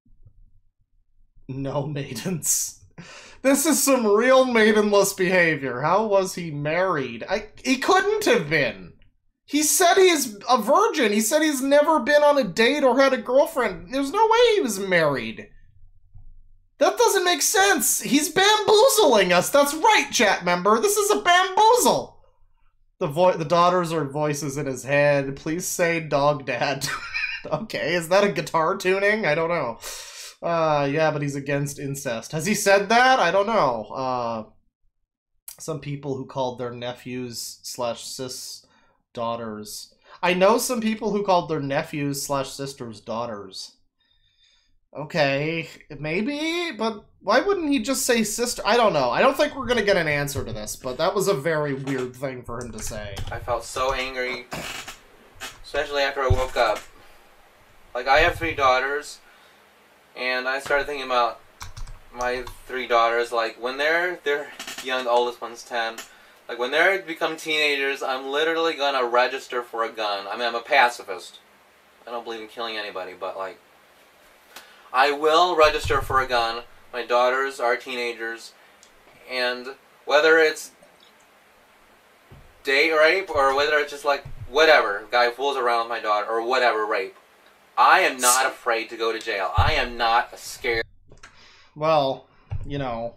No maidens. This is some real maidenless behavior. How was he married? I, he couldn't have been. He said he's a virgin. He said he's never been on a date or had a girlfriend. There's no way he was married. That doesn't make sense. He's bamboozling us. That's right, chat member. This is a bamboozle. The vo the daughters are voices in his head. Please say dog dad. Okay, is that a guitar tuning? I don't know. Uh, yeah, but he's against incest. Has he said that? I don't know. Uh, some people who called their nephews slash sis daughters. I know some people who called their nephews slash sisters daughters. Okay, maybe, but why wouldn't he just say sister? I don't know. I don't think we're gonna get an answer to this, but that was a very weird thing for him to say. I felt so angry, especially after I woke up. Like, I have three daughters, and I started thinking about my three daughters, like, when they're, they're young, the oldest one's ten, like, when they become teenagers, I'm literally gonna register for a gun. I mean, I'm a pacifist. I don't believe in killing anybody, but, like, I will register for a gun. My daughters are teenagers, and whether it's date rape or whether it's just like whatever, guy fools around with my daughter or whatever rape, I am not afraid to go to jail. I am not scared. Well, you know.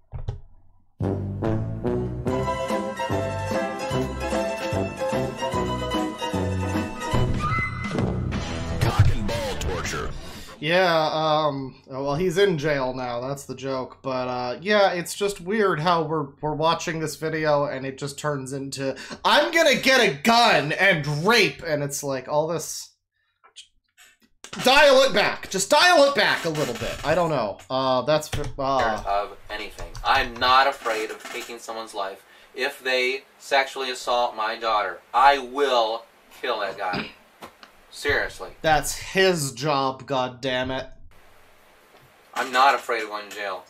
Cock and ball torture. Yeah, um, well, he's in jail now, that's the joke, but, uh, yeah, it's just weird how we're, we're watching this video and it just turns into, I'm gonna get a gun and rape, and it's like, all this, dial it back, just dial it back a little bit, I don't know, uh, that's, uh, of anything. I'm not afraid of taking someone's life. If they sexually assault my daughter, I will kill that guy. Seriously. That's his job, goddammit. I'm not afraid of going to jail.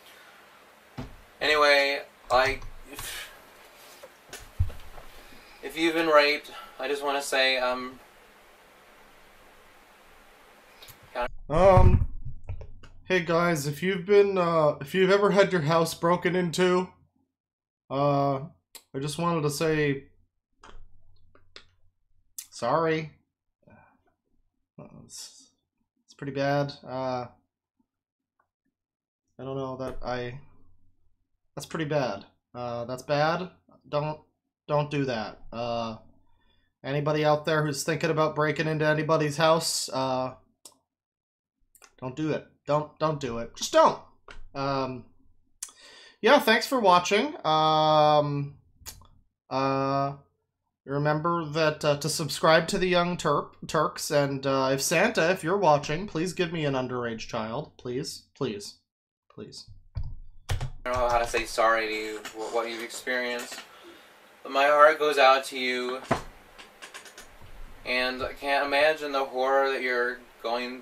Anyway, like, if, if you've been raped, I just want to say, um... Um... Hey guys, if you've been, uh, if you've ever had your house broken into, uh, I just wanted to say... Sorry. It's, it's pretty bad. Uh, I don't know that I. That's pretty bad. Uh, that's bad. Don't don't do that. Uh, Anybody out there who's thinking about breaking into anybody's house, uh, don't do it. Don't don't do it. Just don't. Um, yeah, thanks for watching. Um, uh, remember that uh, to subscribe to the Young Turk Turks, and uh, if Santa, if you're watching, please give me an underage child, please, please, please. I don't know how to say sorry to you for what you've experienced, but my heart goes out to you, and I can't imagine the horror that you're going.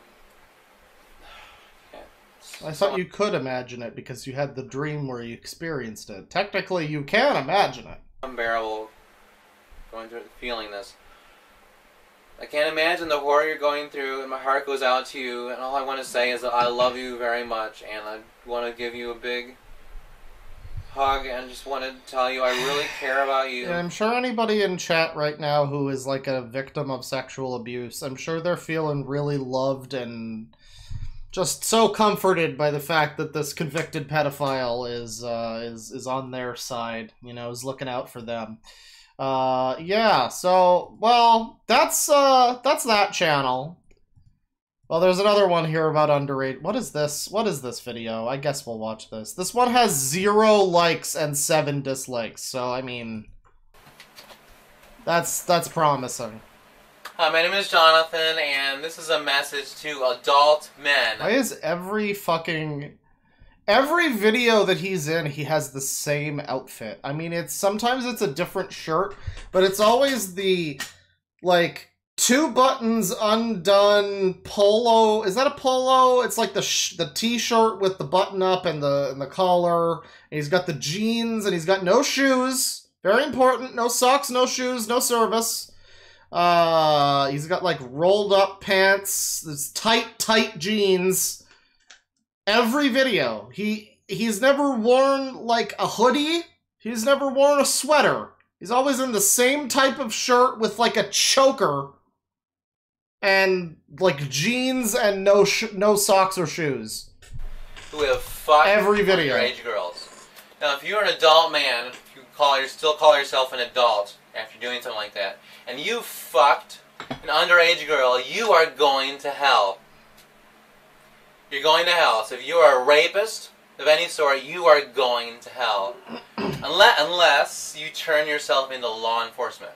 I thought you could imagine it because you had the dream where you experienced it. Technically, you can imagine it. Unbearable going through feeling this. I can't imagine the horror you're going through, and my heart goes out to you, and all I want to say is that I love you very much, and I want to give you a big hug, and just want to tell you I really care about you. Yeah, I'm sure anybody in chat right now who is like a victim of sexual abuse, I'm sure they're feeling really loved and just so comforted by the fact that this convicted pedophile is uh, is is on their side, you know, is looking out for them. Uh, yeah. So, well, that's uh, that's that channel. Well, there's another one here about underage. What is this? What is this video? I guess we'll watch this. This one has zero likes and seven dislikes. So, I mean, that's that's promising. Hi, my name is Jonathan, and this is a message to adult men. Why is every fucking... Every video that he's in, he has the same outfit. I mean, it's sometimes it's a different shirt, but it's always the, like, two buttons undone polo. Is that a polo? It's like the sh the t-shirt with the button up and the, and the collar. And he's got the jeans, and he's got no shoes. Very important. No socks, no shoes, no service. Uh, he's got like rolled up pants, this tight, tight jeans. Every video, he he's never worn like a hoodie. He's never worn a sweater. He's always in the same type of shirt with like a choker and like jeans and no sh no socks or shoes. Who have fucked every video. Underage girls. Now, if you're an adult man, you call you still call yourself an adult after doing something like that, and you fucked an underage girl, you are going to hell. You're going to hell. So if you are a rapist of any sort, you are going to hell. unless, unless you turn yourself into law enforcement.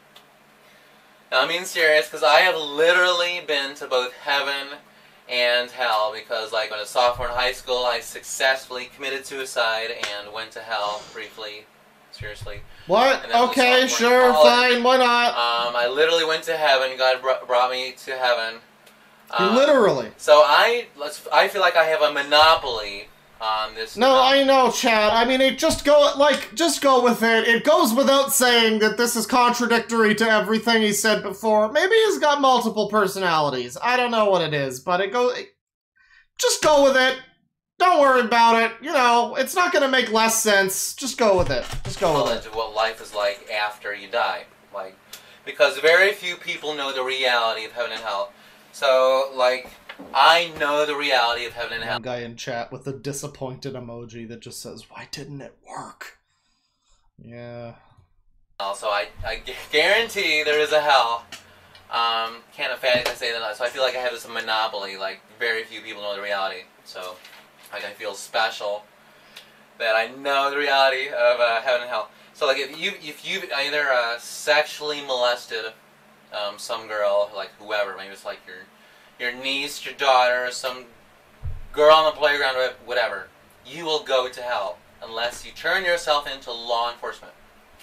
Now, I'm being serious, because I have literally been to both heaven and hell, because like when I was a sophomore in high school, I successfully committed suicide and went to hell briefly. Seriously. What? Okay, sure, fine, why not? Um, I literally went to heaven. God br brought me to heaven. Um, Literally. So I, let's. I feel like I have a monopoly on this. No, I know, Chad. I mean, it just go like just go with it. It goes without saying that this is contradictory to everything he said before. Maybe he's got multiple personalities. I don't know what it is, but it goes. Just go with it. Don't worry about it. You know, it's not going to make less sense. Just go with it. Just go with knowledge it. of what life is like after you die, like, because very few people know the reality of heaven and hell. So, like, I know the reality of heaven and hell. One guy in chat with a disappointed emoji that just says, "Why didn't it work?" Yeah. So I, I guarantee there is a hell. Um, can't emphatically say that. So I feel like I have this monopoly. Like, very few people know the reality. So, like, I feel special that I know the reality of uh, heaven and hell. So, like, if you if you either uh, sexually molested um, some girl, like whoever, maybe it's like your your niece, your daughter, some girl on the playground, whatever, you will go to hell unless you turn yourself into law enforcement.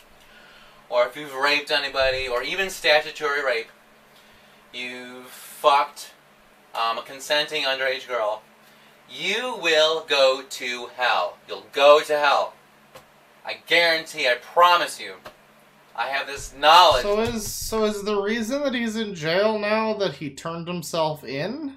Or if you've raped anybody, or even statutory rape, you've fucked um, a consenting underage girl, you will go to hell. You'll go to hell. I guarantee, I promise you. I have this knowledge. So is so is the reason that he's in jail now that he turned himself in?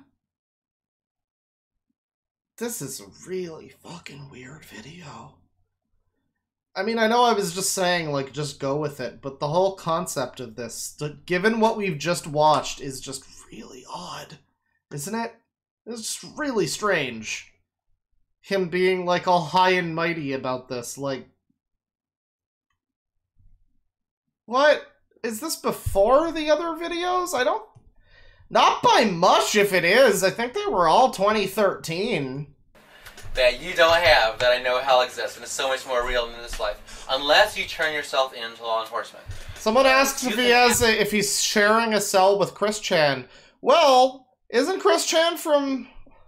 This is a really fucking weird video. I mean, I know I was just saying, like, just go with it, but the whole concept of this, given what we've just watched, is just really odd, isn't it? It's just really strange. Him being, like, all high and mighty about this, like... What? is this before the other videos? I don't... Not by much if it is. I think they were all twenty thirteen. That you don't have, that I know hell exists, and it's so much more real than this life. Unless you turn yourself into law enforcement. Someone asks if he has a, if he's sharing a cell with Chris Chan. Well, isn't Chris Chan from...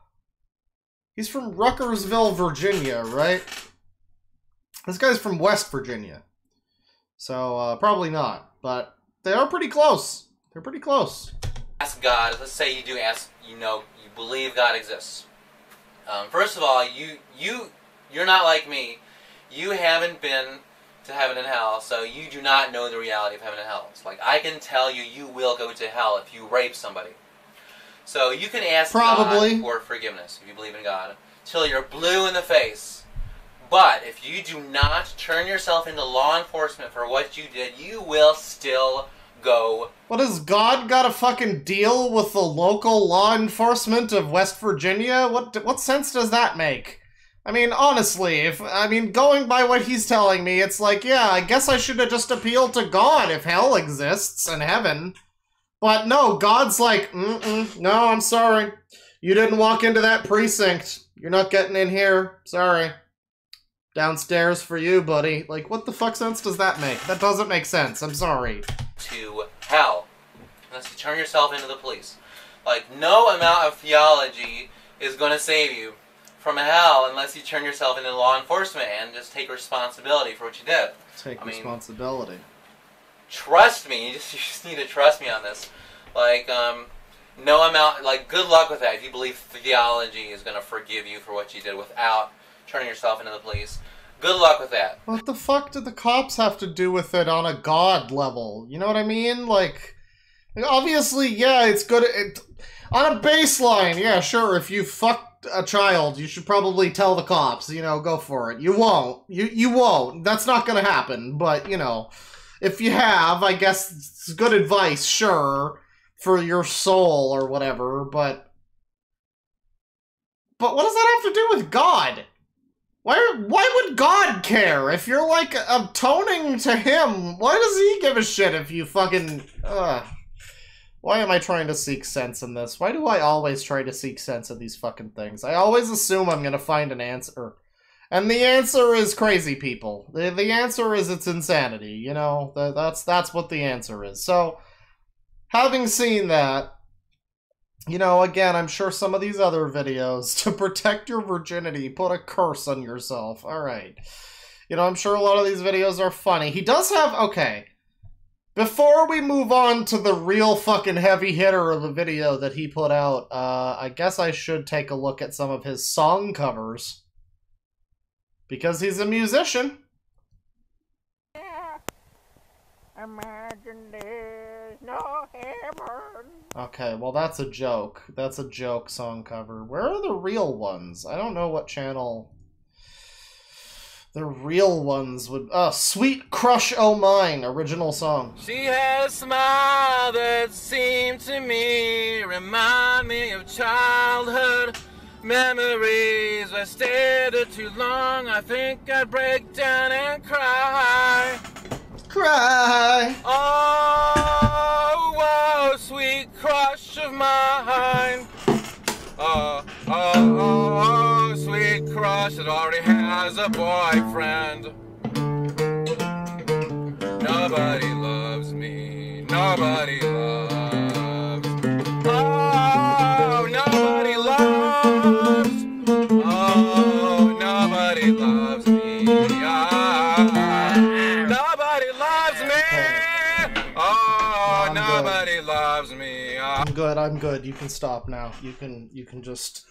He's from Ruckersville, Virginia, right? This guy's from West Virginia. So, uh, probably not. But they are pretty close. They're pretty close. Ask God. Let's say you do ask, you know, you believe God exists. Um, first of all, you, you, you're not like me. You haven't been to heaven and hell, so you do not know the reality of heaven and hell. It's like, I can tell you, you will go to hell if you rape somebody. So you can ask Probably. God for forgiveness if you believe in God, till you're blue in the face. But if you do not turn yourself into law enforcement for what you did, you will still go. What, has God got a fucking deal with the local law enforcement of West Virginia? What what sense does that make? I mean, honestly, if I mean, going by what he's telling me, it's like, yeah, I guess I should have just appealed to God if hell exists and heaven. But no, God's like, mm-mm, no, I'm sorry. You didn't walk into that precinct. You're not getting in here. Sorry. Downstairs for you, buddy. Like, what the fuck sense does that make? That doesn't make sense. I'm sorry. To hell. Unless you turn yourself into the police. Like, no amount of theology is going to save you from hell unless you turn yourself into law enforcement and just take responsibility for what you did. Take I mean, responsibility. Trust me. You just, you just need to trust me on this. Like, um, no amount, like, good luck with that if you believe theology is going to forgive you for what you did without turning yourself into the police. Good luck with that. What the fuck did the cops have to do with it on a God level? You know what I mean? Like, obviously, yeah, it's good. It, on a baseline, yeah, sure, if you fucked a child, you should probably tell the cops, you know, go for it. You won't. You, you won't. That's not gonna happen, but, you know, if you have, I guess it's good advice, sure, for your soul or whatever, but... But what does that have to do with God? Why, why would God care? If you're, like, atoning to him, why does he give a shit if you fucking... Ugh. Why am I trying to seek sense in this? Why do I always try to seek sense in these fucking things? I always assume I'm gonna find an answer. And the answer is crazy people. The, the answer is it's insanity, you know? The, that's, that's what the answer is. So, having seen that, you know, again, I'm sure some of these other videos, to protect your virginity, put a curse on yourself. Alright. You know, I'm sure a lot of these videos are funny. He does have... Okay. Before we move on to the real fucking heavy hitter of a video that he put out, uh, I guess I should take a look at some of his song covers. Because he's a musician. Imagine there's no heaven. Okay, well that's a joke. That's a joke song cover. Where are the real ones? I don't know what channel... The real ones would... Uh, Sweet Crush O' Mine, original song. She had a smile that seemed to me remind me of childhood memories. I stayed there too long, I think I'd break down and cry. Cry! Oh, whoa, sweet crush of mine. Oh, oh, oh, oh, sweet crush that already has a boyfriend. Nobody loves me, nobody loves. Oh, nobody loves. Oh, nobody loves me. Ah, nobody loves me. Oh, nobody loves me. Ah. I'm good, I'm good. You can stop now. You can, you can just...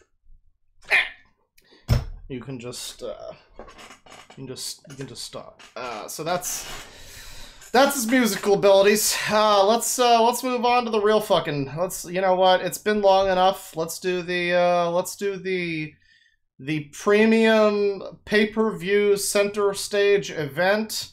You can just, uh... You can just, you can just stop. Uh, so that's... That's his musical abilities. Uh, let's, uh, let's move on to the real fucking... Let's, you know what? It's been long enough. Let's do the, uh, let's do the... The premium pay-per-view center stage event.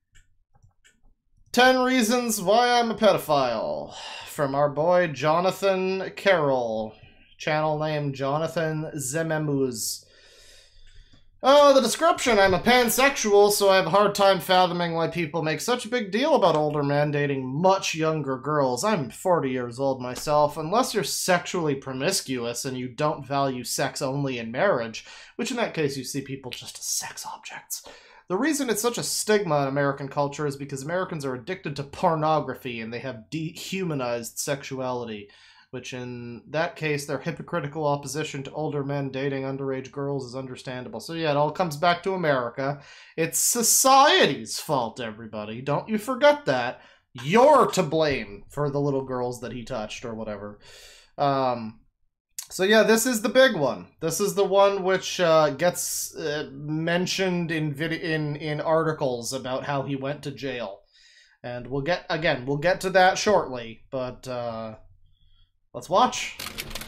ten reasons why I'm a pedophile. From our boy Jonathan Carroll. Channel name Jonathan Zememuz. Oh, the description. I'm a pansexual, so I have a hard time fathoming why people make such a big deal about older men dating much younger girls. I'm forty years old myself. Unless you're sexually promiscuous and you don't value sex only in marriage, which in that case you see people just as sex objects. The reason it's such a stigma in American culture is because Americans are addicted to pornography and they have dehumanized sexuality, which in that case, their hypocritical opposition to older men dating underage girls is understandable. So yeah, it all comes back to America. It's society's fault, everybody. Don't you forget that. You're to blame for the little girls that he touched or whatever. Um... So yeah, this is the big one. This is the one which uh, gets uh, mentioned in vid in in articles about how he went to jail, and we'll get again we'll get to that shortly. But uh, let's watch.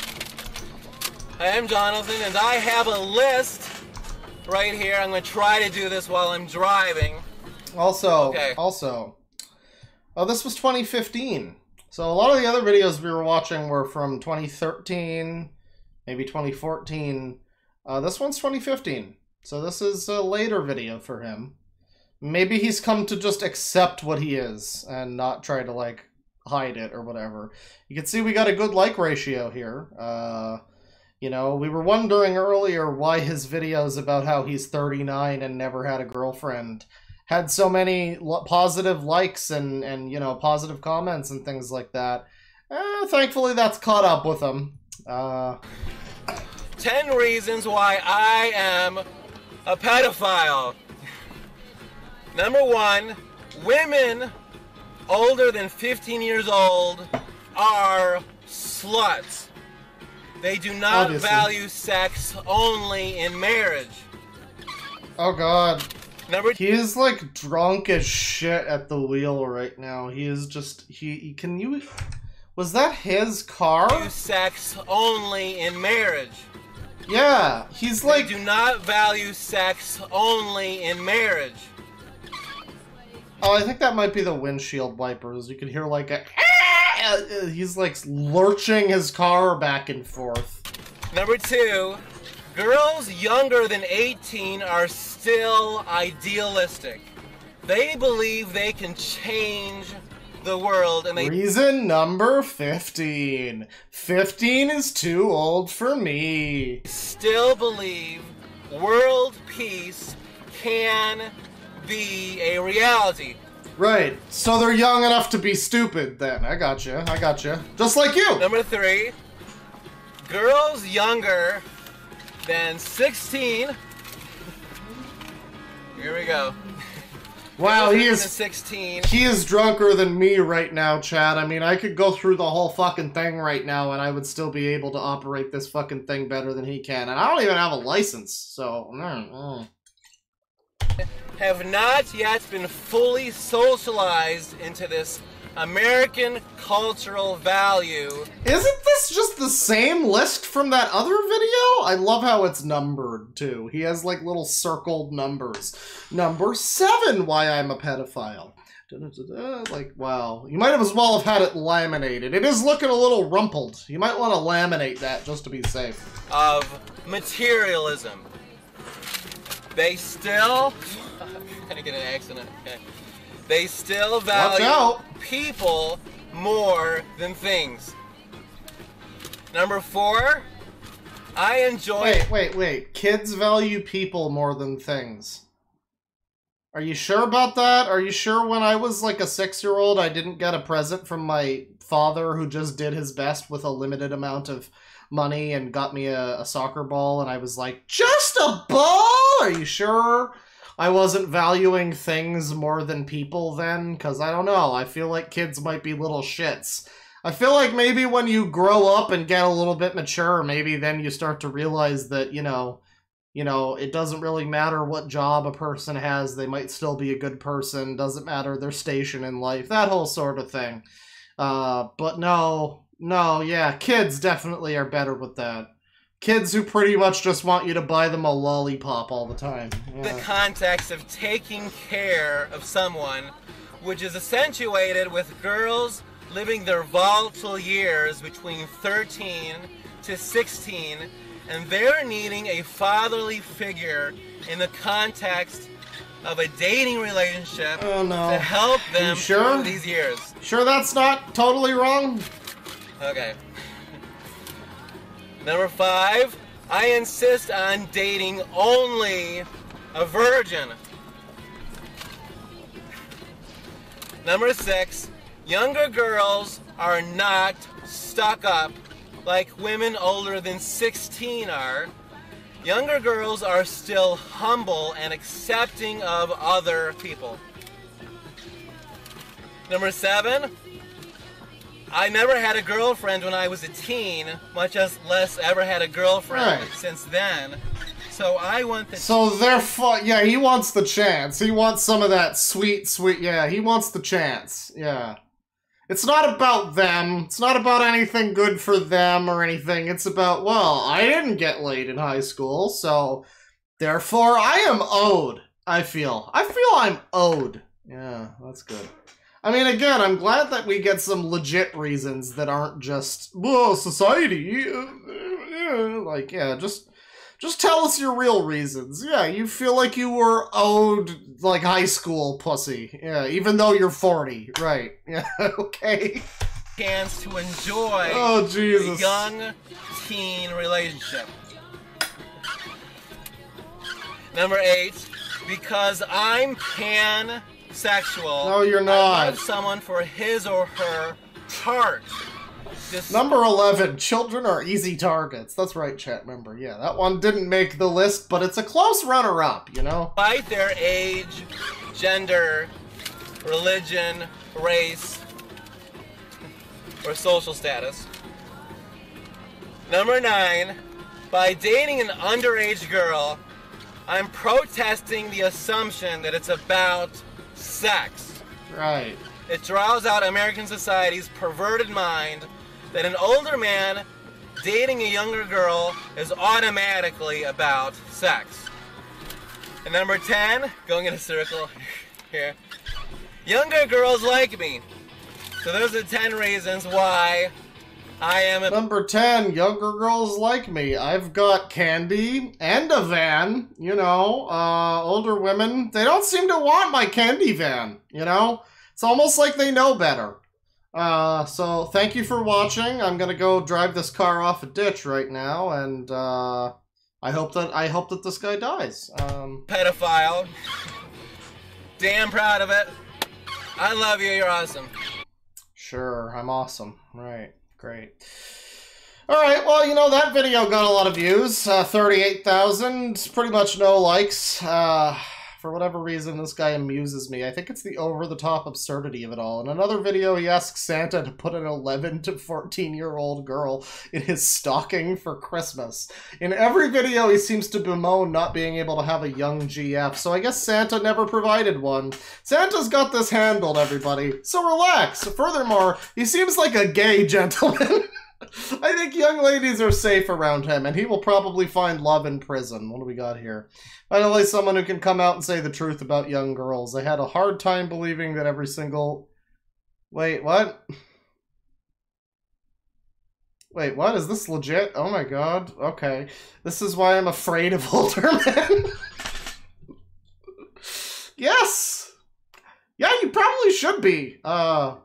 Hi, I'm Jonathan, and I have a list right here. I'm going to try to do this while I'm driving. Also, okay. also, oh, this was twenty fifteen. So a lot of the other videos we were watching were from twenty thirteen, maybe twenty fourteen. Uh, this one's twenty fifteen. So this is a later video for him. Maybe he's come to just accept what he is and not try to, like, hide it or whatever. You can see we got a good like ratio here. Uh, you know, we were wondering earlier why his videos about how he's thirty-nine and never had a girlfriend had so many positive likes and, and, you know, positive comments and things like that. Eh, thankfully, that's caught up with him. Uh... Ten reasons why I am a pedophile. Number one, women older than fifteen years old are sluts. They do not Obviously. value sex only in marriage. Oh, God. Number he is like drunk as shit at the wheel right now. He is just he can you was that his car? Sex only in marriage. Yeah, he's like they do not value sex only in marriage. Oh, I think that might be the windshield wipers. You can hear like a he's like lurching his car back and forth. Number two, girls younger than eighteen are still idealistic. They believe they can change the world, and they... Reason number fifteen. fifteen is too old for me. Still believe world peace can be a reality. Right. So they're young enough to be stupid then. I gotcha. I gotcha. Just like you. Number three, girls younger than sixteen. Here we go. Wow, he is sixteen. He is drunker than me right now, Chad. I mean, I could go through the whole fucking thing right now and I would still be able to operate this fucking thing better than he can. And I don't even have a license, so... Mm, mm. Have not yet been fully socialized into this American cultural value. Isn't this just the same list from that other video? I love how it's numbered, too. He has, like, little circled numbers. Number seven, why I'm a pedophile. Da, da, da, da. Like, wow. You might as well have had it laminated. It is looking a little rumpled. You might want to laminate that just to be safe. Of materialism. They still... I'm gonna get an accident. Okay. They still value people more than things. Number four, I enjoy... Wait, wait, wait. Kids value people more than things. Are you sure about that? Are you sure when I was like a six-year-old I didn't get a present from my father who just did his best with a limited amount of money and got me a, a soccer ball and I was like, just a ball? Are you sure I wasn't valuing things more than people then? Because I don't know. I feel like kids might be little shits. I feel like maybe when you grow up and get a little bit mature, maybe then you start to realize that, you know, you know, it doesn't really matter what job a person has. They might still be a good person. Doesn't matter their station in life. That whole sort of thing. Uh, but no, no, yeah, kids definitely are better with that. Kids who pretty much just want you to buy them a lollipop all the time. Yeah. The context of taking care of someone, which is accentuated with girls living their volatile years between thirteen to sixteen and they're needing a fatherly figure in the context of a dating relationship Oh, no. to help them You sure? through these years. Sure that's not totally wrong? Okay. Number five, I insist on dating only a virgin. Number six, younger girls are not stuck up like women older than sixteen are. Younger girls are still humble and accepting of other people. Number seven, I never had a girlfriend when I was a teen, much as less ever had a girlfriend Right. since then. So I want the So therefore, yeah, he wants the chance. He wants some of that sweet, sweet, yeah, he wants the chance. Yeah. It's not about them. It's not about anything good for them or anything. It's about, well, I didn't get laid in high school, so therefore I am owed, I feel. I feel I'm owed. Yeah, that's good. I mean, again, I'm glad that we get some legit reasons that aren't just, whoa, society. Like, yeah, just just tell us your real reasons. Yeah, you feel like you were owed, like, high school pussy. Yeah, even though you're forty. Right. Yeah, okay. chance to enjoy Oh, Jesus. a young teen relationship. Number eight, because I'm pansexual. No, you're I not. love someone for his or her heart. Just Number eleven, children are easy targets. That's right, chat member. Yeah, that one didn't make the list, but it's a close runner-up, you know? despite their age, gender, religion, race, or social status. Number nine, by dating an underage girl, I'm protesting the assumption that it's about sex. Right. It draws out American society's perverted mind that an older man dating a younger girl is automatically about sex. And number ten, going in a circle here, younger girls like me. So those are ten reasons why I am a... Number ten, younger girls like me. I've got candy and a van, you know. Uh, older women, they don't seem to want my candy van, you know? It's almost like they know better. Uh, so thank you for watching. I'm gonna go drive this car off a ditch right now, and uh, I hope that I hope that this guy dies. Um, pedophile. Damn proud of it. I love you, you're awesome. Sure, I'm awesome. Right, great. Alright, well, you know, that video got a lot of views. Uh, thirty-eight thousand, pretty much no likes. Uh, for whatever reason, this guy amuses me. I think it's the over-the-top absurdity of it all. In another video, he asks Santa to put an eleven to fourteen-year-old girl in his stocking for Christmas. In every video, he seems to bemoan not being able to have a young G F, so I guess Santa never provided one. Santa's got this handled, everybody, so relax. Furthermore, he seems like a gay gentleman. I think young ladies are safe around him, and he will probably find love in prison. What do we got here? Finally, someone who can come out and say the truth about young girls. I had a hard time believing that every single... Wait, what? Wait, what? Is this legit? Oh my god. Okay. This is why I'm afraid of older men. Yes! Yeah, you probably should be. Uh...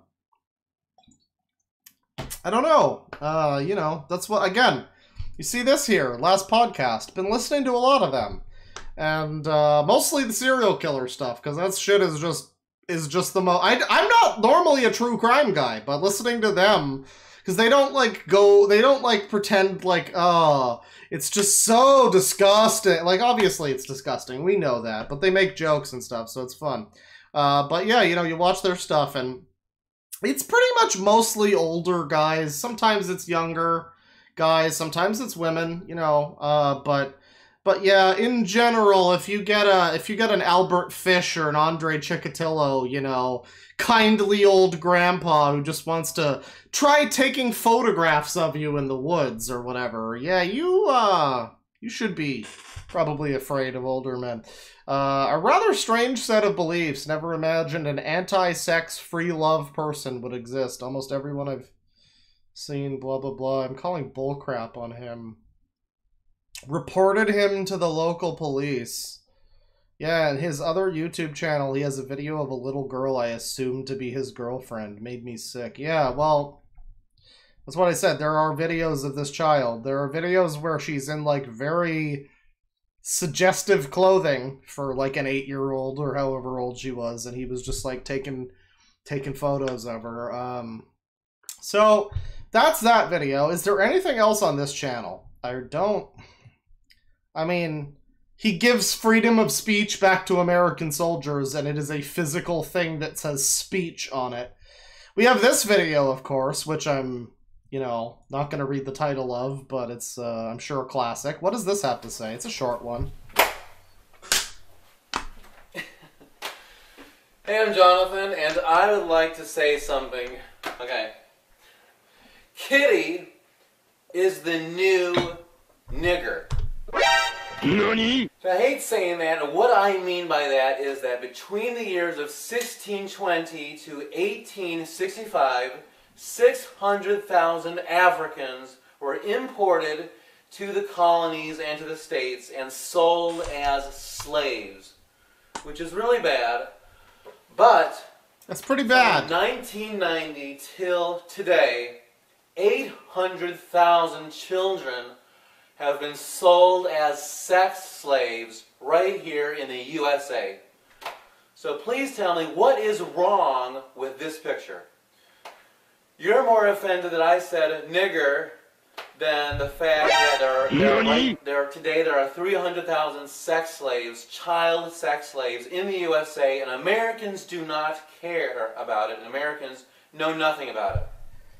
I don't know. Uh, you know, that's what, again, you see this here, last podcast. Been listening to a lot of them. And, uh, mostly the serial killer stuff, because that shit is just, is just the mo- I, I'm not normally a true crime guy, but listening to them, because they don't, like, go, they don't, like, pretend, like, oh, it's just so disgusting. Like, obviously it's disgusting, we know that, but they make jokes and stuff, so it's fun. Uh, but yeah, you know, you watch their stuff, and it's pretty much mostly older guys. Sometimes it's younger guys. Sometimes it's women. You know. Uh, but but yeah, in general, if you get a if you get an Albert Fish or an Andre Chikatilo, you know, kindly old grandpa who just wants to try taking photographs of you in the woods or whatever, yeah, you uh you should be probably afraid of older men. Uh, a rather strange set of beliefs. Never imagined an anti-sex, free love person would exist. Almost everyone I've seen, blah, blah, blah. I'm calling bullcrap on him. reported him to the local police. Yeah, and his other YouTube channel, he has a video of a little girl I assumed to be his girlfriend. Made me sick. Yeah, well, that's what I said. There are videos of this child. There are videos where she's in, like, very suggestive clothing for, like, an eight-year-old or however old she was, and he was just, like, taking, taking photos of her. Um, so, that's that video. Is there anything else on this channel? I don't... I mean... He gives freedom of speech back to American soldiers, and it is a physical thing that says speech on it. We have this video, of course, which I'm, you know, not going to read the title of, but it's, uh, I'm sure, a classic. What does this have to say? It's a short one. Hey, I'm Jonathan, and I would like to say something. Okay. Kitty is the new nigger. Nani? So I hate saying that, and what I mean by that is that between the years of sixteen twenty to eighteen sixty-five, six hundred thousand Africans were imported to the colonies and to the states and sold as slaves, which is really bad. But that's pretty bad. From nineteen ninety till today, eight hundred thousand children have been sold as sex slaves right here in the U S A. So please tell me, what is wrong with this picture? You're more offended that I said nigger than the fact that there are, there are, right, there are today there are three hundred thousand sex slaves, child sex slaves in the U S A, and Americans do not care about it, and Americans know nothing about it.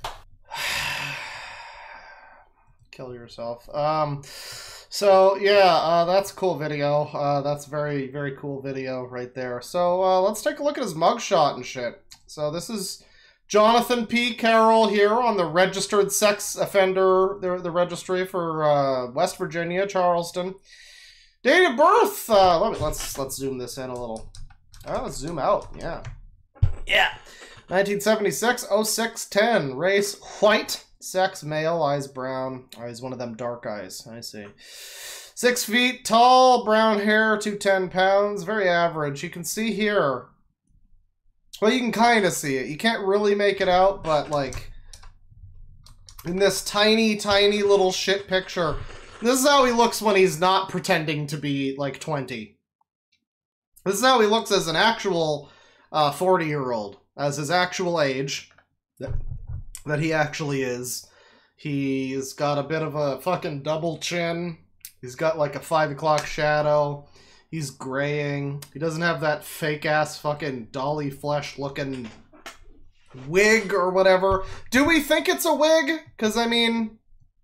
Kill yourself. Um, so, yeah, uh, that's a cool video. Uh, that's very, very cool video right there. So, uh, let's take a look at his mugshot and shit. So, this is Jonathan P. Carroll here on the registered sex offender, the, the registry for uh, West Virginia, Charleston. Date of birth. Uh, let me, let's, let's zoom this in a little. Oh, let's zoom out. Yeah. Yeah. nineteen seventy-six, oh six ten. Race, white. Sex, male, eyes brown. Oh, he's one of them dark eyes. I see. Six feet tall, brown hair, two hundred ten pounds. Very average. You can see here. Well, you can kind of see it. You can't really make it out, but like in this tiny, tiny little shit picture, this is how he looks when he's not pretending to be like twenty. This is how he looks as an actual uh, forty-year-old, as his actual age. That he actually is. He's got a bit of a fucking double chin. He's got like a five o'clock shadow. He's graying. He doesn't have that fake ass fucking dolly flesh looking wig or whatever. Do we think it's a wig? Because I mean...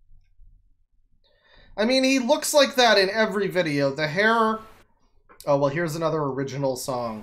I mean, he looks like that in every video. The hair... Oh, well, here's another original song.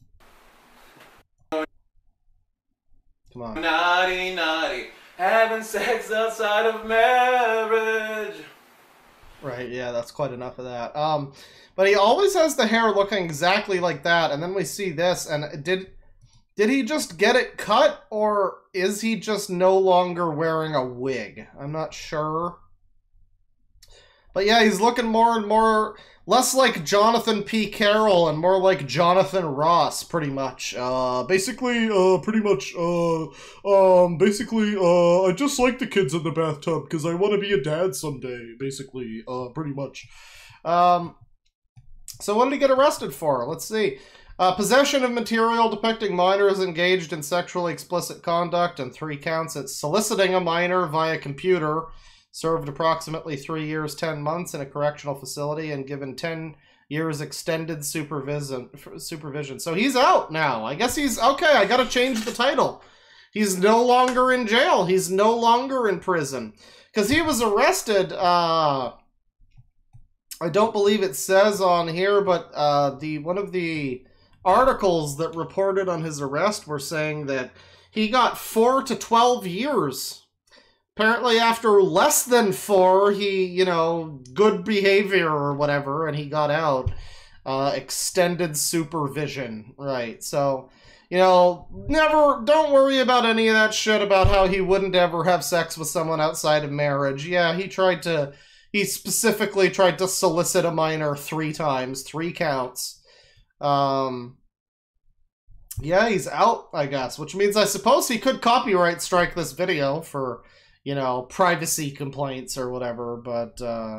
Come on. Naughty, naughty, having sex outside of marriage. Right, yeah, that's quite enough of that. Um, but he always has the hair looking exactly like that, and then we see this, and did did he just get it cut, or is he just no longer wearing a wig? I'm not sure. But yeah, he's looking more and more... Less like Jonathan P. Carroll and more like Jonathan Ross, pretty much. Uh, basically, uh, pretty much, uh, um, basically, uh, I just like the kids in the bathtub because I want to be a dad someday, basically, uh, pretty much. Um, so what did he get arrested for? Let's see. Uh, possession of material depicting minors engaged in sexually explicit conduct and three counts at soliciting a minor via computer. Served approximately three years, ten months in a correctional facility and given ten years extended supervision. supervision. So he's out now. I guess he's... Okay, I gotta change the title. He's no longer in jail. He's no longer in prison. Because he was arrested, uh... I don't believe it says on here, but uh, the one of the articles that reported on his arrest were saying that he got four to twelve years. Apparently after less than four, he, you know, good behavior or whatever, and he got out. Uh, extended supervision. Right, so, you know, never, don't worry about any of that shit about how he wouldn't ever have sex with someone outside of marriage. Yeah, he tried to, he specifically tried to solicit a minor three times, three counts. Um, yeah, he's out, I guess, which means I suppose he could copyright strike this video for, you know, privacy complaints or whatever, but, uh,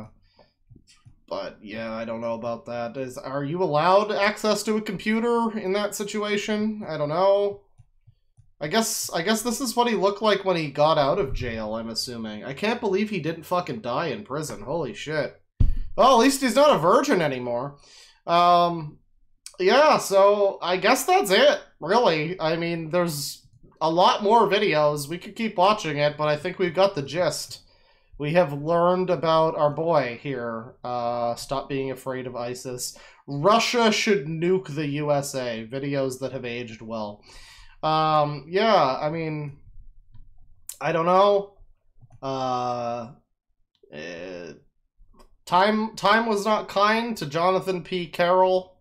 but yeah, I don't know about that. Is, are you allowed access to a computer in that situation? I don't know. I guess I guess this is what he looked like when he got out of jail, I'm assuming. I can't believe he didn't fucking die in prison. Holy shit. Well, at least he's not a virgin anymore. Um, yeah, so I guess that's it, really. I mean, there's a lot more videos. We could keep watching it, but I think we've got the gist. We have learned about our boy here. Uh, stop being afraid of ISIS. Russia should nuke the U S A. Videos that have aged well. Um, yeah, I mean, I don't know. Uh, eh, time, time was not kind to Jonathan P. Carroll,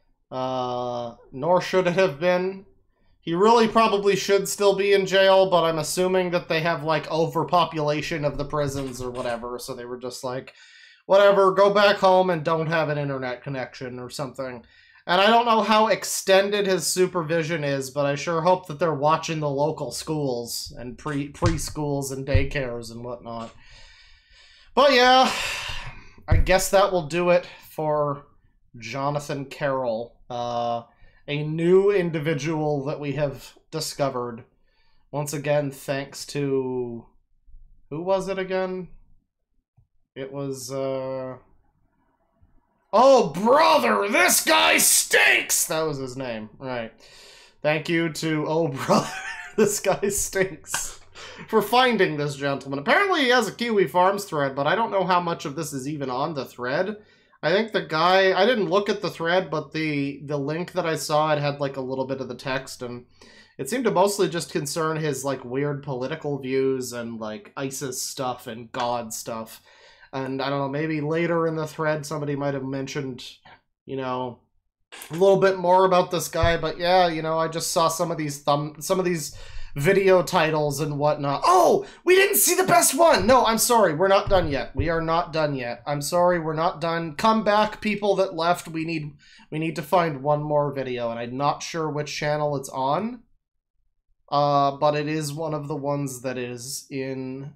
uh, nor should it have been. He really probably should still be in jail, but I'm assuming that they have, like, overpopulation of the prisons or whatever, so they were just like, whatever, go back home and don't have an internet connection or something. And I don't know how extended his supervision is, but I sure hope that they're watching the local schools and pre preschools and daycares and whatnot. But yeah, I guess that will do it for Jonathan Carroll, uh, a new individual that we have discovered. Once again, thanks to... who was it again? It was, uh... oh, brother, this guy stinks! That was his name, right. Thank you to, oh, brother, this guy stinks, for finding this gentleman. Apparently he has a Kiwi Farms thread, but I don't know how much of this is even on the thread. I think the guy, I didn't look at the thread, but the, the link that I saw, it had like a little bit of the text, and it seemed to mostly just concern his like weird political views and like ISIS stuff and God stuff. And I don't know, maybe later in the thread somebody might have mentioned, you know, a little bit more about this guy. But yeah, you know, I just saw some of these thumb, some of these video titles and whatnot. Oh, we didn't see the best one. No, I'm sorry. We're not done yet. We are not done yet. I'm sorry. We're not done. Come back, people that left. We need, we need to find one more video, and I'm not sure which channel it's on. Uh, but it is one of the ones that is in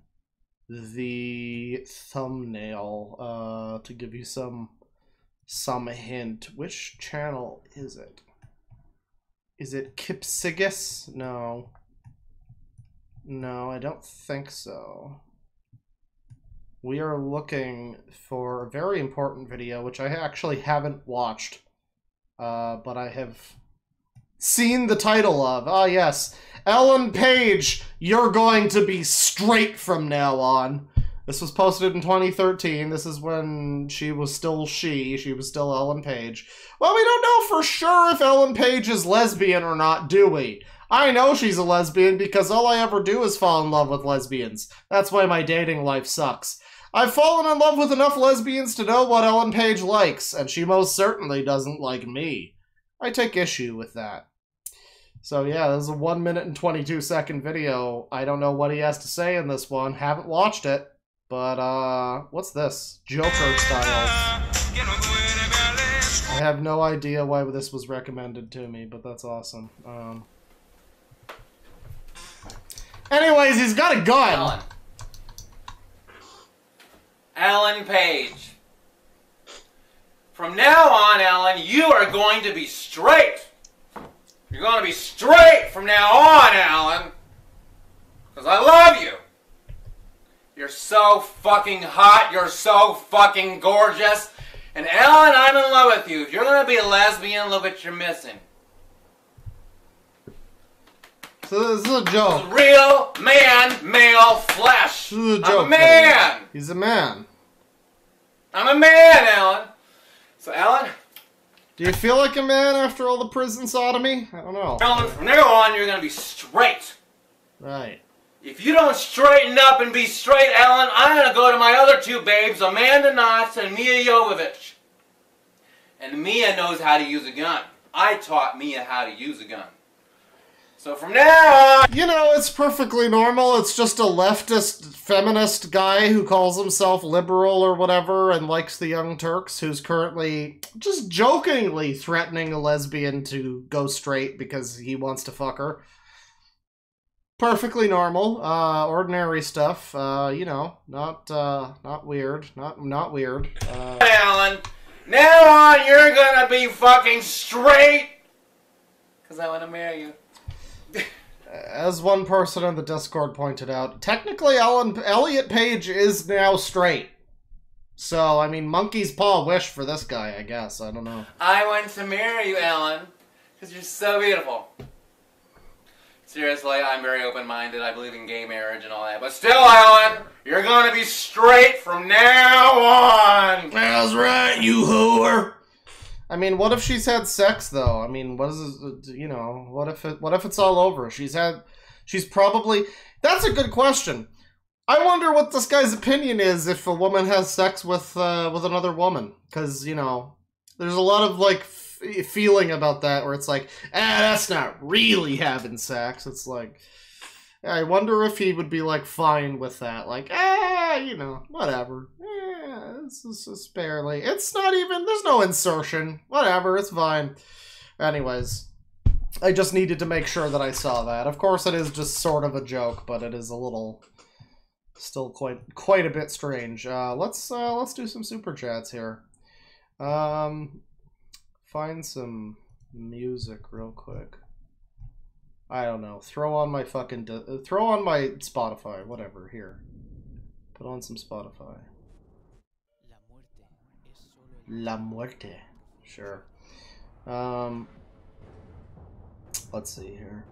the thumbnail, uh, to give you some some hint. Which channel is it? Is it Kipsigis? No. No, I don't think so. We are looking for a very important video, which I actually haven't watched, uh, but I have seen the title of. Ah, yes. Ellen Page, you're going to be straight from now on. This was posted in twenty thirteen. This is when she was still she. She was still Ellen Page. Well, we don't know for sure if Ellen Page is lesbian or not, do we? I know she's a lesbian because all I ever do is fall in love with lesbians. That's why my dating life sucks. I've fallen in love with enough lesbians to know what Ellen Page likes, and she most certainly doesn't like me. I take issue with that. So yeah, this is a one minute and twenty-two second video. I don't know what he has to say in this one. Haven't watched it. But, uh, what's this? Joker style. I have no idea why this was recommended to me, but that's awesome. Um... Anyways, he's got a gun. Ellen. Ellen Page. From now on, Ellen, you are going to be straight. You're going to be straight from now on, Ellen. Because I love you. You're so fucking hot. You're so fucking gorgeous. And Ellen, I'm in love with you. If you're going to be a lesbian, look what you're missing. So this is a joke. It's real man, male flesh. This is a joke. I'm a man. He's a man. I'm a man, Ellen. So, Ellen. Do you feel like a man after all the prison sodomy? I don't know. Ellen, from now on, you're going to be straight. Right. If you don't straighten up and be straight, Ellen, I'm going to go to my other two babes, Amanda Knotts and Mia Jovovich. And Mia knows how to use a gun. I taught Mia how to use a gun. So from now on... You know, it's perfectly normal. It's just a leftist, feminist guy who calls himself liberal or whatever and likes the Young Turks, who's currently just jokingly threatening a lesbian to go straight because he wants to fuck her. Perfectly normal, uh, ordinary stuff, uh, you know, not, uh, not weird, not, not weird. Uh, Alan, now on you're gonna be fucking straight! Cause I wanna marry you. As one person in the Discord pointed out, technically Ellen, Elliot Page is now straight. So, I mean, monkey's paw wish for this guy, I guess. I don't know. I want to marry you, Ellen, because you're so beautiful. Seriously, I'm very open-minded. I believe in gay marriage and all that. But still, Ellen, you're going to be straight from now on. That's right, you whore. I mean, what if she's had sex though? I mean, what is it, you know? What if it? What if it's all over? She's had. She's probably. That's a good question. I wonder what this guy's opinion is if a woman has sex with uh, with another woman, because you know, there's a lot of like f feeling about that where it's like, ah, that's not really having sex. It's like, I wonder if he would be like fine with that, like, ah, you know, whatever. Yeah, this is just barely. It's not even. There's no insertion. Whatever, it's fine. Anyways, I just needed to make sure that I saw that. Of course, it is just sort of a joke, but it is a little, still quite quite a bit strange. Uh, let's uh, let's do some super chats here. Um, find some music real quick. I don't know. Throw on my fucking throw on my Spotify. Whatever. Here, put on some Spotify. La muerte. Sure. Um, let's see here.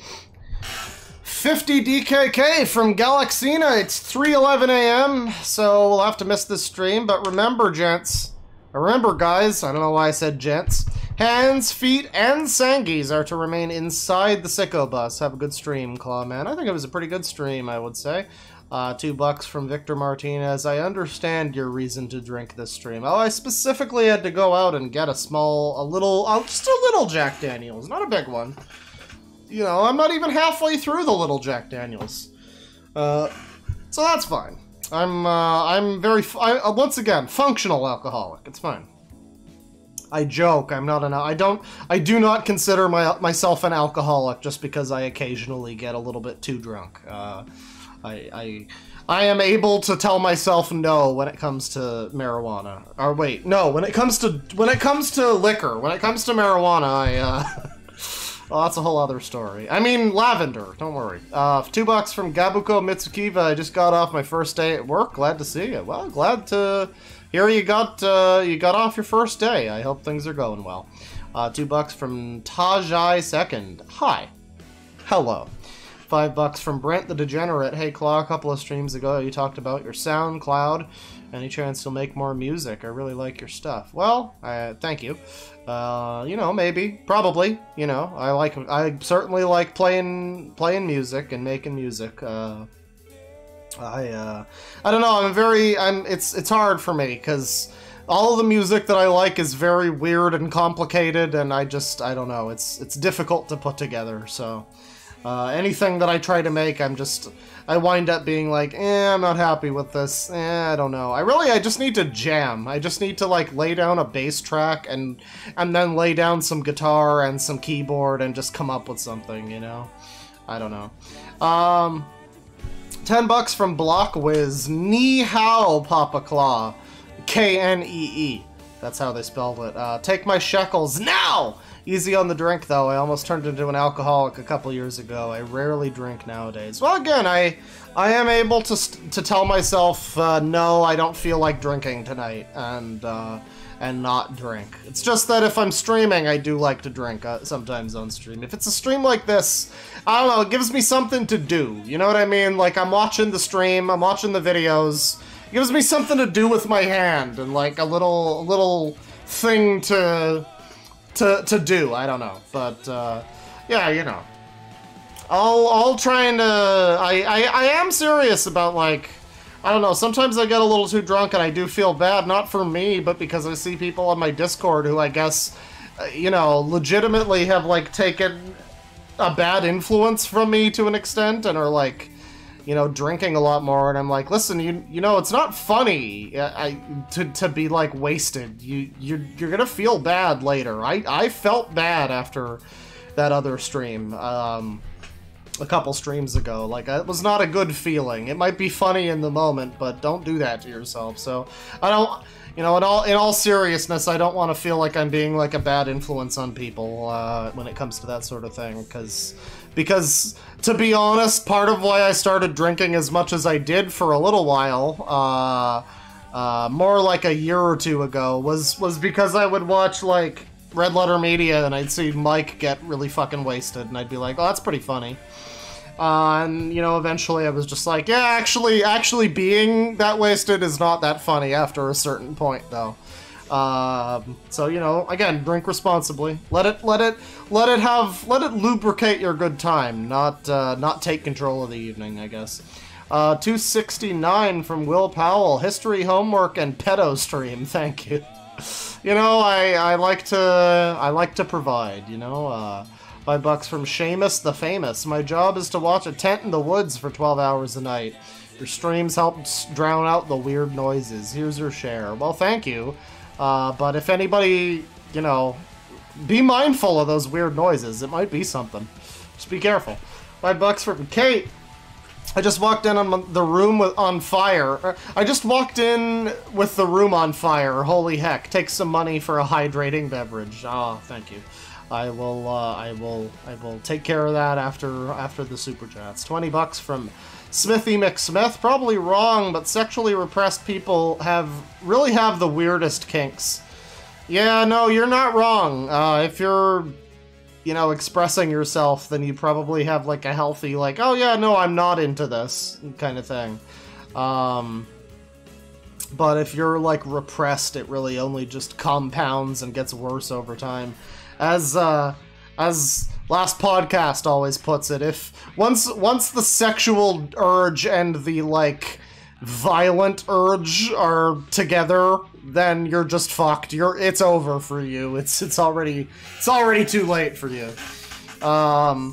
fifty D K K from Galaxina. It's three eleven A M, so we'll have to miss this stream. But remember, gents. Remember, guys. I don't know why I said gents. Hands, feet, and sangies are to remain inside the sicko bus. Have a good stream, Clawman. I think it was a pretty good stream, I would say. Uh, two bucks from Victor Martinez. I understand your reason to drink this stream. Oh, I specifically had to go out and get a small, a little, oh, just a little Jack Daniels, not a big one. You know, I'm not even halfway through the little Jack Daniels. Uh, so that's fine. I'm, uh, I'm very, I, uh, once again, functional alcoholic. It's fine. I joke. I'm not an. I don't. I do not consider my myself an alcoholic just because I occasionally get a little bit too drunk. Uh, I, I, I am able to tell myself no when it comes to marijuana. Or wait, no. When it comes to when it comes to liquor, when it comes to marijuana, I. Uh, well, that's a whole other story. I mean, lavender. Don't worry. Uh, two bucks from Gabuko Mitsukiva. I just got off my first day at work. Glad to see you. Well, glad to. Here you got uh, you got off your first day. I hope things are going well. Uh, two bucks from Tajai Second. Hi. Hello. Five bucks from Brent the Degenerate. Hey Claw, a couple of streams ago you talked about your SoundCloud. Any chance you'll make more music? I really like your stuff. Well, uh, thank you. Uh, you know, maybe, probably. You know, I like. I certainly like playing playing music and making music. Uh, I uh, I don't know. I'm very. I'm. It's it's hard for me because all of the music that I like is very weird and complicated, and I just I don't know. It's it's difficult to put together. So uh, anything that I try to make, I'm just I wind up being like, eh, I'm not happy with this. Eh, I don't know. I really I just need to jam. I just need to like lay down a bass track and and then lay down some guitar and some keyboard and just come up with something. You know. I don't know. Um. Ten bucks from Blockwiz. Ni hao, Papa Claw. K N E E. That's how they spelled it. Uh, take my shekels now! Easy on the drink, though. I almost turned into an alcoholic a couple years ago. I rarely drink nowadays. Well, again, I I am able to to tell myself, uh, no, I don't feel like drinking tonight, and uh, and not drink. It's just that if I'm streaming, I do like to drink uh, sometimes on stream. If it's a stream like this, I don't know, it gives me something to do. You know what I mean? Like, I'm watching the stream, I'm watching the videos. It gives me something to do with my hand, and like a little, little thing to, to, to do. I don't know, but uh, yeah, you know. I'll, I'll trying to, I, I, I am serious about like, I don't know, sometimes I get a little too drunk and I do feel bad, not for me, but because I see people on my Discord who I guess, uh, you know, legitimately have like taken a bad influence from me to an extent and are like, you know, drinking a lot more, and I'm like, listen, you you know, it's not funny I, to to be like wasted. You you're you're gonna feel bad later. I I felt bad after that other stream, um, a couple streams ago. Like, it was not a good feeling. It might be funny in the moment, but don't do that to yourself. So I don't. You know, in all in all seriousness, I don't want to feel like I'm being like a bad influence on people uh, when it comes to that sort of thing, because, because to be honest, part of why I started drinking as much as I did for a little while, uh, uh, more like a year or two ago, was was because I would watch like Red Letter Media and I'd see Mike get really fucking wasted, and I'd be like, oh, that's pretty funny. Uh, and, you know, eventually I was just like, yeah, actually, actually being that wasted is not that funny after a certain point, though. Um, so, you know, again, drink responsibly. Let it, let it, let it have, let it lubricate your good time, not, uh, not take control of the evening, I guess. Uh, two sixty-nine from Will Powell, history, homework, and pedo stream, thank you. You know, I, I like to, I like to provide, you know, uh... Five bucks from Seamus the Famous. My job is to watch a tent in the woods for twelve hours a night. Your streams help drown out the weird noises. Here's your share. Well, thank you. Uh, but if anybody, you know, be mindful of those weird noises. It might be something. Just be careful. Five bucks from Kate. I just walked in on the room with, on fire. I just walked in with the room on fire. Holy heck. Take some money for a hydrating beverage. Oh, thank you. I will, uh, I will, I will take care of that after, after the super chats. twenty bucks from Smithy McSmith. Probably wrong, but sexually repressed people have, really have the weirdest kinks. Yeah, no, you're not wrong. Uh, if you're, you know, expressing yourself, then you probably have, like, a healthy, like, oh yeah, no, I'm not into this kind of thing. Um... But if you're, like, repressed, it really only just compounds and gets worse over time. As, uh, as last podcast always puts it, if once, once the sexual urge and the, like, violent urge are together, then you're just fucked. You're, it's over for you. It's, it's already, it's already too late for you. Um,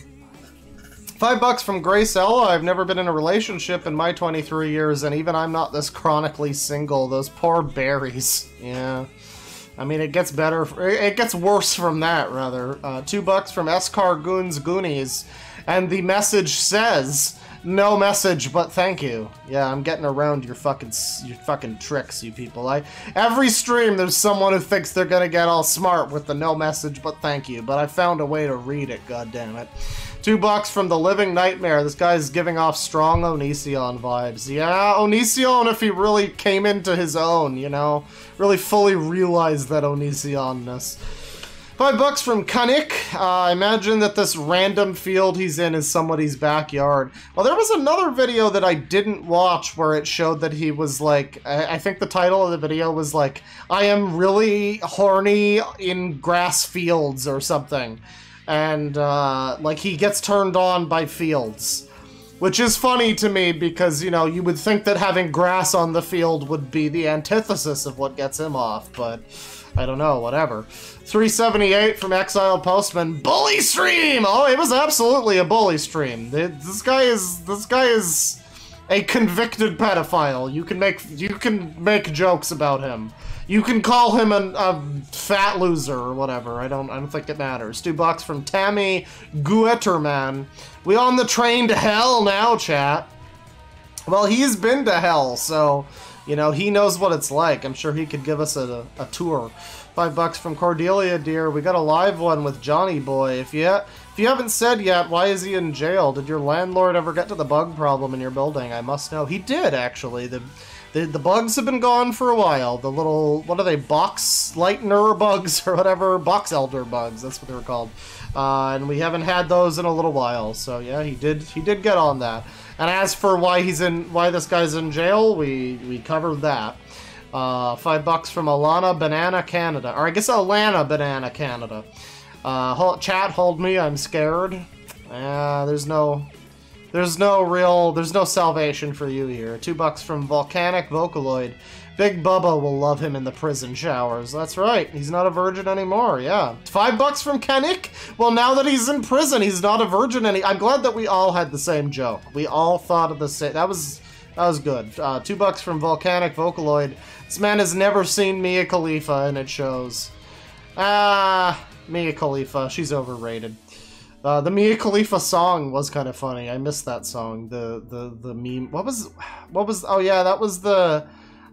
five bucks from Grace Ella. I've never been in a relationship in my twenty-three years, and even I'm not this chronically single. Those poor berries. Yeah. I mean, it gets better, it gets worse from that, rather. Uh, two bucks from Escar Goons Goonies, and the message says, no message, but thank you. Yeah, I'm getting around your fucking, your fucking tricks, you people. I, every stream, there's someone who thinks they're gonna get all smart with the no message, but thank you, but I found a way to read it, goddammit. Two bucks from The Living Nightmare. This guy's giving off strong Onision vibes. Yeah, Onision if he really came into his own, you know? Really fully realized that Onision-ness. Five bucks from Kanik. Uh, I imagine that this random field he's in is somebody's backyard. Well, there was another video that I didn't watch where it showed that he was like, I, I think the title of the video was like, I am really horny in grass fields or something. And, uh, like, he gets turned on by fields. Which is funny to me because, you know, you would think that having grass on the field would be the antithesis of what gets him off, but I don't know, whatever. three seventy-eight from Exiled Postman. Bully stream! Oh, it was absolutely a bully stream. This guy is, this guy is a convicted pedophile. You can make, you can make jokes about him. You can call him a, a fat loser or whatever. I don't I don't think it matters. Two bucks from Tammy Guetterman. We on the train to hell now, chat. Well, he's been to hell, so, you know, he knows what it's like. I'm sure he could give us a, a tour. Five bucks from Cordelia, dear. We got a live one with Johnny Boy. If you, if you haven't said yet, why is he in jail? Did your landlord ever get to the bug problem in your building? I must know. He did, actually. The... The, the bugs have been gone for a while. The little, what are they, box lightener bugs or whatever? Box elder bugs, that's what they were called. Uh, and we haven't had those in a little while. So yeah, he did he did get on that. And as for why he's in, why this guy's in jail, we, we covered that. Uh, five bucks from Alana Banana Canada. Or I guess Alana Banana Canada. Uh, hold, chat, hold me, I'm scared. Uh, there's no... There's no real, there's no salvation for you here. Two bucks from Volcanic Vocaloid. Big Bubba will love him in the prison showers. That's right. He's not a virgin anymore. Yeah. Five bucks from Kanik. Well, now that he's in prison, he's not a virgin any. I'm glad that we all had the same joke. We all thought of the same. That was that was good. Uh, two bucks from Volcanic Vocaloid. This man has never seen Mia Khalifa, and it shows. Ah, Mia Khalifa. She's overrated. Uh, the Mia Khalifa song was kind of funny. I missed that song. The the the meme. What was what was? Oh yeah, that was the.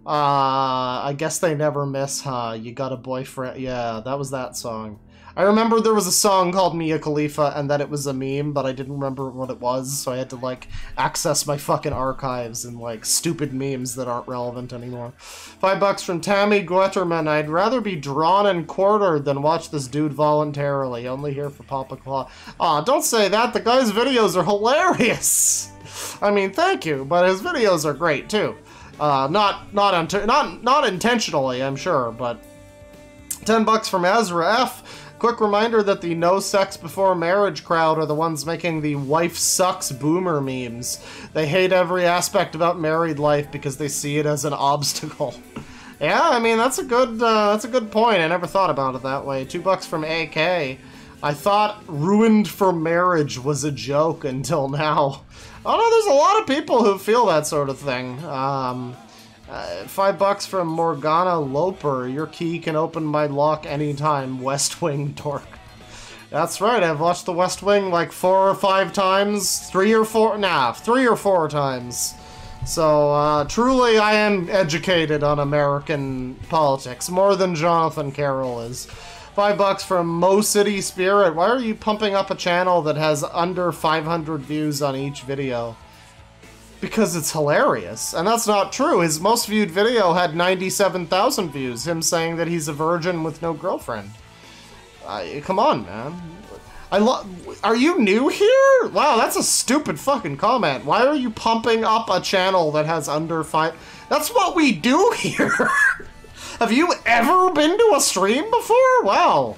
Uh, I guess they never miss, huh? You got a boyfriend. Yeah, that was that song. I remember there was a song called Mia Khalifa and that it was a meme, but I didn't remember what it was, so I had to, like, access my fucking archives and, like, stupid memes that aren't relevant anymore. Five bucks from Tammy Guetterman. I'd rather be drawn and quartered than watch this dude voluntarily. Only here for Papa Claw. Aw, don't say that. The guy's videos are hilarious. I mean, thank you, but his videos are great, too. Uh, not, not, not, not intentionally, I'm sure, but ten bucks from Ezra F. Quick reminder that the no sex before marriage crowd are the ones making the wife sucks boomer memes. They hate every aspect about married life because they see it as an obstacle. Yeah, I mean, that's a good, uh, that's a good point. I never thought about it that way. Two bucks from A K. I thought ruined for marriage was a joke until now. Oh no, there's a lot of people who feel that sort of thing. Um, uh, five bucks from Morgana Loper. Your key can open my lock anytime. West Wing dork. That's right, I've watched The West Wing like four or five times. Three or four, nah, three or four times. So, uh, truly I am educated on American politics, more than Jonathan Carroll is. Five bucks from Mo City Spirit. Why are you pumping up a channel that has under five hundred views on each video? Because it's hilarious. And that's not true. His most viewed video had ninety-seven thousand views. Him saying that he's a virgin with no girlfriend. Uh, come on, man. I lo- Are you new here? Wow, that's a stupid fucking comment. Why are you pumping up a channel that has under five... That's what we do here. Have you ever been to a stream before? Wow.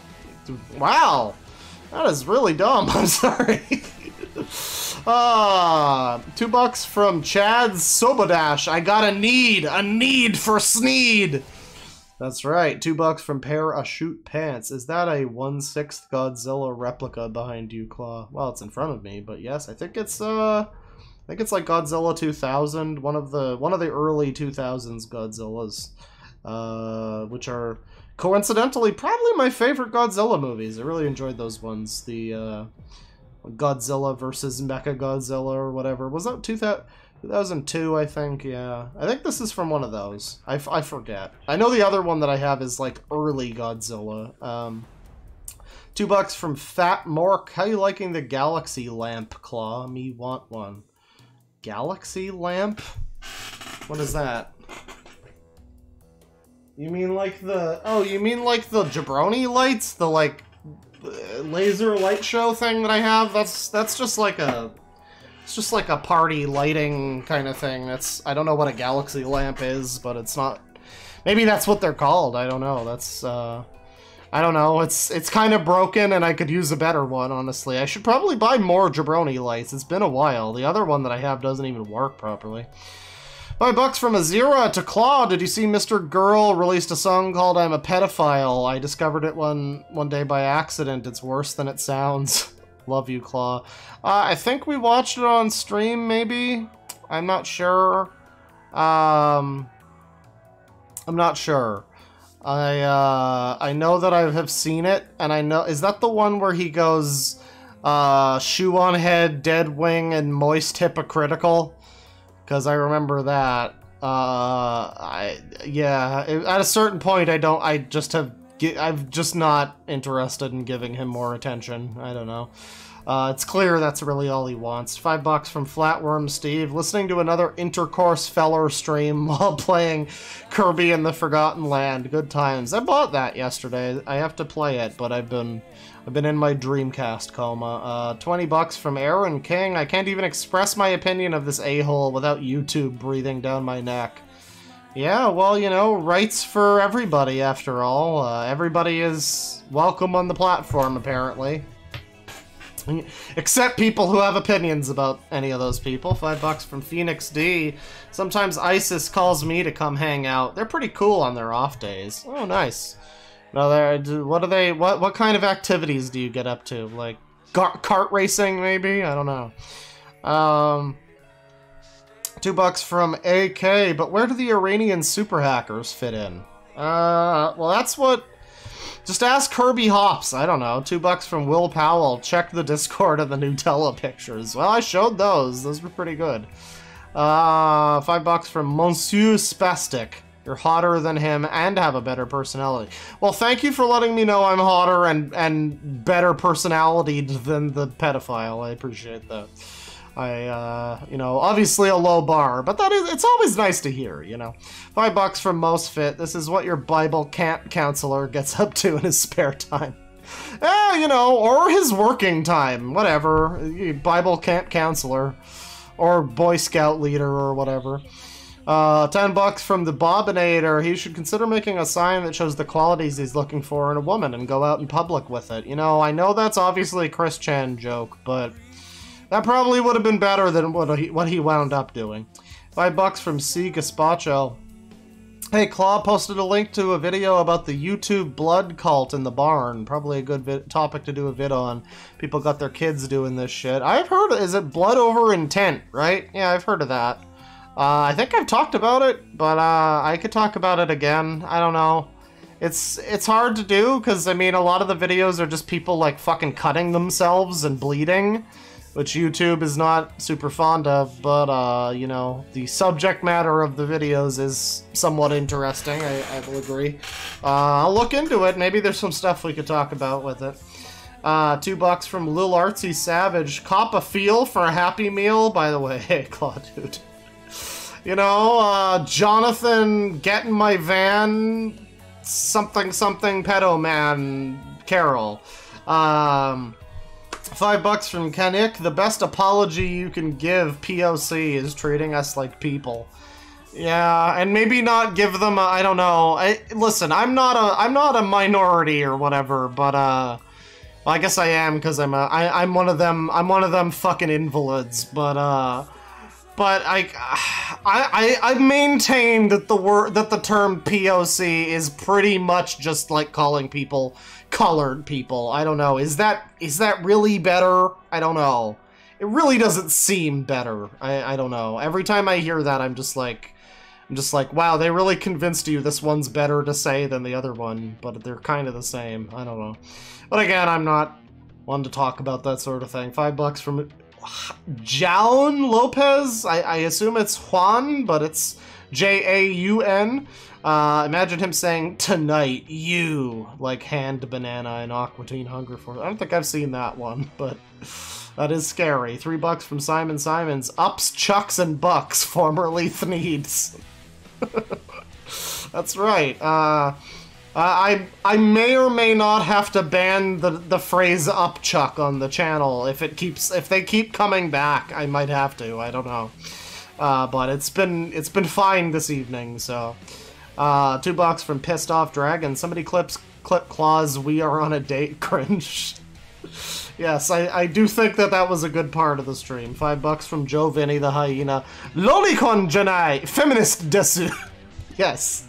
Wow. That is really dumb. I'm sorry. Ah, uh, two bucks from Chad Sobadash. I got a need. A need for Sneed. That's right. Two bucks from Pair a Shoot Pants. Is that a one-sixth Godzilla replica behind you, Claw? Well, it's in front of me, but yes, I think it's, uh... I think it's like Godzilla two thousand, one of the, one of the early two thousands Godzillas. Uh, which are coincidentally probably my favorite Godzilla movies. I really enjoyed those ones. The uh, Godzilla versus Mechagodzilla or whatever. Was that two thousand two, I think? Yeah. I think this is from one of those. I, f I forget. I know the other one that I have is like early Godzilla. Um, two bucks from Fat Mork. How you liking the Galaxy Lamp, Claw? Me want one. Galaxy Lamp? What is that? You mean like the... Oh, you mean like the jabroni lights? The, like, laser light show thing that I have? That's that's just like a... It's just like a party lighting kind of thing. That's... I don't know what a galaxy lamp is, but it's not... Maybe that's what they're called. I don't know. That's, uh... I don't know. It's it's kind of broken, and I could use a better one, honestly. I should probably buy more jabroni lights. It's been a while. The other one that I have doesn't even work properly. Five bucks from Azira to Claw. Did you see Mister Girl released a song called I'm a Pedophile? I discovered it one, one day by accident. It's worse than it sounds. Love you, Claw. Uh, I think we watched it on stream, maybe? I'm not sure. Um, I'm not sure. I, uh, I know that I have seen it, and I know... Is that the one where he goes, uh, shoe on head, dead wing, and moist hypocritical? Because I remember that. Uh, I yeah. At a certain point, I don't. I just have. I'm just not interested in giving him more attention. I don't know. Uh, it's clear that's really all he wants. Five bucks from Flatworm Steve. Listening to another Intercourse Feller stream while playing Kirby in the Forgotten Land. Good times. I bought that yesterday. I have to play it, but I've been. I've been in my Dreamcast coma. Uh, twenty bucks from Aaron King. I can't even express my opinion of this a-hole without YouTube breathing down my neck. Yeah, well, you know, rights for everybody, after all. Uh, everybody is welcome on the platform, apparently. Except people who have opinions about any of those people. Five bucks from Phoenix D. Sometimes ISIS calls me to come hang out. They're pretty cool on their off days. Oh, nice. No, they're, what are they? What what kind of activities do you get up to? Like kart racing, maybe? I don't know. Um, two bucks from A K. But where do the Iranian super hackers fit in? Uh, well, that's what. Just ask Kirby Hops. I don't know. Two bucks from Will Powell. Check the Discord of the Nutella pictures. Well, I showed those. Those were pretty good. Uh, five bucks from Monsieur Spastic. You're hotter than him and have a better personality. Well, thank you for letting me know I'm hotter and, and better personality than the pedophile. I appreciate that. I, uh, you know, obviously a low bar, but that is, it's always nice to hear, you know. Five bucks from Most Fit. This is what your Bible camp counselor gets up to in his spare time. Eh, you know, or his working time, whatever. Bible camp counselor, or Boy Scout leader, or whatever. Uh, ten bucks from the Bobinator. He should consider making a sign that shows the qualities he's looking for in a woman and go out in public with it. You know, I know that's obviously a Chris Chan joke, but that probably would have been better than what he, what he wound up doing. Five bucks from C. Gaspacho. Hey, Claw posted a link to a video about the YouTube blood cult in the barn. Probably a good topic to do a vid on. People got their kids doing this shit. I've heard, is it blood over intent, right? Yeah, I've heard of that. Uh, I think I've talked about it, but uh, I could talk about it again. I don't know. It's it's hard to do, because, I mean, a lot of the videos are just people, like, fucking cutting themselves and bleeding, which YouTube is not super fond of, but, uh, you know, the subject matter of the videos is somewhat interesting, I, I will agree. Uh, I'll look into it. Maybe there's some stuff we could talk about with it. Uh, two bucks from Lil Artsy Savage. Cop a feel for a Happy Meal? By the way, hey, Claw, dude. You know, uh, Jonathan, get in my van, something, something, pedo man, Carroll. Um... Five bucks from Kanik. The best apology you can give P O C is treating us like people. Yeah, and maybe not give them a, I don't know. I, listen, I'm not a I'm not a minority or whatever, but uh well, I guess I am, because I'm a I, I'm one of them I'm one of them fucking invalids, but uh but I I I, I maintain that the word that the term P O C is pretty much just like calling people colored people. I don't know. Is that is that really better? I don't know. It really doesn't seem better. I, I don't know. Every time I hear that, I'm just like, I'm just like, wow, they really convinced you this one's better to say than the other one, but they're kind of the same. I don't know. But again, I'm not one to talk about that sort of thing. Five bucks from Jaun Lopez. I, I assume it's Juan, but it's J A U N. Uh, imagine him saying, tonight, you, like hand banana in Aqua Teen Hunger Force. I don't think I've seen that one, but that is scary. Three bucks from Simon Simons. Ups, Chucks, and Bucks, formerly Thneeds. That's right. Uh, I I may or may not have to ban the, the phrase upchuck on the channel. If it keeps, if they keep coming back, I might have to. I don't know. Uh, but it's been, it's been fine this evening, so... Uh, two bucks from Pissed Off Dragon. Somebody clips clip Claws, we are on a date, cringe. Yes, I, I do think that that was a good part of the stream. Five bucks from Joe Vinny the Hyena. Lolicon Janai, feminist desu. Yes.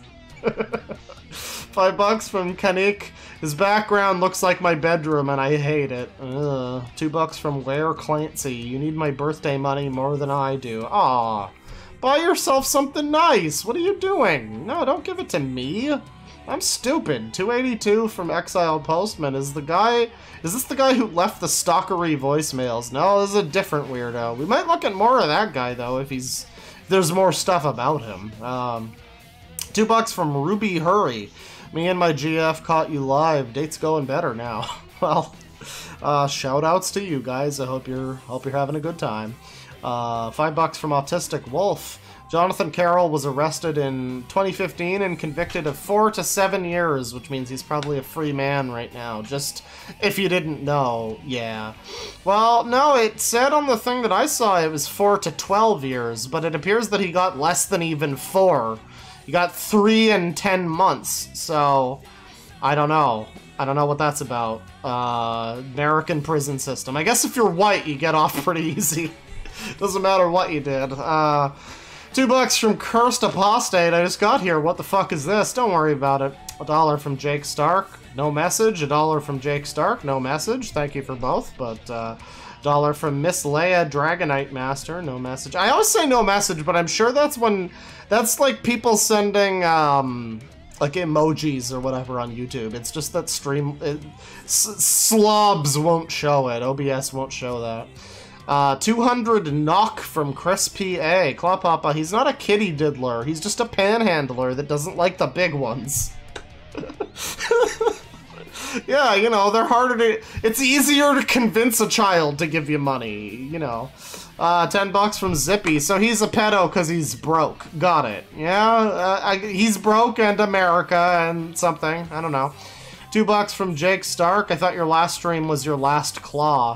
Five bucks from Kanik. His background looks like my bedroom and I hate it. Ugh. Two bucks from Ware Clancy. You need my birthday money more than I do. Aw. Buy yourself something nice. What are you doing? No, don't give it to me. I'm stupid. two eighty-two from Exiled Postman. Is the guy... Is this the guy who left the stalkery voicemails? No, this is a different weirdo. We might look at more of that guy, though, if he's... If there's more stuff about him. Um, two bucks from Ruby Hurry. Me and my G F caught you live. Date's going better now. Well, uh, shout outs to you guys. I hope you're, hope you're having a good time. Uh, five bucks from Autistic Wolf. Jonathan Carroll was arrested in twenty fifteen and convicted of four to seven years, which means he's probably a free man right now. Just if you didn't know, yeah. Well, no, it said on the thing that I saw it was four to twelve years, but it appears that he got less than even four. He got three and ten months, so I don't know. I don't know what that's about. Uh, American prison system. I guess if you're white, you get off pretty easy. Doesn't matter what you did. Uh, two bucks from Cursed Apostate. I just got here. What the fuck is this? Don't worry about it. A dollar from Jake Stark. No message. A dollar from Jake Stark. No message. Thank you for both. But, uh, dollar from Miss Leia Dragonite Master. No message. I always say no message, but I'm sure that's when... That's like people sending, um... like emojis or whatever on YouTube. It's just that stream... It, s slobs won't show it. O B S won't show that. Uh, two hundred knock from Chris P A. Claw Papa, he's not a kitty diddler. He's just a panhandler that doesn't like the big ones. Yeah, you know, they're harder to... It's easier to convince a child to give you money, you know. Uh, ten bucks from Zippy. So he's a pedo because he's broke. Got it. Yeah, uh, I, he's broke and America and something. I don't know. Two bucks from Jake Stark. I thought your last stream was your last claw.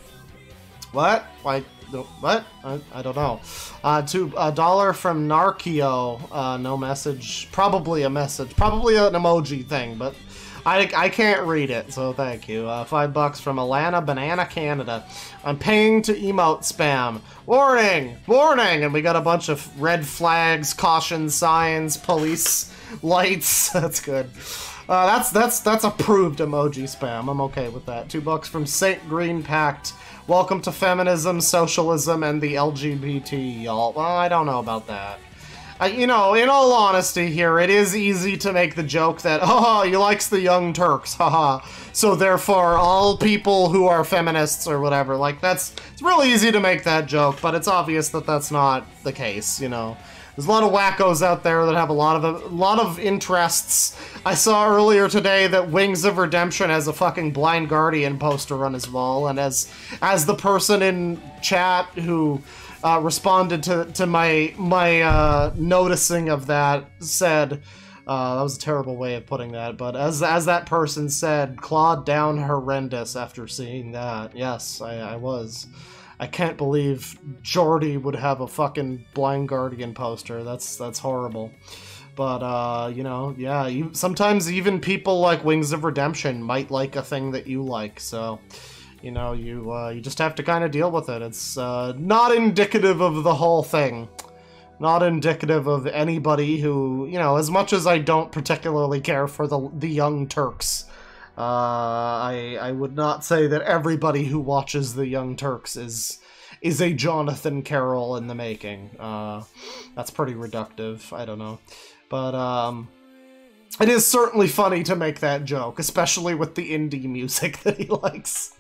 What? Why? What? I, I don't know. Uh, two, a dollar from Narkio. Uh, no message. Probably a message. Probably an emoji thing, but I, I can't read it, so thank you. Uh, five bucks from Alana Banana Canada. I'm paying to emote spam. Warning! Warning! And we got a bunch of red flags, caution signs, police lights. That's good. Uh, that's that's that's approved emoji spam. I'm okay with that. Two bucks from Saint Green Pact. Welcome to feminism, socialism, and the L G B T, y'all. Well, I don't know about that. Uh, you know, in all honesty here, it is easy to make the joke that, oh, he likes the Young Turks, haha. So therefore, all people who are feminists or whatever, like, that's, it's really easy to make that joke, but it's obvious that that's not the case, you know. There's a lot of wackos out there that have a lot of a lot of interests. I saw earlier today that Wings of Redemption has a fucking Blind Guardian poster on his wall, and as as the person in chat who uh, responded to to my my uh, noticing of that said, uh, that was a terrible way of putting that, but as as that person said, clawed down horrendous after seeing that. Yes, I, I was. I can't believe Jordy would have a fucking Blind Guardian poster. That's that's horrible. But, uh, you know, yeah, you, sometimes even people like Wings of Redemption might like a thing that you like, so, you know, you, uh, you just have to kind of deal with it. It's, uh, not indicative of the whole thing. Not indicative of anybody who, you know, as much as I don't particularly care for the, the Young Turks, Uh, I, I would not say that everybody who watches the Young Turks is is a Jonathan Carroll in the making. Uh, that's pretty reductive. I don't know. But, um, it is certainly funny to make that joke, especially with the indie music that he likes.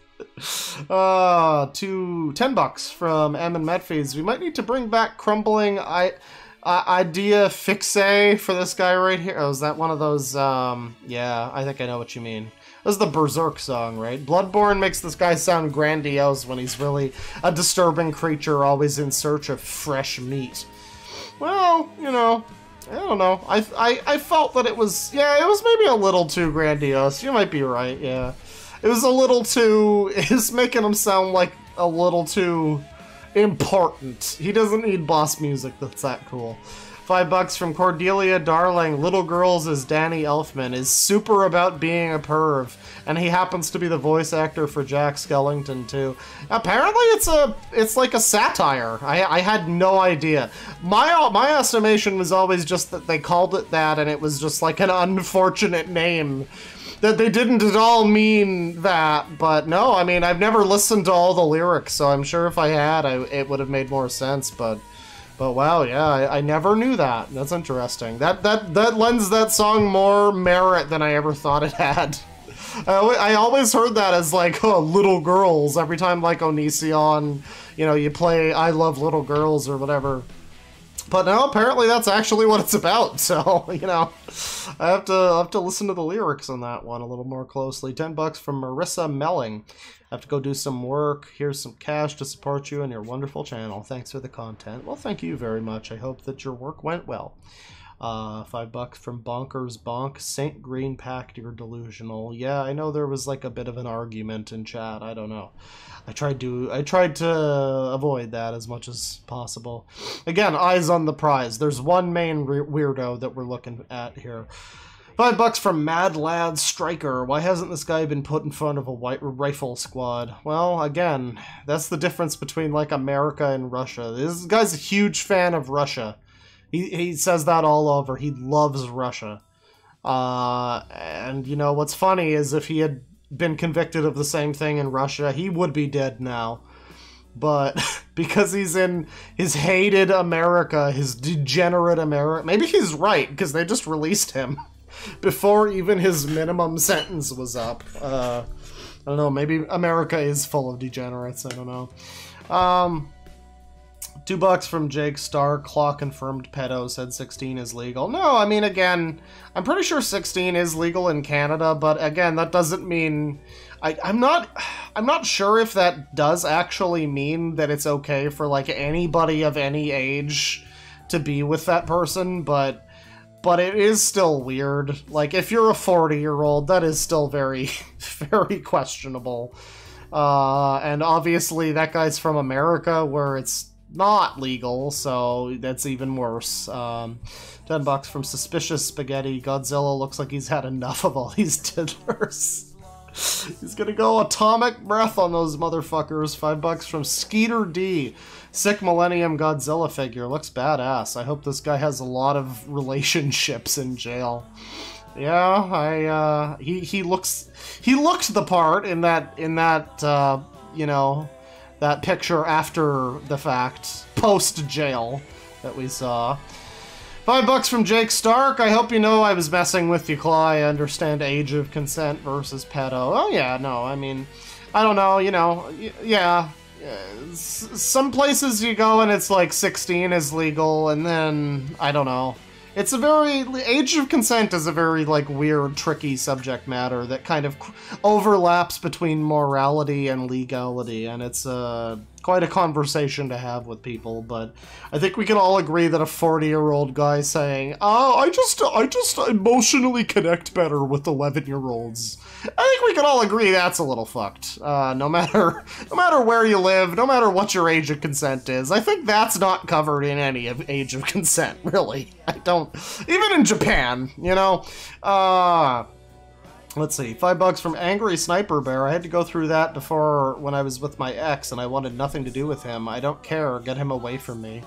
uh, to ten bucks from M and Medfeeds. We might need to bring back Crumbling I... Uh, idea fixe for this guy right here. Oh, is that one of those, um, yeah, I think I know what you mean. This is the Berserk song, right? Bloodborne makes this guy sound grandiose when he's really a disturbing creature always in search of fresh meat. Well, you know, I don't know. I, I, I felt that it was, yeah, it was maybe a little too grandiose. You might be right, yeah. It was a little too, it's making him sound like a little too important. He doesn't need boss music that's that cool. Five bucks from Cordelia Darling. Little Girls is Danny Elfman. Is super about being a perv. And he happens to be the voice actor for Jack Skellington too. Apparently it's a it's like a satire. I, I had no idea. My my estimation was always just that they called it that and it was just like an unfortunate name. That they didn't at all mean that, but no, I mean, I've never listened to all the lyrics, so I'm sure if I had, I, it would have made more sense, but, but wow, yeah, I, I never knew that. That's interesting. That, that, that lends that song more merit than I ever thought it had. I, I always heard that as, like, oh, little girls, every time, like, Onision, you know, you play I Love Little Girls or whatever. But no, apparently that's actually what it's about, so, you know, I have to I have to listen to the lyrics on that one a little more closely. Ten bucks from Marissa Melling. I have to go do some work. Here's some cash to support you and your wonderful channel. Thanks for the content. Well, thank you very much. I hope that your work went well. Uh, five bucks from Bonkers Bonk. Saint Green Pact, you're delusional. Yeah, I know there was like a bit of an argument in chat. I don't know. I tried to I tried to avoid that as much as possible. Again, eyes on the prize. There's one main weirdo that we're looking at here. Five bucks from Mad Lad Striker. Why hasn't this guy been put in front of a white rifle squad? Well, again, that's the difference between, like, America and Russia. This guy's a huge fan of Russia. He, he says that all over. He loves Russia. Uh, and, you know, what's funny is if he had been convicted of the same thing in Russia, he would be dead now. But because he's in his hated America, his degenerate America, maybe he's right, because they just released him before even his minimum sentence was up. Uh, I don't know, maybe America is full of degenerates, I don't know. Um, two bucks from Jake Starr, Claw confirmed pedo, said sixteen is legal. No, I mean, again, I'm pretty sure sixteen is legal in Canada, but again, that doesn't mean... I, I'm not... I'm not sure if that does actually mean that it's okay for, like, anybody of any age to be with that person, but... But it is still weird. Like, if you're a forty-year-old, that is still very, very questionable. Uh, and obviously that guy's from America, where it's not legal, so that's even worse. Um, ten bucks from Suspicious Spaghetti. Godzilla looks like he's had enough of all these diddlers. He's gonna go atomic breath on those motherfuckers. Five bucks from Skeeter D. Sick Millennium Godzilla figure. Looks badass. I hope this guy has a lot of relationships in jail. Yeah, I, uh, he, he looks, he looked the part in that, in that, uh, you know, that picture after the fact, post-jail, that we saw. Five bucks from Jake Stark. I hope you know I was messing with you, Claw. I understand age of consent versus pedo. Oh, yeah, no, I mean, I don't know, you know, yeah. Some places you go and it's like sixteen is legal, and then, I don't know. It's a very, age of consent is a very, like, weird, tricky subject matter that kind of overlaps between morality and legality, and it's uh, quite a conversation to have with people, but I think we can all agree that a forty-year-old guy saying, oh, I just, I just emotionally connect better with eleven-year-olds. I think we can all agree that's a little fucked. Uh, no matter, no matter where you live, no matter what your age of consent is, I think that's not covered in any of age of consent, really. I don't, even in Japan, you know? Uh, let's see, five bucks from Angry Sniper Bear. I had to go through that before when I was with my ex and I wanted nothing to do with him. I don't care, get him away from me.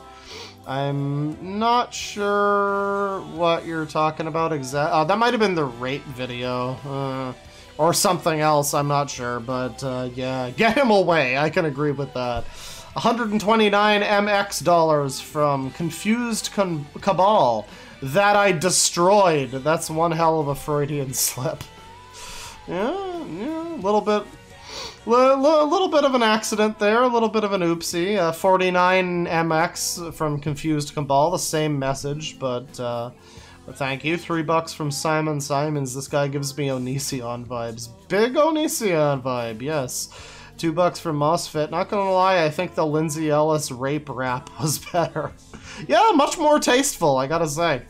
I'm not sure what you're talking about exactly. Uh, that might have been the rape video. Uh, Or something else, I'm not sure, but uh, yeah, get him away, I can agree with that. one hundred twenty-nine M X dollars from Confused Con Cabal that I destroyed. That's one hell of a Freudian slip. Yeah, yeah, a little bit, a little bit of an accident there, a little bit of an oopsie. Uh, forty-nine M X from Confused Cabal, the same message, but... Uh, But thank you. Three bucks from Simon Simons. This guy gives me Onision vibes. Big Onision vibe, yes. Two bucks from Mosfit. Not gonna lie, I think the Lindsay Ellis rape rap was better. Yeah, much more tasteful, I gotta say.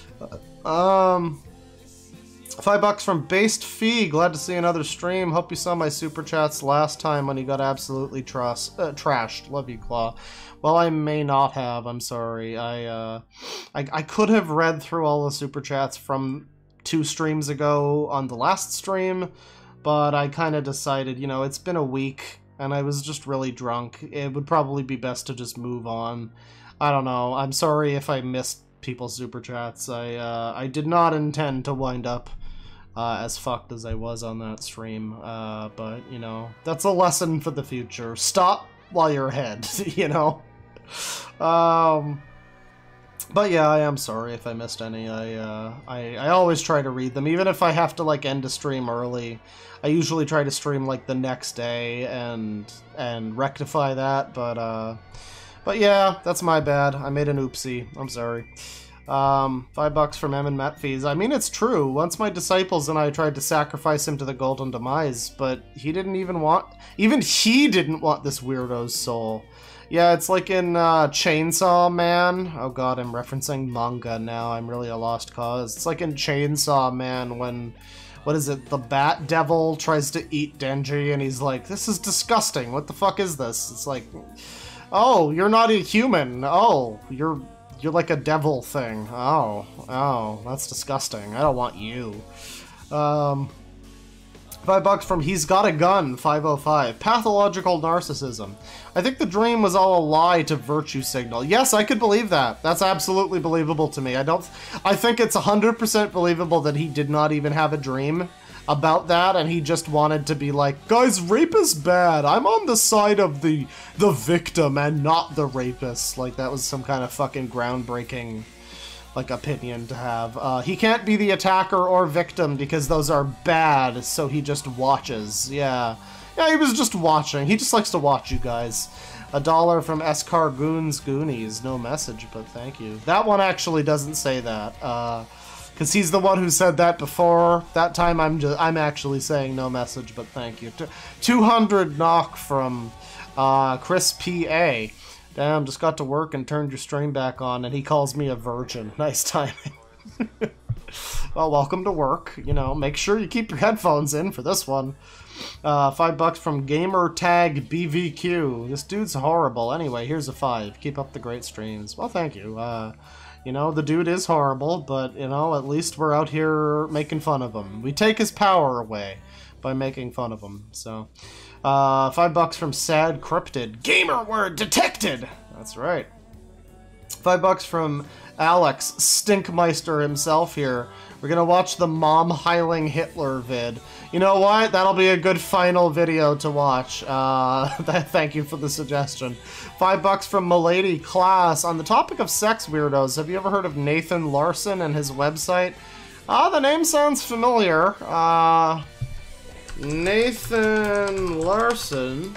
Um, five bucks from Based Fee. Glad to see another stream. Hope you saw my super chats last time when you got absolutely trust, uh, trashed. Love you, Claw. Well, I may not have. I'm sorry. I, uh, I I could have read through all the super chats from two streams ago on the last stream, but I kind of decided, you know, it's been a week and I was just really drunk. It would probably be best to just move on. I don't know. I'm sorry if I missed people's super chats. I uh, I did not intend to wind up uh, as fucked as I was on that stream. Uh, but you know, that's a lesson for the future. Stop while you're ahead. You know. Um, but yeah, I am sorry if I missed any. I, uh, I, I always try to read them, even if I have to, like, end a stream early. I usually try to stream, like, the next day and, and rectify that, but, uh, but yeah, that's my bad. I made an oopsie. I'm sorry. Um, five bucks from M and Met Fees. I mean, it's true. Once my disciples and I tried to sacrifice him to the golden demise, but he didn't even want, even he didn't want this weirdo's soul. Yeah, it's like in uh, Chainsaw Man. Oh god, I'm referencing manga now. I'm really a lost cause. It's like in Chainsaw Man when, what is it, the Bat Devil tries to eat Denji and he's like, this is disgusting. What the fuck is this? It's like, oh, you're not a human. Oh, you're You're like a devil thing. Oh, oh, that's disgusting. I don't want you. Um, five bucks from He's Got a Gun, five oh five. Pathological narcissism. I think the dream was all a lie to virtue signal. Yes, I could believe that. That's absolutely believable to me. I don't... I think it's one hundred percent believable that he did not even have a dream about that, and he just wanted to be like, guys, rape is bad. I'm on the side of the the victim and not the rapist. Like, that was some kind of fucking groundbreaking, like, opinion to have. Uh, he can't be the attacker or victim because those are bad, so he just watches. Yeah. Yeah, he was just watching. He just likes to watch you guys. A dollar from S-Car Goons Goonies. No message, but thank you. That one actually doesn't say that. Uh... Because he's the one who said that before. That time I'm just, I'm actually saying no message, but thank you. two hundred knock from uh, Chris P A. Damn, just got to work and turned your stream back on, and he calls me a virgin. Nice timing. Well, welcome to work. You know, make sure you keep your headphones in for this one. Uh, five bucks from Gamer Tag B V Q. This dude's horrible. Anyway, here's a five. Keep up the great streams. Well, thank you. Uh... You know, the dude is horrible, but, you know, at least we're out here making fun of him. We take his power away by making fun of him, so. Uh, five bucks from Sad Cryptid. Gamer word detected! That's right. Five bucks from Alex Stinkmeister himself here. We're gonna watch the Mom Heiling Hitler vid. You know what? That'll be a good final video to watch. Uh, thank you for the suggestion. Five bucks from Milady Class. On the topic of sex weirdos, have you ever heard of Nathan Larson and his website? Ah, uh, the name sounds familiar. Uh, Nathan Larson.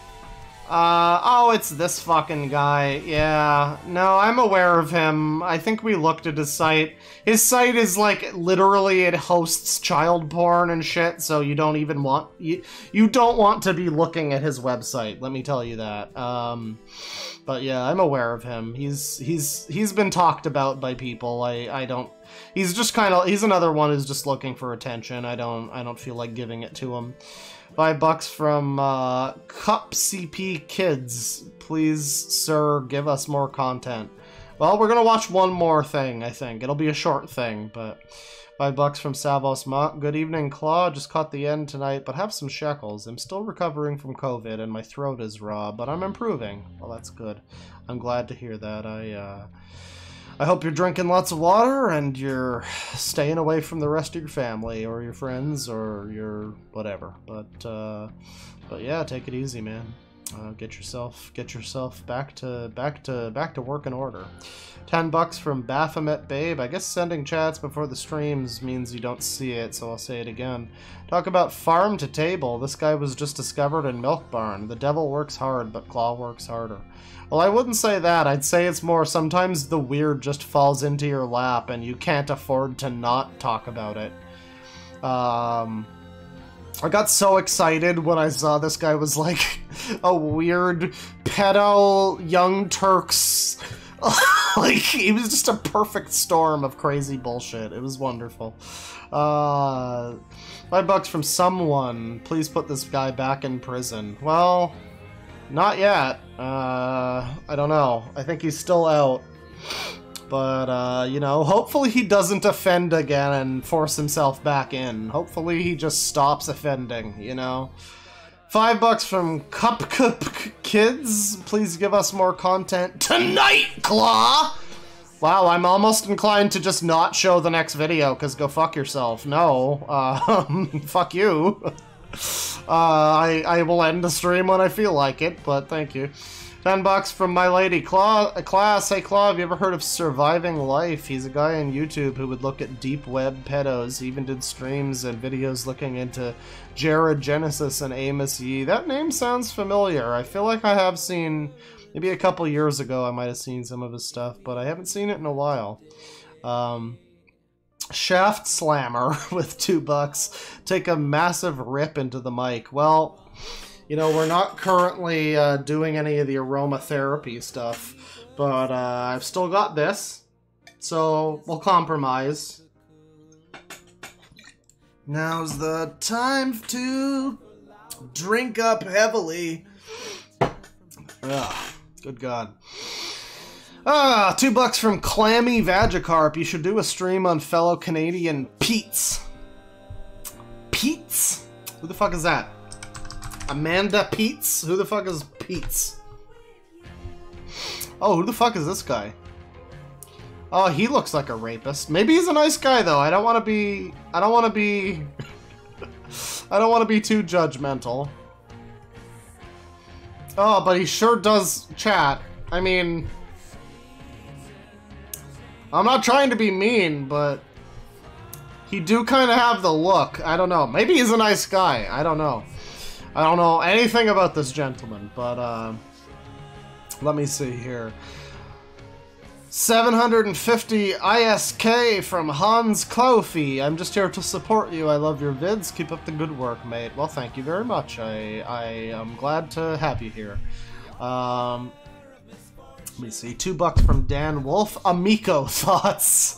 Uh, oh, it's this fucking guy. Yeah. No, I'm aware of him. I think we looked at his site. His site is, like, literally it hosts child porn and shit, so you don't even want... You, you don't want to be looking at his website, let me tell you that. Um, but yeah, I'm aware of him. He's, he's, he's been talked about by people. I, I don't... He's just kind of... He's another one who's just looking for attention. I don't, I don't feel like giving it to him. Five bucks from uh, Cup C P Kids. Please, sir, give us more content. Well, we're gonna watch one more thing, I think. It'll be a short thing, but... Five bucks from Savos Mont. Good evening, Claw. Just caught the end tonight, but have some shekels. I'm still recovering from COVID, and my throat is raw, but I'm improving. Well, that's good. I'm glad to hear that. I, uh... I hope you're drinking lots of water and you're staying away from the rest of your family or your friends or your whatever. But uh, but yeah, take it easy, man. Uh, get yourself get yourself back to back to back to work in order. Ten bucks from Baphomet Babe. I guess sending chats before the streams means you don't see it, so I'll say it again. Talk about farm to table. This guy was just discovered in Milk Barn. The devil works hard, but Claw works harder. Well, I wouldn't say that. I'd say it's more sometimes the weird just falls into your lap and you can't afford to not talk about it. Um, I got so excited when I saw this guy was like a weird pedo Young Turks. Like, he was just a perfect storm of crazy bullshit. It was wonderful. Uh, five bucks from someone. Please put this guy back in prison. Well... Not yet. Uh, I don't know. I think he's still out. But, uh, you know, hopefully he doesn't offend again and force himself back in. Hopefully he just stops offending, you know? Five bucks from Cup Cup Kids. Please give us more content tonight, Claw! Wow, I'm almost inclined to just not show the next video, because go fuck yourself. No. Uh, fuck you. Uh, I, I will end the stream when I feel like it, but thank you. Ten bucks from my lady Claw, Class. Hey Claw, have you ever heard of Surviving Life? He's a guy on YouTube who would look at deep web pedos. He even did streams and videos looking into Jared Genesis and Amos Yee. That name sounds familiar. I feel like I have seen, maybe a couple years ago I might have seen some of his stuff, but I haven't seen it in a while. Um... Shaft Slammer with two bucks. Take a massive rip into the mic. Well, you know, we're not currently uh, doing any of the aromatherapy stuff, but uh, I've still got this, so we'll compromise. Now's the time to drink up heavily. Ugh, good God. Ah, two bucks from Clammy Vagicarp. You should do a stream on fellow Canadian Pete's. Pete's? Who the fuck is that? Amanda Pete's? Who the fuck is Pete's? Oh, who the fuck is this guy? Oh, he looks like a rapist. Maybe he's a nice guy though. I don't want to be. I don't want to be. I don't want to be too judgmental. Oh, but he sure does chat. I mean, I'm not trying to be mean, but he do kind of have the look. I don't know. Maybe he's a nice guy. I don't know. I don't know anything about this gentleman, but uh, let me see here. seven hundred fifty I S K from Hans Klofi. I'm just here to support you. I love your vids. Keep up the good work, mate. Well, thank you very much. I I am glad to have you here. Um, let me see. Two bucks from Dan Wolf. Amico thoughts.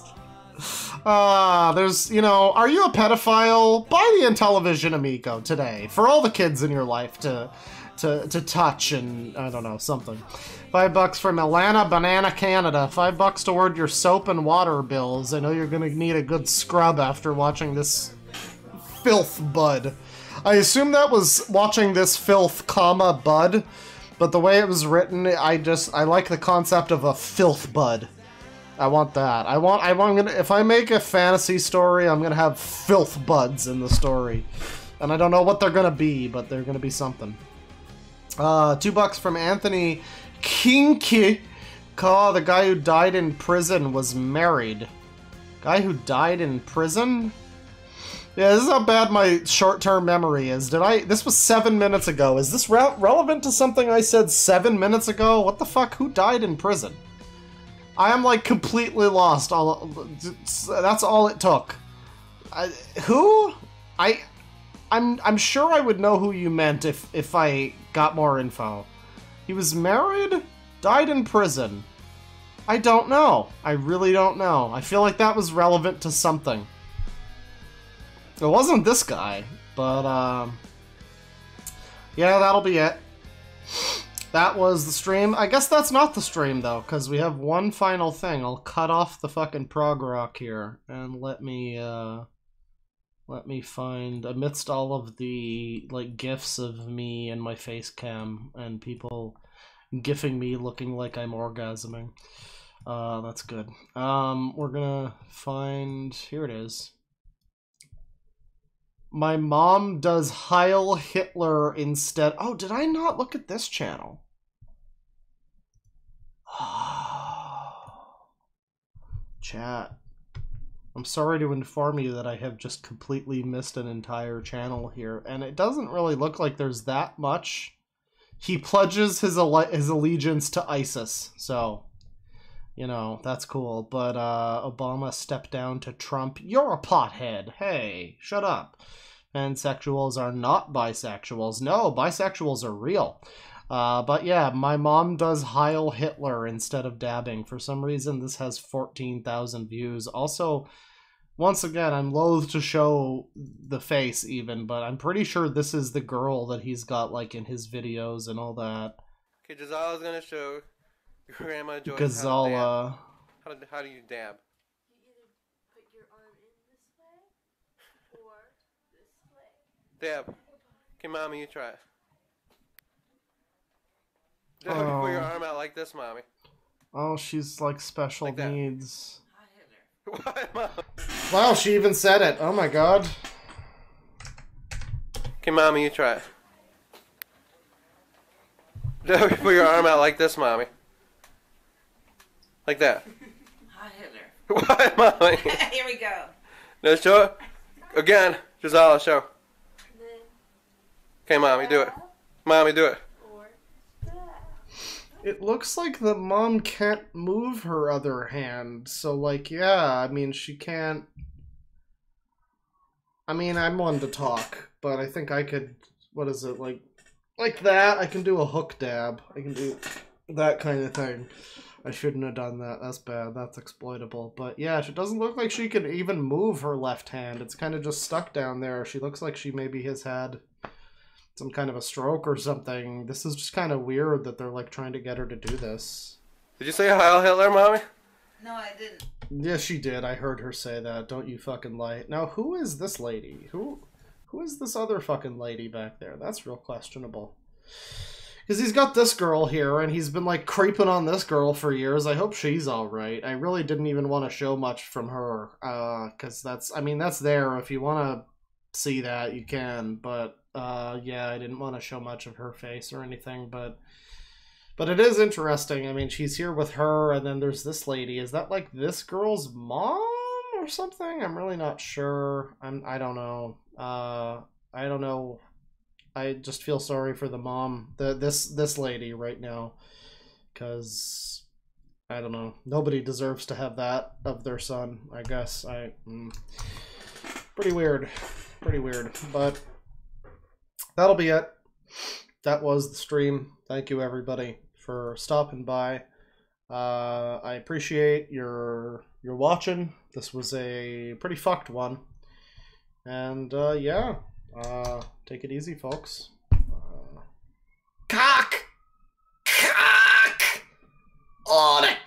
Ah, uh, there's, you know, are you a pedophile? Buy the Intellivision Amico today for all the kids in your life to to to touch and I don't know, something. Five bucks from Atlanta Banana Canada. Five bucks toward your soap and water bills. I know you're gonna need a good scrub after watching this filth, bud. I assume that was watching this filth, comma, bud, but the way it was written, I just I like the concept of a filth bud. I want that. I want. I want. I'm gonna. If I make a fantasy story, I'm gonna have filth buds in the story, and I don't know what they're gonna be, but they're gonna be something. Uh, two bucks from Anthony Kinky. Oh, the guy who died in prison was married. Guy who died in prison? Yeah, this is how bad my short-term memory is. Did I... This was seven minutes ago. Is this re relevant to something I said seven minutes ago? What the fuck? Who died in prison? I am, like, completely lost. All That's all it took. I, who? I... I'm, I'm sure I would know who you meant if, if I got more info. He was married? Died in prison? I don't know. I really don't know. I feel like that was relevant to something. It wasn't this guy, but, um... yeah, that'll be it. That was the stream. I guess that's not the stream, though, because we have one final thing. I'll cut off the fucking prog rock here, and let me, uh... let me find, amidst all of the, like, gifs of me and my face cam, and people gifing me looking like I'm orgasming. Uh, that's good. Um, we're gonna find, here it is. My mom does Heil Hitler instead. Oh, did I not look at this channel? Chat. I'm sorry to inform you that I have just completely missed an entire channel here, and it doesn't really look like there's that much. He pledges his alle his allegiance to ISIS, so, you know, that's cool. But uh, Obama stepped down to Trump. You're a pothead. Hey, shut up. Pansexuals are not bisexuals. No, bisexuals are real. Uh, but yeah, my mom does Heil Hitler instead of dabbing. For some reason, this has fourteen thousand views. Also, once again, I'm loath to show the face even, but I'm pretty sure this is the girl that he's got, like, in his videos and all that. Okay, Gisela's gonna show your grandma Joyce Gazala. how to dab. How, do, how do you dab? You either put your arm in this way, or this way. Dab. Okay, Mommy, you try it. Dab, Oh. put your arm out like this, Mommy. Oh, she's, like, special Like that. needs. What, Mom? Wow, she even said it. Oh my god. Okay, Mommy, you try it. Dab, put your arm out like this, Mommy. Like that. Hi, Hitler. What, Mommy? Here we go. No, show it. Again. Gisela, show. Okay, Mommy, do it. Mommy, do it. It looks like the mom can't move her other hand, so, like, yeah, I mean, she can't... I mean, I'm one to talk, but I think I could, what is it, like, like that? I can do a hook dab. I can do that kind of thing. I shouldn't have done that. That's bad. That's exploitable. But, yeah, it doesn't look like she can even move her left hand. It's kind of just stuck down there. She looks like she maybe has had some kind of a stroke or something. This is just kind of weird that they're, like, trying to get her to do this. Did you say Heil Hitler, Mommy? No, I didn't. Yeah, she did. I heard her say that. Don't you fucking lie. Now, who is this lady? Who, who is this other fucking lady back there? That's real questionable. Because he's got this girl here, and he's been, like, creeping on this girl for years. I hope she's alright. I really didn't even want to show much from her. Uh, because that's, I mean, that's there. If you want to see that, you can. But, uh, yeah, I didn't want to show much of her face or anything. But, but it is interesting. I mean, she's here with her, and then there's this lady. Is that, like, this girl's mom or something? I'm really not sure. I'm, I don't know. Uh, I don't know. I just feel sorry for the mom, the this this lady right now, because I don't know. Nobody deserves to have that of their son. I guess I mm, pretty weird, pretty weird. But that'll be it. That was the stream. Thank you everybody for stopping by. Uh, I appreciate your your watching. This was a pretty fucked one, and uh, yeah. Uh, take it easy, folks. Uh... Cock! Cock! Oh, the